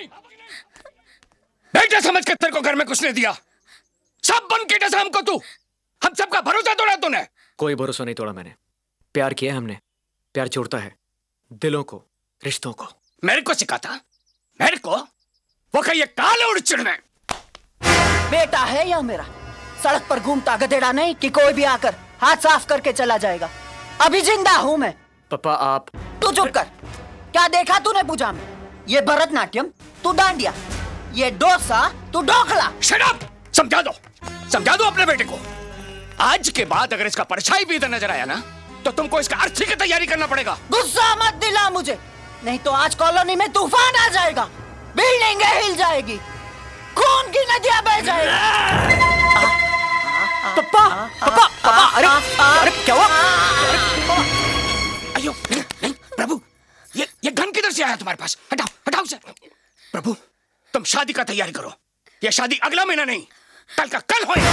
बेटा समझ कर तेरे को घर में घुसने दिया, सब बन के डसा हमको तू। हम सबका भरोसा तोड़ा तूने। कोई भरोसा नहीं तोड़ा मैंने। प्यार किया हमने। प्यार जोड़ता है दिलों को, रिश्तों को। मेरे को सिखाता? मेरे को? वो कहिए काले उड़चिड़ में। बेटा है या मेरा, सड़क पर घूमता गधेड़ा नहीं कि कोई भी आकर हाथ साफ करके चला जाएगा। अभी जिंदा हूँ मैं। पापा आप। तू चुप कर। क्या देखा तूने पूजा में? ये भरतनाट्यम, तू डांडिया, ये डोसा, तू ढोकला। Shut up! समझा दो अपने बेटे को। आज के बाद अगर इसका परछाई भी इधर नजर आया ना तो तुमको इसका अर्थी की तैयारी करना पड़ेगा। गुस्सा मत दिला मुझे, नहीं तो आज कॉलोनी में तूफान आ जाएगा, बिल्डिंगें हिल जाएगी, खून की नदियां बह जाएगी। पापा, अरे क्या हुआ? अयो नहीं प्रभु, ये गन किधर से आया तुम्हारे पास? हटाओ उसे। प्रभु, तुम शादी का तैयारी करो। ये शादी अगला महीना नहीं, कल का कल होएगा।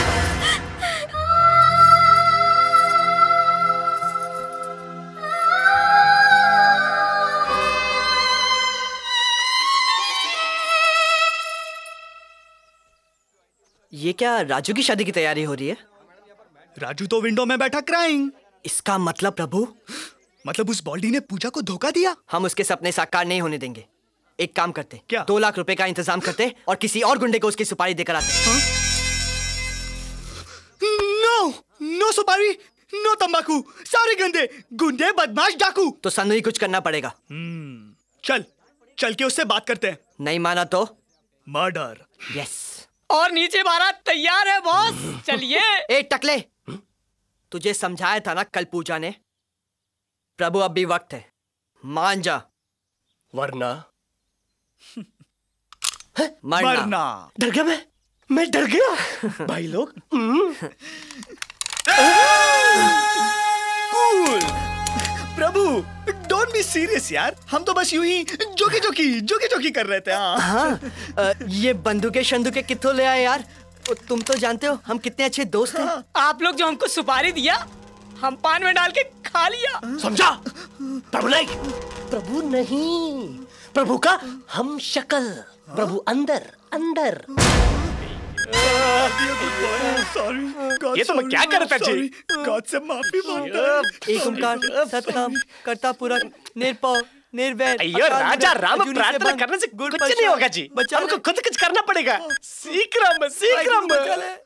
ये क्या राजू की शादी की तैयारी हो रही है? राजू तो विंडो में बैठा क्राइंग। इसका मतलब प्रभु, मतलब उस बॉल्डी ने पूजा को धोखा दिया। हम उसके सपने साकार नहीं होने देंगे। एक काम करते, क्या? 2 लाख रुपए का इंतजाम करते और किसी और गुंडे को उसकी सुपारी देकर आते। नो सुपारी, नो तंबाकू, सारे गंदे, गुंडे, बदमाश, डाकू। तो सानू ही कुछ करना पड़ेगा। चल चल के उससे बात करते हैं। नहीं माना तो मर्डर। यस। और नीचे बारात तैयार है बॉस, चलिए। ए टकले, तुझे समझाया था ना कल पूजा ने, प्रभु अब भी वक्त है, मान जा वरना मरना। डर गया मैं डर गया। भाई लोग cool. Prabhu don't be serious यार, हम तो बस यूं ही जोकी कर रहे थे। हाँ, ये बंदूकें शंदूकें कित्थों ले आए यार? तुम तो जानते हो हम कितने अच्छे दोस्त हैं। आप लोग जो हमको सुपारी दिया, हम पान में डाल के खा लिया। समझा? प्रभु नहीं, प्रभु का हम शक्ल, प्रभु अंदर अंदर। ये तो मैं क्या कर रहा था जी? गॉड से माफी मांगता। एक ओंकार सतनाम करता पूरा निर्भव निर्वैर। अयो राजा राम, प्रार्थना करने से कुछ नहीं होगा जी, हमको खुद कुछ करना पड़ेगा। सीख रहा मैं।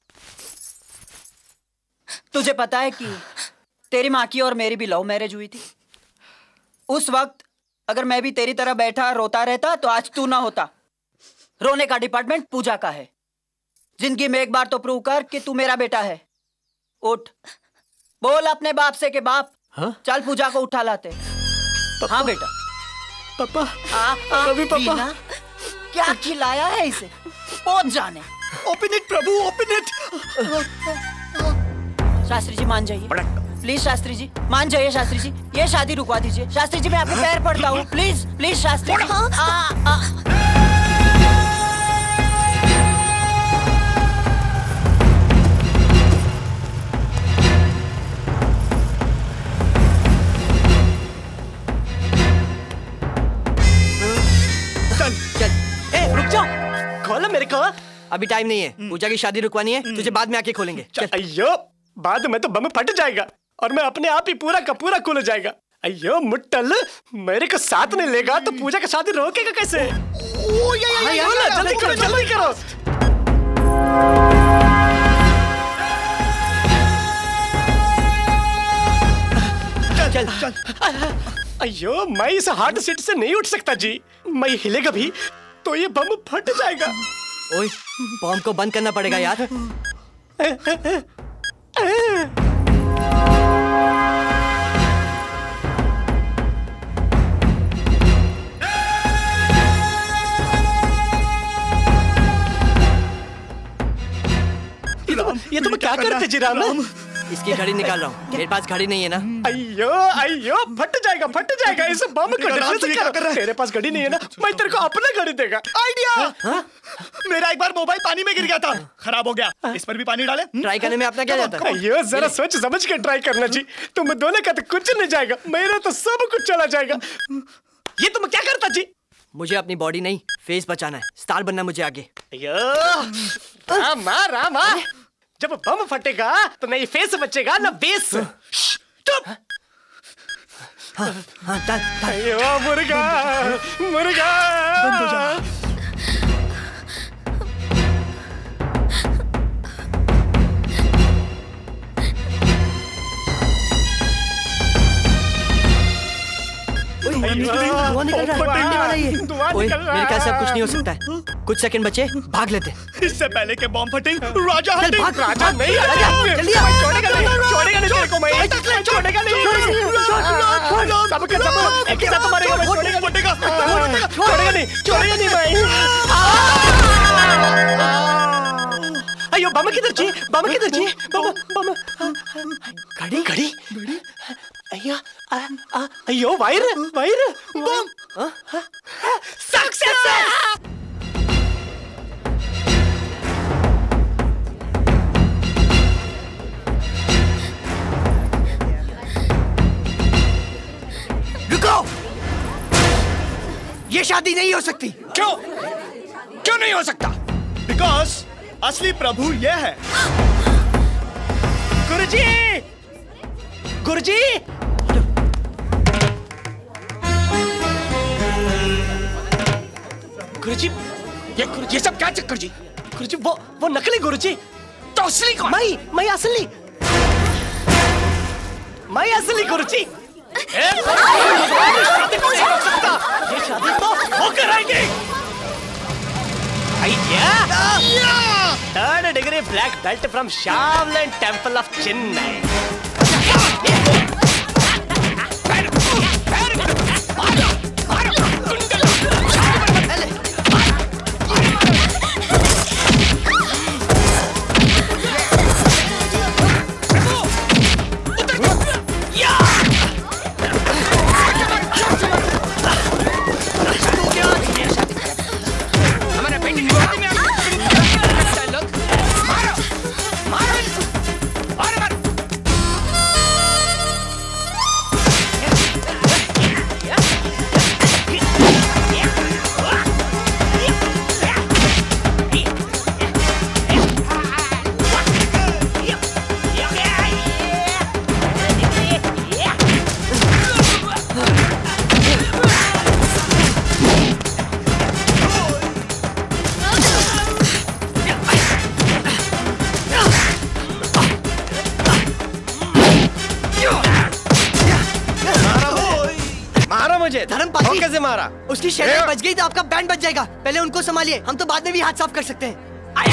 तुझे पता है कि तेरी माँ की और मेरी भी लव मैरिज हुई थी। उस वक्त अगर मैं भी तेरी तरह बैठा रोता रहता तो आज तू ना होता। रोने का डिपार्टमेंट पूजा का है। जिंदगी में एक बार तो प्रूव कर कि तू मेरा बेटा है। उठ, बोल अपने बाप से कि बाप, चल पूजा को उठा लाते। हाँ बेटा। पापा, पापा क्या खिलाया है इसे? पहुंच जाने। Open it Prabhu, open it. Shastri ji मान जाइए प्लीज। शास्त्री जी मान जाइए। शास्त्री जी ये शादी रुकवा दीजिए। शास्त्री जी मैं आपके पैर पड़ता हूँ, प्लीज प्लीज शास्त्री जी। चल। ए रुक जाओ, खोलो मेरे को। अभी टाइम नहीं है, पूजा की शादी रुकवानी है, तुझे बाद में आके खोलेंगे। चल। अयो बाद में तो बम फट जाएगा और मैं अपने आप ही पूरा का पूरा खुल जाएगा। अयो मुट्टल, मेरे को साथ नहीं लेगा तो पूजा का शादी रोकेगा कैसे? जल्दी करो जल्दी करो। चल चल। अयो मैं इस हार्ड सीट से नहीं उठ सकता जी, मैं हिलेगा भी तो ये बम फट जाएगा। ओए बम को बंद करना पड़ेगा यार। ये तुम क्या करते जी राम? इसकी घड़ी निकाल रहा हूँ, मेरे पास घड़ी नहीं है ना। अयो अयो फट जाएगा इसे बम कर। तेरे पास घड़ी नहीं है ना, मैं तेरे को अपना घड़ी देगा। आइडिया। मेरा एक बार मोबाइल पानी में गिर गया था, खराब हो गया। इस पर भी पानी डाले। ट्राई करने में अपना क्या जाता है? अयो जरा सोच समझ के ट्राई करना जी। तुम दोनों का तो कुछ नहीं जाएगा, मेरा तो सब कुछ चला जाएगा। ये तुम क्या करता जी? मुझे अपनी बॉडी नहीं फेस बचाना है, स्टार बनना मुझे आगे। रामा जब बम फटेगा तो नहीं फेस बचेगा ना बेस। अयो मुर्गा मुर्गा। बंद हो जा। धुआं निकल रहा है। ओए, मेरे ख्याल से अब कुछ नहीं हो सकता है। कुछ सेकंड बचे, भाग लेते। इससे पहले के बॉम्ब फटिंग राजा हटिंग। राजा नहीं, जल्दी छोड़ेगा नहीं तेरे को, मैं छोड़ेगा नहीं। सबके सब एक ही साथ मारेगा, मैं छोड़ेगा नहीं मैं। अयो बम किधर जी? बम किधर जी? बम घड़ी अयो वायर बम सक्सेस। रुको, ये शादी नहीं हो सकती। क्यों नहीं हो सकता? बिकॉज असली प्रभु ये है। गुरुजी गुरुजी ये सब क्या चक्कर जी? गुरुजी वो नकली गुरुजी, तो असली कौन? मैं असली। मैं असली गुरुजी। ये शादी तो होकर आएगी। Third degree black belt from Shaolin temple of Chennai. Dharampal कैसे मारा? उसकी शर्ट बच गई तो आपका बैंड बच जाएगा। पहले उनको संभालिए, हम तो बाद में भी हाथ साफ कर सकते हैं।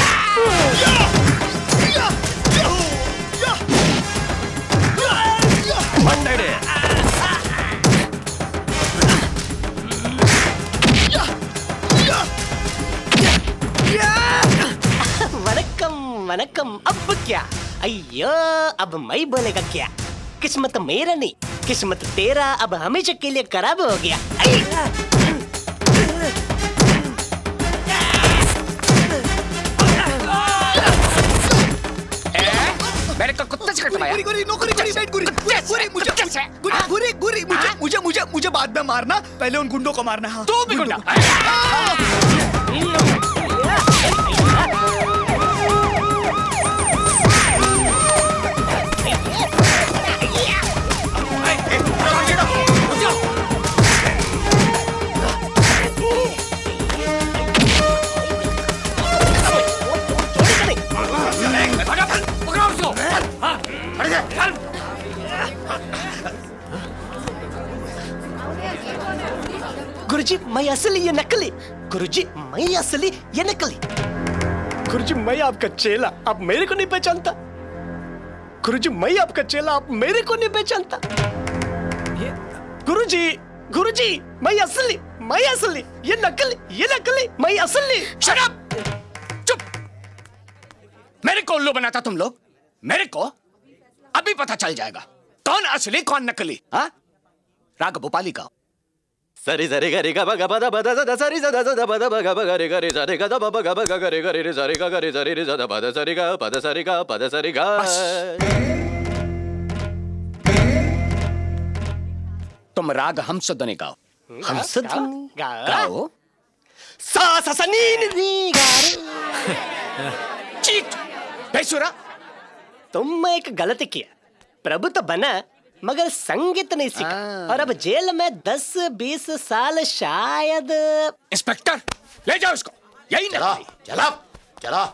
वनक्कम वनक्कम। अब क्या? अయ్యో अब मैं बोलेगा क्या? किस्मत मेरा नहीं, किस्मत तेरा अब हमेशा के लिए खराब हो गया। मेरे को कुत्ते से कटवाया। गुरी नौकरी चली बैठ गुरी। मुझे बाद में मारना, पहले उन गुंडों को मारना। हाँ तू भी गुंडा। गुरुजी मैं असली ये नकली। गुरुजी मैं असली ये नकली। गुरुजी मैं आपका चेला, आप मेरे को नहीं पहचानता। गुरुजी मैं आपका चेला, आप मेरे को नहीं पहचानता। गुरुजी गुरुजी मैं असली ये नकली मैं असली। Shut up! चुप! मेरे को उल्लू बनाता तुम लोग। मेरे को अभी पता चल जाएगा कौन असली कौन नकली। हाँ राग भोपाली का सरी सरी गरी गा बगा बदा बदा दा सरी दा दा बदा बगा बगा रे गरी सरी गा दा बगा बगा गरी गरी रे सरी गा गरी सरी रे दा बदा सरी गा पदा सरी गा पदा सरी गा। तुम राग हमसध्वनि गाओ। हमसध्वनि गाओ। सा सा सा नी नी गा रे। चीट बेसुरा। तुम एक गलती किया। प्रभु तो बना मगर संगीत नहीं सीखा और अब जेल में 10-20 साल शायद। इंस्पेक्टर ले जाओ इसको। यही चला चला चला।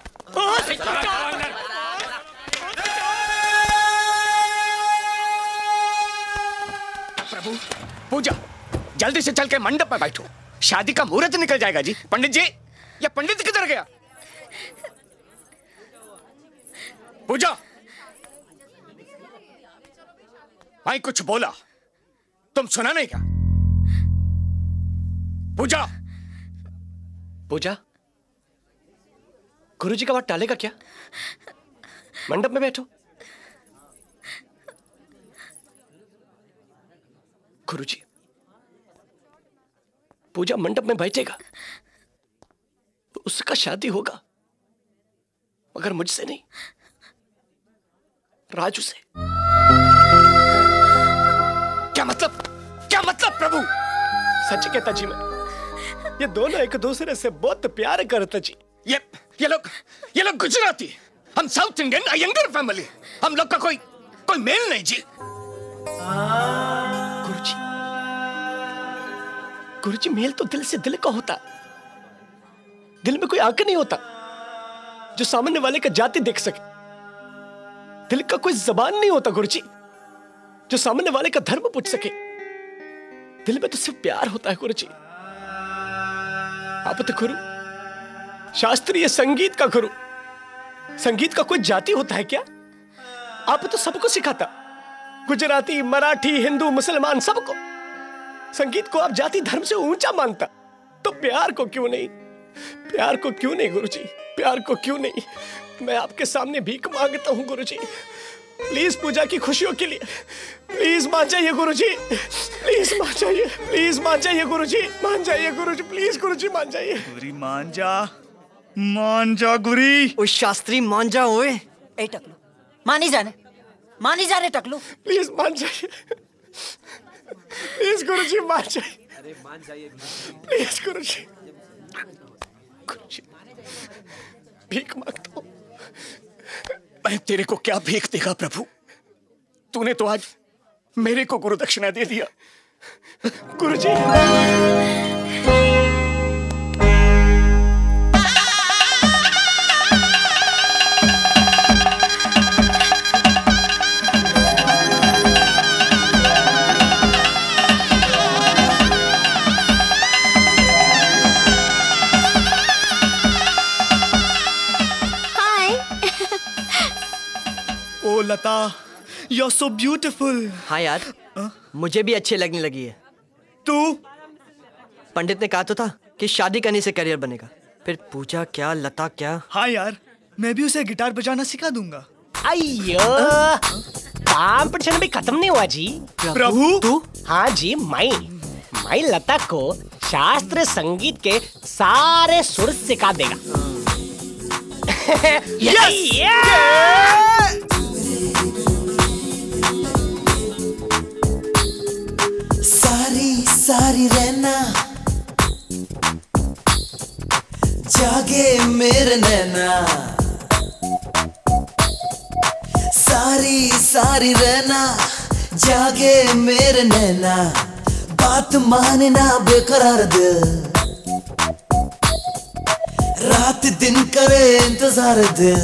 प्रभु पूजा जल्दी से चल के मंडप में बैठो, शादी का मुहूर्त निकल जाएगा जी। पंडित जी, या पंडित किधर गया? पूजा भाई कुछ बोला, तुम सुना नहीं क्या? पूजा पूजा गुरुजी का बात टालेगा क्या? मंडप में बैठो। गुरुजी पूजा मंडप में बैठेगा तो उसका शादी होगा, मगर मुझसे नहीं, राजू से। क्या मतलब? क्या मतलब प्रभु? सच कहता जी मैं, ये दोनों एक दूसरे से बहुत प्यार करते जी। ये लोग गुजराती, हम साउथ इंडियन अयंगर फैमिली, हम लोग का कोई मेल नहीं जी। गुरुजी मेल तो दिल से दिल का होता, दिल में कोई आंख नहीं होता जो सामने वाले का जाति देख सके। दिल का कोई जबान नहीं होता गुरुजी जो सामने वाले का धर्म पूछ सके। दिल में तो सिर्फ प्यार होता है गुरु जी। आप तो गुरु, शास्त्रीय संगीत का गुरु। संगीत का कोई जाति होता है क्या? आप तो सबको सिखाता, गुजराती, मराठी, हिंदू, मुसलमान, सबको। संगीत को आप जाति धर्म से ऊंचा मानता, तो प्यार को क्यों नहीं? प्यार को क्यों नहीं गुरुजी? प्यार को क्यों नहीं? मैं आपके सामने भीख मांगता हूं गुरुजी, प्लीज पूजा की खुशियों के लिए प्लीज मान जाइए गुरुजी, प्लीज मान जाइए, प्लीज मान जाइए गुरुजी, मान जाइए गुरुजी, प्लीज गुरुजी मान जाइए। गुरी मान जा गुरी। ओ शास्त्री मान जा। ओए ए टकलू, मानी जाने टकलू, प्लीज मान जाइए, प्लीज गुरुजी मान जाइए। अरे मान जाइए प्लीज गुरुजी, गुरुजी भीख मांगता हूं। मैं तेरे को क्या भीख देगा प्रभु? तूने तो आज मेरे को गुरु दक्षिणा दे दिया। गुरुजी ओ लता, you're so beautiful। हाँ यार, मुझे भी अच्छी लगने लगी है। तू? पंडित ने कहा तो था कि शादी करने से करियर बनेगा। फिर पूजा क्या, लता क्या? हाँ यार, मैं भी उसे गिटार बजाना सिखा दूंगा। अयो, कंपटीशन भी खत्म नहीं हुआ जी। प्रभु तू? हाँ जी, मैं लता को शास्त्रीय संगीत के सारे सुर सिखा देगा। सारी रहना, जागे मेरे नैना। सारी रहना, जागे मेरे नैना। बात मानना बेकरार दिल, रात दिन करे इंतजार दिल।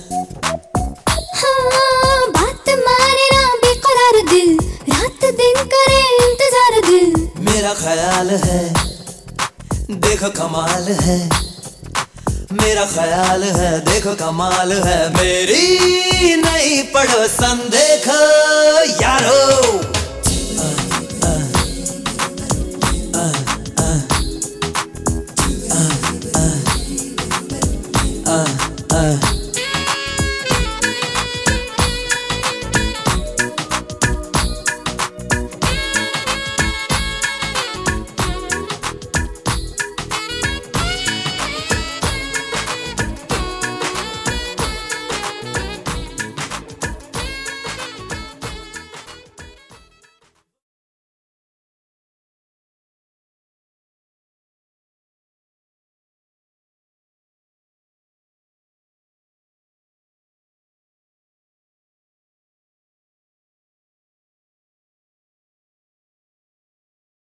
हाँ, बात मानना बेकरार दिल, रात दिन करे इंतजार दिल। मेरा ख्याल है, देखो कमाल है। मेरा ख्याल है, देखो कमाल है। मेरी नई पड़ोसन देखो यारो।